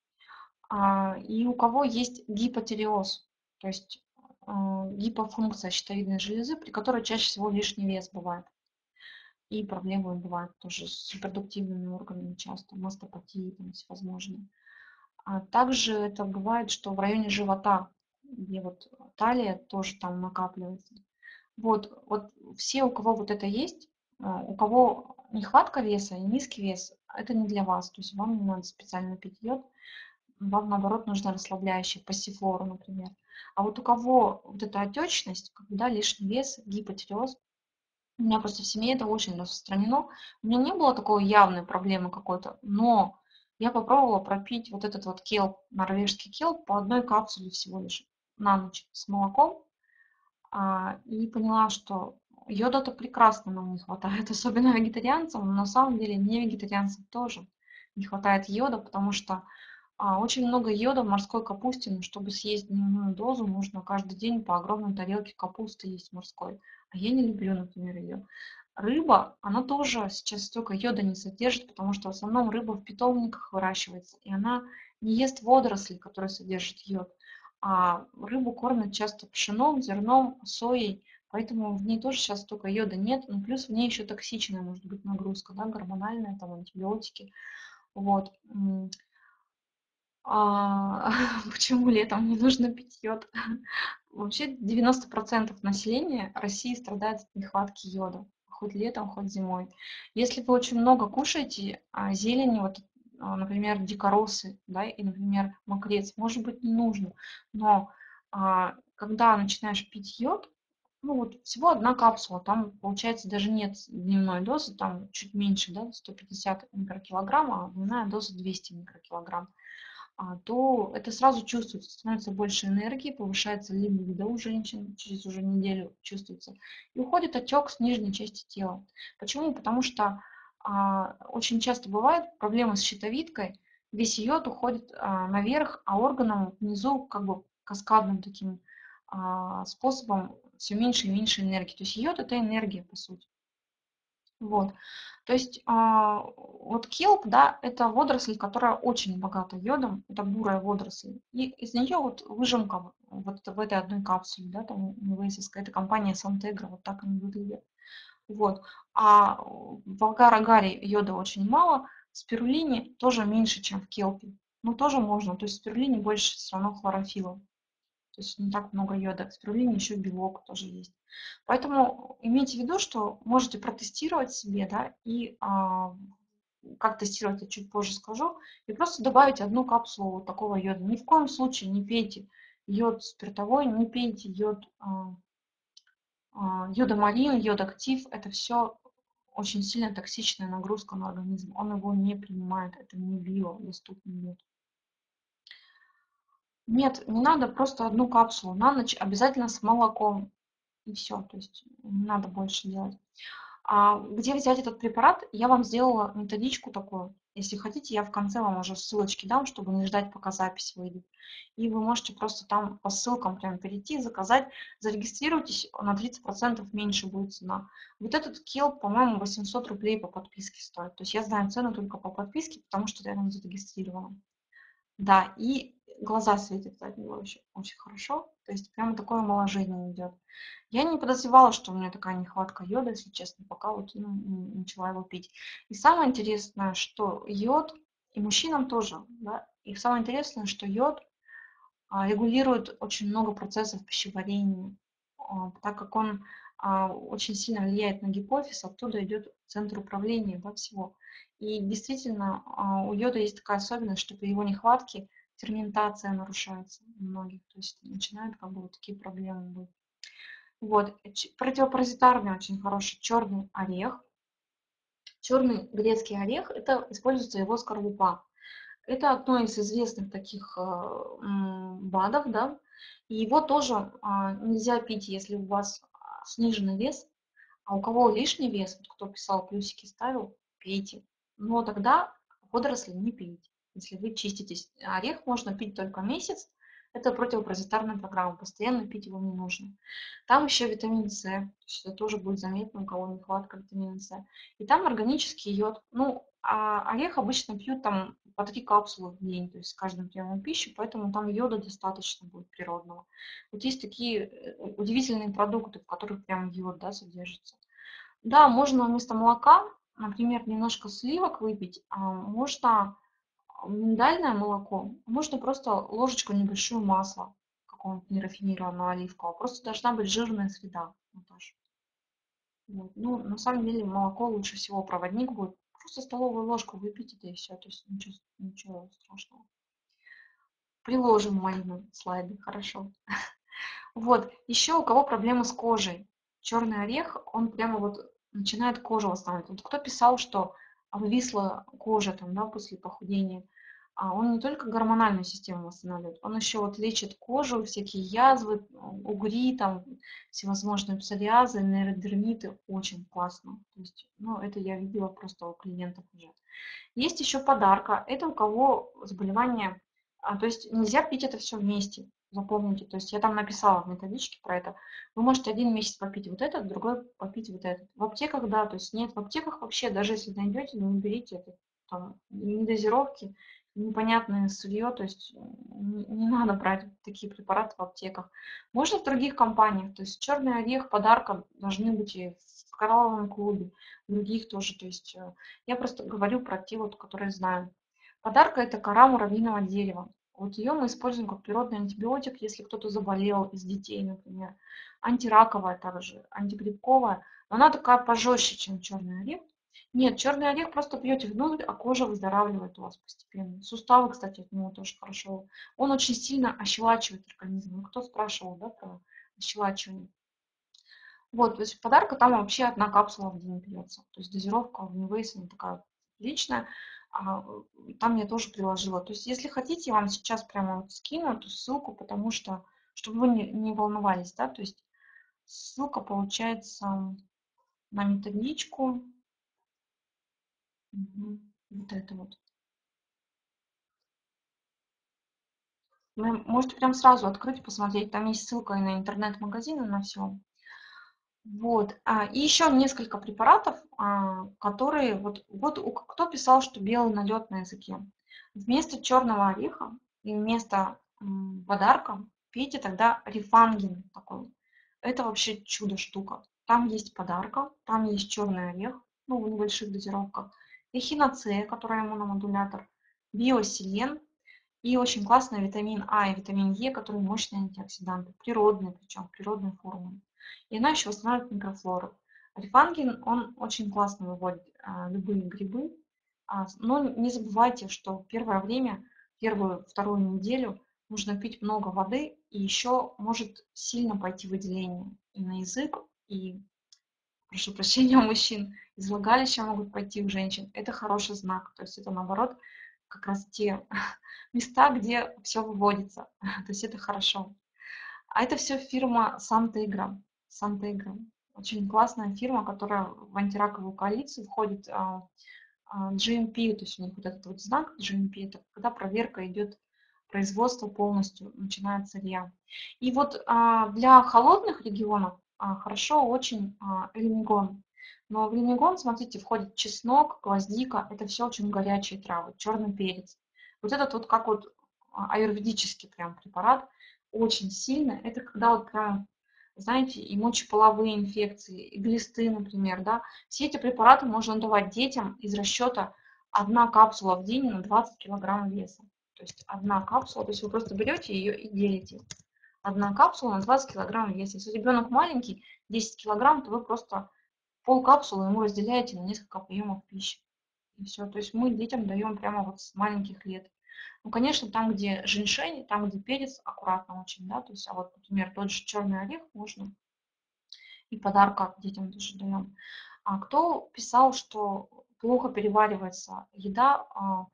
И у кого есть гипотиреоз, то есть гипофункция щитовидной железы, при которой чаще всего лишний вес бывает. И проблемы бывают тоже с репродуктивными органами часто, мастопатии там всевозможные. Также это бывает, что в районе живота, где вот талия тоже там накапливается. Вот все, у кого вот это есть, у кого нехватка веса и низкий вес, это не для вас. То есть вам не надо специально пить йод, вам наоборот нужно расслабляющее, пассифлору, например. А вот у кого вот эта отечность, когда лишний вес, гипотиреоз, у меня просто в семье это очень распространено. У меня не было такой явной проблемы какой-то, но я попробовала пропить вот этот вот келп, норвежский келп, по одной капсуле всего лишь на ночь с молоком. И поняла, что йода-то прекрасно нам не хватает, особенно вегетарианцам, но на самом деле не вегетарианцам тоже не хватает йода, потому что очень много йода в морской капусте, но чтобы съесть дневную дозу, нужно каждый день по огромной тарелке капусты есть морской. А я не люблю, например, ее. Рыба, она тоже сейчас столько йода не содержит, потому что в основном рыба в питомниках выращивается, и она не ест водоросли, которые содержат йод. А рыбу кормят часто пшеном, зерном, соей, поэтому в ней тоже сейчас столько йода нет. Ну, плюс в ней еще токсичная может быть нагрузка, да, гормональная, там антибиотики. Вот. А, почему летом не нужно пить йод? Вообще 90% населения России страдает от нехватки йода, хоть летом, хоть зимой. Если вы очень много кушаете зелени, вот, например, дикоросы, да, и, например, мокрец, может быть, не нужно, но когда начинаешь пить йод, ну вот всего одна капсула, там, получается, даже нет дневной дозы, там чуть меньше, да, 150 микрокилограмм, а дневная доза 200 микрокилограмм, то это сразу чувствуется, становится больше энергии, повышается либидо у женщин, через уже неделю чувствуется, и уходит отек с нижней части тела. Почему? Потому что очень часто бывает проблема с щитовидкой, весь йод уходит наверх, а органам внизу как бы каскадным таким способом все меньше и меньше энергии. То есть йод это энергия, по сути. Вот. То есть вот келп, да, это водоросль, которая очень богата йодом, это бурая водоросль. И из нее вот выжимка вот в этой одной капсуле, да, там это компания Сантегра, вот так они выглядят. Вот. А в агар-агаре йода очень мало, в спирулине тоже меньше, чем в келпе. Но тоже можно, то есть в спирулине больше все равно хлорофилла. То есть не так много йода. В спирулине еще белок тоже есть. Поэтому имейте в виду, что можете протестировать себе, да, и как тестировать, я чуть позже скажу, и просто добавить одну капсулу вот такого йода. Ни в коем случае не пейте йод спиртовой, не пейте йод, йодомалин, йод-актив. Это все очень сильно токсичная нагрузка на организм. Он его не принимает, это не биодоступный йод. Нет, не надо, просто одну капсулу на ночь, обязательно с молоком. И все, то есть не надо больше делать. Где взять этот препарат? Я вам сделала методичку такую. Если хотите, я в конце вам уже ссылочки дам, чтобы не ждать, пока запись выйдет. И вы можете просто там по ссылкам прям перейти, заказать, зарегистрируйтесь, на 30% меньше будет цена. Вот этот келп, по-моему, 800 рублей по подписке стоит. То есть я знаю цену только по подписке, потому что я там зарегистрирована. Да, и глаза светят от него еще очень хорошо. То есть прямо такое омоложение идет. Я не подозревала, что у меня такая нехватка йода, если честно, пока вот начала его пить. И самое интересное, что йод, и мужчинам тоже, да, и самое интересное, что йод регулирует очень много процессов пищеварения, так как он очень сильно влияет на гипофиз, оттуда идет центр управления, да, всего. И действительно, у йода есть такая особенность, что при его нехватке ферментация нарушается у многих, то есть начинают как бы вот такие проблемы быть. Вот, противопаразитарный очень хороший черный орех. Черный грецкий орех, это используется его скорлупа. Это одно из известных таких БАДов, да, и его тоже нельзя пить, если у вас сниженный вес, а у кого лишний вес, вот кто писал плюсики, ставил, пейте. Но тогда водоросли не пейте. Если вы чиститесь, орех можно пить только месяц, это противопаразитарная программа, постоянно пить его не нужно. Там еще витамин С, то есть это тоже будет заметно, у кого нехватка витамина С. И там органический йод. Ну, а орех обычно пьют там по 3 капсулы в день, то есть с каждым приемом пищи, поэтому там йода достаточно будет природного. Вот есть такие удивительные продукты, в которых прям йод, да, содержится. Да, можно вместо молока, например, немножко сливок выпить, можно миндальное молоко, можно просто ложечку небольшую масла какого-нибудь нерафинированного оливкового. Просто должна быть жирная среда, Наташа. Вот. Ну, на самом деле молоко лучше всего проводник будет. Просто столовую ложку выпить это и все, то есть ничего страшного. Приложим мои слайды, хорошо. Вот, еще у кого проблемы с кожей. Черный орех, он прямо вот начинает кожу восстанавливать. Вот кто писал, что обвисла кожа там, да, после похудения, он не только гормональную систему восстанавливает, он еще вот лечит кожу, всякие язвы, угри, там, всевозможные псориазы, нейродермиты, очень классно. То есть, ну, это я видела просто у клиентов уже. Есть еще подарка. Это у кого заболевание, то есть нельзя пить это все вместе. Запомните, то есть я там написала в методичке про это. Вы можете один месяц попить вот этот, другой попить вот этот. В аптеках, да, то есть нет, в аптеках вообще, даже если найдете, не берите это, там, ни дозировки, непонятное сырье, то есть не надо брать такие препараты в аптеках. Можно в других компаниях, то есть черный орех подарком должны быть и в коралловом клубе, в других тоже, то есть я просто говорю про те, вот, которые знаю. Подарка — это кора муравьиного дерева. Вот ее мы используем как природный антибиотик, если кто-то заболел из детей, например. Антираковая также, антигрибковая. Но она такая пожестче, чем черный орех. Нет, черный орех просто пьете внутрь, а кожа выздоравливает у вас постепенно. Суставы, кстати, от него тоже хорошо. Он очень сильно ощелачивает организм. Ну, кто спрашивал, да, про ощелачивание? Вот, то есть подарка там вообще одна капсула в день пьется. То есть дозировка в Ньювейс, она такая личная. А, там я тоже приложила. То есть если хотите, я вам сейчас прямо вот скину эту ссылку, потому что, чтобы вы не волновались, да, то есть ссылка получается на методичку. Мгм. Вот это вот. Вы можете прям сразу открыть, посмотреть. Там есть ссылка и на интернет-магазин, и на все. Вот. И еще несколько препаратов, которые кто писал, что белый налет на языке. Вместо черного ореха и вместо подарка пейте тогда рифангин такой. Это вообще чудо-штука. Там есть подарка, там есть черный орех, ну, в небольших дозировках, эхиноцея, которая иммуномодулятор, биосилен и очень классный витамин А и витамин Е, которые мощные антиоксиданты, природные, причем природной формы. И она еще восстанавливает микрофлору. Рифангин, он очень классно выводит любые грибы. Но не забывайте, что первое время, первую, вторую неделю нужно пить много воды, и еще может сильно пойти выделение и на язык, и, прошу прощения, у мужчин, из влагалища могут пойти у женщин. Это хороший знак. То есть это, наоборот, как раз те места, где все выводится. То есть это хорошо. А это все фирма Санта-Игра. Санта-Игра. Очень классная фирма, которая в антираковую коалицию входит. GMP, то есть у них вот этот вот знак GMP, это когда проверка идет производство полностью, начинается РИА. И вот для холодных регионов хорошо очень элемигон. Но в элемигон, смотрите, входит чеснок, гвоздика, это все очень горячие травы, черный перец. Вот этот вот как вот аюрведический прям препарат, очень сильно, это когда вот прям, знаете, и мочеполовые инфекции, и глисты, например, да, все эти препараты можно давать детям из расчета одна капсула в день на 20 килограмм веса. То есть одна капсула, то есть вы просто берете ее и делите. Одна капсула на 20 килограмм веса. Если ребенок маленький, 10 килограмм, то вы просто пол капсулы ему разделяете на несколько приемов пищи. И все. То есть мы детям даем прямо вот с маленьких лет. Ну, конечно, там, где женьшень, там, где перец, аккуратно очень, да, то есть, а вот, например, тот же черный орех можно и подарка детям тоже даем. А кто писал, что плохо переваривается еда,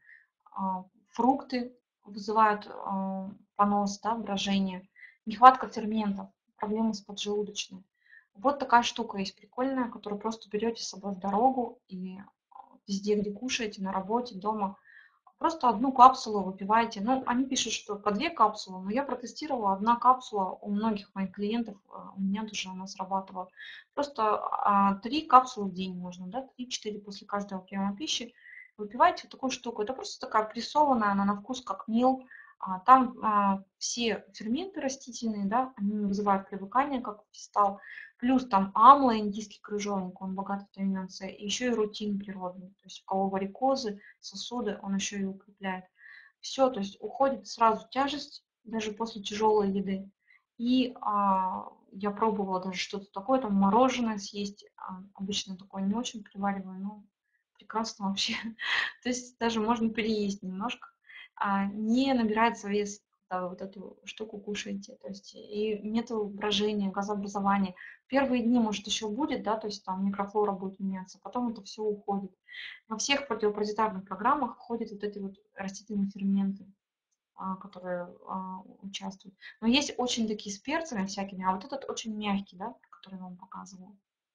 фрукты вызывают понос, да, брожение, нехватка ферментов, проблемы с поджелудочной. Вот такая штука есть прикольная, которую просто берете с собой в дорогу и везде, где кушаете, на работе, дома, просто одну капсулу выпиваете. Ну, они пишут, что по 2 капсулы, но я протестировала, одна капсула у многих моих клиентов, у меня тоже она срабатывала. Просто 3 капсулы в день можно, да, 3-4 после каждого приема пищи. Выпивайте вот такую штуку. Это просто такая прессованная, она на вкус как мел. Там все ферменты растительные, да, они не вызывают привыкания, как фистал. Плюс там амла, индийский крыжовник, он богат витамином С, и еще и рутин природный. То есть у кого варикозы, сосуды, он еще и укрепляет. Все, то есть уходит сразу тяжесть, даже после тяжелой еды. И я пробовала даже что-то такое, там мороженое съесть, обычно такое не очень привариваю, но прекрасно вообще. То есть даже можно переесть немножко, не набирается вес, когда вы вот эту штуку кушаете. То есть и нету брожения, газообразования. Первые дни, может, еще будет, да, то есть там микрофлора будет меняться, потом это все уходит. Во всех противопаразитарных программах входят вот эти вот растительные ферменты, которые участвуют. Но есть очень такие с перцами всякими, а вот этот очень мягкий, да, который я вам показывала.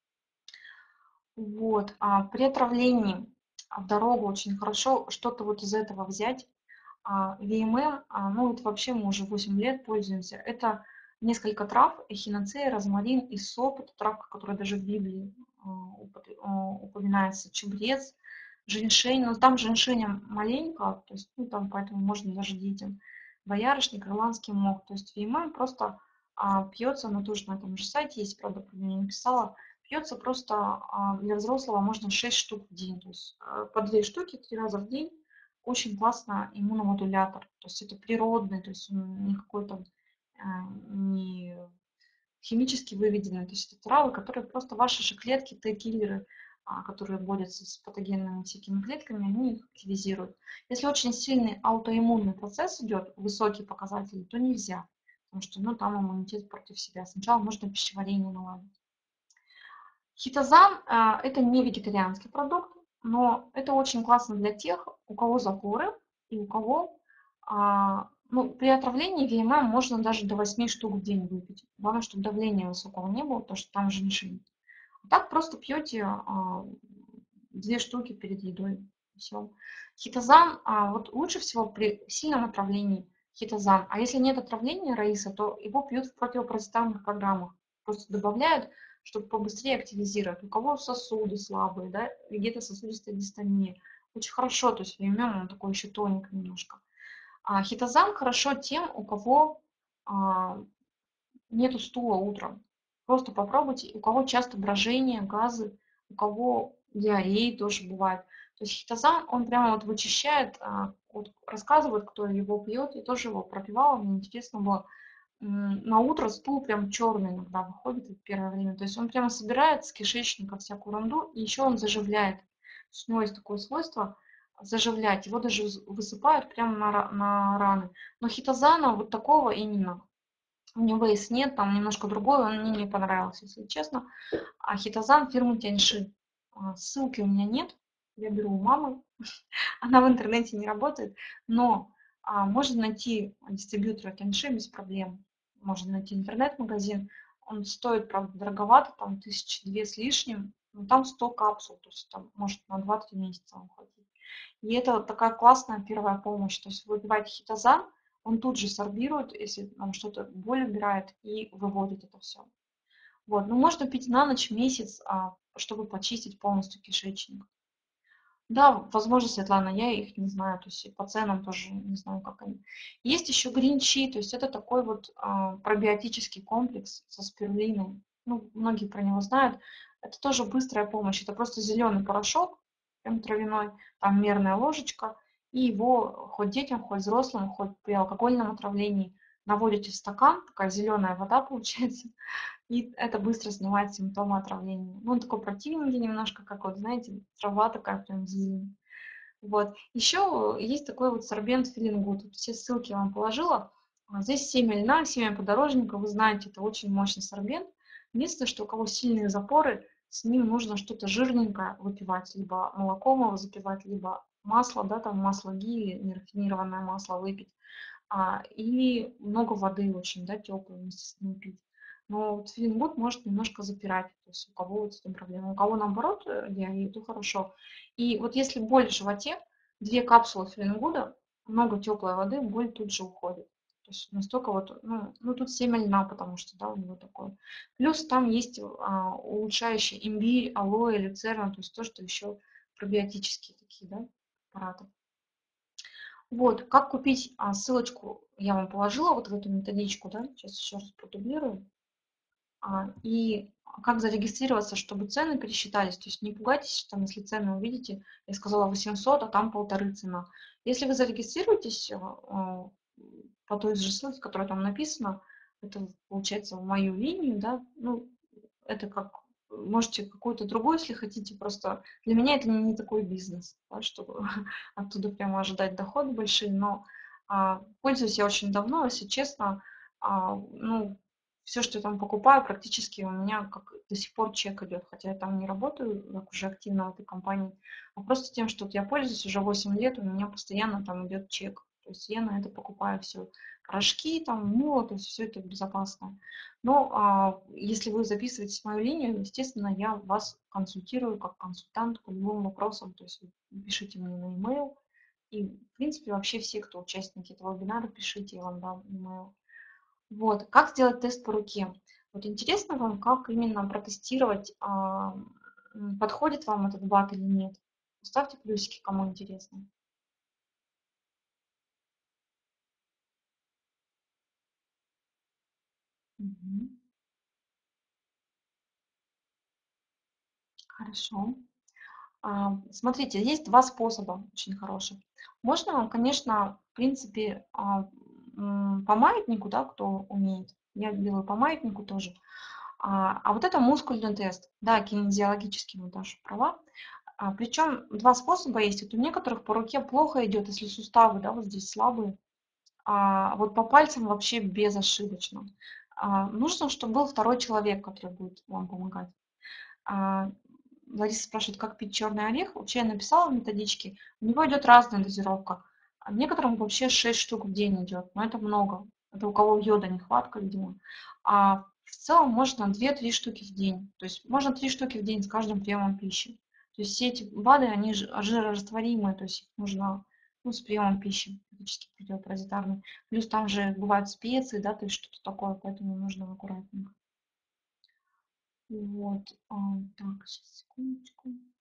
Вот. При отравлении в дорогу очень хорошо что-то вот из этого взять. ВММ, ну вот вообще мы уже 8 лет пользуемся. Это несколько трав, эхиноцея, розмарин, иссоп, это травка, которая даже в Библии упоминается, чабрец, женьшень, но там женьшеня маленько, то есть, ну там поэтому можно даже детям. Боярышник, ирландский мох, то есть ВММ просто пьется, но тоже на этом же сайте есть, правда, про меня не писала, пьется просто для взрослого можно 6 штук в день, то есть по 2 штуки 3 раза в день очень классно иммуномодулятор. То есть это природный, то есть он не какой-то не химически выведенный. То есть это травы, которые просто ваши же клетки, Т-киллеры, которые борются с патогенными всякими клетками, они их активизируют. Если очень сильный аутоиммунный процесс идет, высокие показатели, то нельзя. Потому что ну, там иммунитет против себя. Сначала нужно пищеварение наладить. Хитозан это не вегетарианский продукт, но это очень классно для тех, у кого запоры и у кого ну, при отравлении ВММ можно даже до 8 штук в день выпить. Главное, чтобы давления высокого не было, потому что там женьшень. А так просто пьете 2 штуки перед едой. Все. Хитозан, вот лучше всего при сильном отравлении хитозан. А если нет отравления раиса, то его пьют в противопаразитарных программах. Просто добавляют, чтобы побыстрее активизировать. У кого сосуды слабые, да, вегетососудистая дистония. Очень хорошо, то есть ВММ, он такой еще тоник немножко. А хитозан хорошо тем, у кого нету стула утром. Просто попробуйте. У кого часто брожение, газы, у кого диареи тоже бывает. То есть хитозан, он прямо вот вычищает, вот рассказывают, кто его пьет, я тоже его пропивала, мне интересно было. На утро стул прям черный иногда выходит в первое время. То есть он прямо собирает с кишечника всякую ерунду, и еще он заживляет. То есть у него есть такое свойство заживлять. Его даже высыпают прямо на раны. Но хитозана вот такого именно у него есть нет, там немножко другой, он мне не понравился, если честно. А хитозан фирмы Тяньши. Ссылки у меня нет, я беру у мамы, она в интернете не работает, но можно найти дистрибьютора Тяньши без проблем. Можно найти интернет-магазин, он стоит, правда, дороговато, там 1002 с лишним, но там 100 капсул, то есть там может на 2-3 месяца вам хватит. И это вот такая классная первая помощь. То есть вы выпиваете хитозан, он тут же сорбирует, если нам что-то боль убирает, и выводит это все. Вот. Ну, можно пить на ночь месяц, чтобы почистить полностью кишечник. Да, возможно, Светлана, я их не знаю, то есть и по ценам тоже не знаю, как они. Есть еще гринчи, то есть это такой вот пробиотический комплекс со спирулиной. Ну, многие про него знают. Это тоже быстрая помощь. Это просто зеленый порошок, прям травяной, там мерная ложечка, и его хоть детям, хоть взрослым, хоть при алкогольном отравлении наводите в стакан, такая зеленая вода получается, и это быстро снимает симптомы отравления. Ну, он такой противненький немножко, как вот, знаете, трава такая прям зелень. Вот. Еще есть такой вот сорбент Feeling Good. Тут все ссылки я вам положила. Здесь семя льна, семя подорожника. Вы знаете, это очень мощный сорбент. Единственное, что у кого сильные запоры, с ним нужно что-то жирненькое выпивать. Либо молоком его запивать, либо масло, да, там масло ги или нерафинированное масло выпить. И много воды очень, да, теплой вместе с ним пить. Но вот филингут может немножко запирать, то есть у кого вот с этим проблема. У кого наоборот диарея, то хорошо. И вот если боль в животе, 2 капсулы филингуда, много теплой воды, боль тут же уходит. То есть настолько вот, ну тут семя льна, потому что, да, у него такое. Плюс там есть улучшающий имбирь, алоэ, люцерна, то есть то, что еще пробиотические такие, да, препараты. Вот, как купить, ссылочку я вам положила вот в эту методичку, да, сейчас еще раз продублирую. И как зарегистрироваться, чтобы цены пересчитались. То есть не пугайтесь, там, если цены увидите, я сказала 800, а там 1,5 цена. Если вы зарегистрируетесь по той же ссылке, которая там написана, это получается в мою линию, да, ну, это как, можете какой-то другой, если хотите, просто для меня это не такой бизнес, да, чтобы оттуда прямо ожидать доходы большие, но пользуюсь я очень давно, если честно, ну, все, что я там покупаю, практически у меня как до сих пор чек идет, хотя я там не работаю как уже активно в этой компании, а просто тем, что вот я пользуюсь уже 8 лет, у меня постоянно там идет чек. То есть я на это покупаю все. Порошки, там, мыло, то есть все это безопасно. Но если вы записываетесь в мою линию, естественно, я вас консультирую как консультант по любым вопросам. То есть вы пишите мне на e-mail. И, в принципе, вообще все, кто участники этого вебинара, пишите, я вам дам e-mail. Вот. Как сделать тест по руке? Вот интересно вам, как именно протестировать, подходит вам этот бат или нет? Ставьте плюсики, кому интересно. Мгм. Хорошо. Смотрите, есть 2 способа очень хороших. Можно, конечно, в принципе, по маятнику, да, кто умеет. Я делаю по маятнику тоже. Вот это мускульный тест. Да, кинезиологический, вы даже права. Причем 2 способа есть. Вот у некоторых по руке плохо идет, если суставы, да, вот здесь слабые. Вот по пальцам вообще безошибочно. Нужно, чтобы был второй человек, который будет вам помогать. А, Лариса спрашивает, как пить черный орех. Вообще я написала в методичке. У него идет разная дозировка. Некоторым вообще 6 штук в день идет, но это много. Это у кого йода нехватка, видимо. В целом можно 2-3 штуки в день. То есть можно 3 штуки в день с каждым приемом пищи. То есть все эти БАДы, они жирорастворимые, то есть их нужно с приемом пищи, фактически противопаразитарный. Плюс там же бывают специи, да, то есть что-то такое, поэтому нужно аккуратненько. Вот. Так, сейчас, секундочку.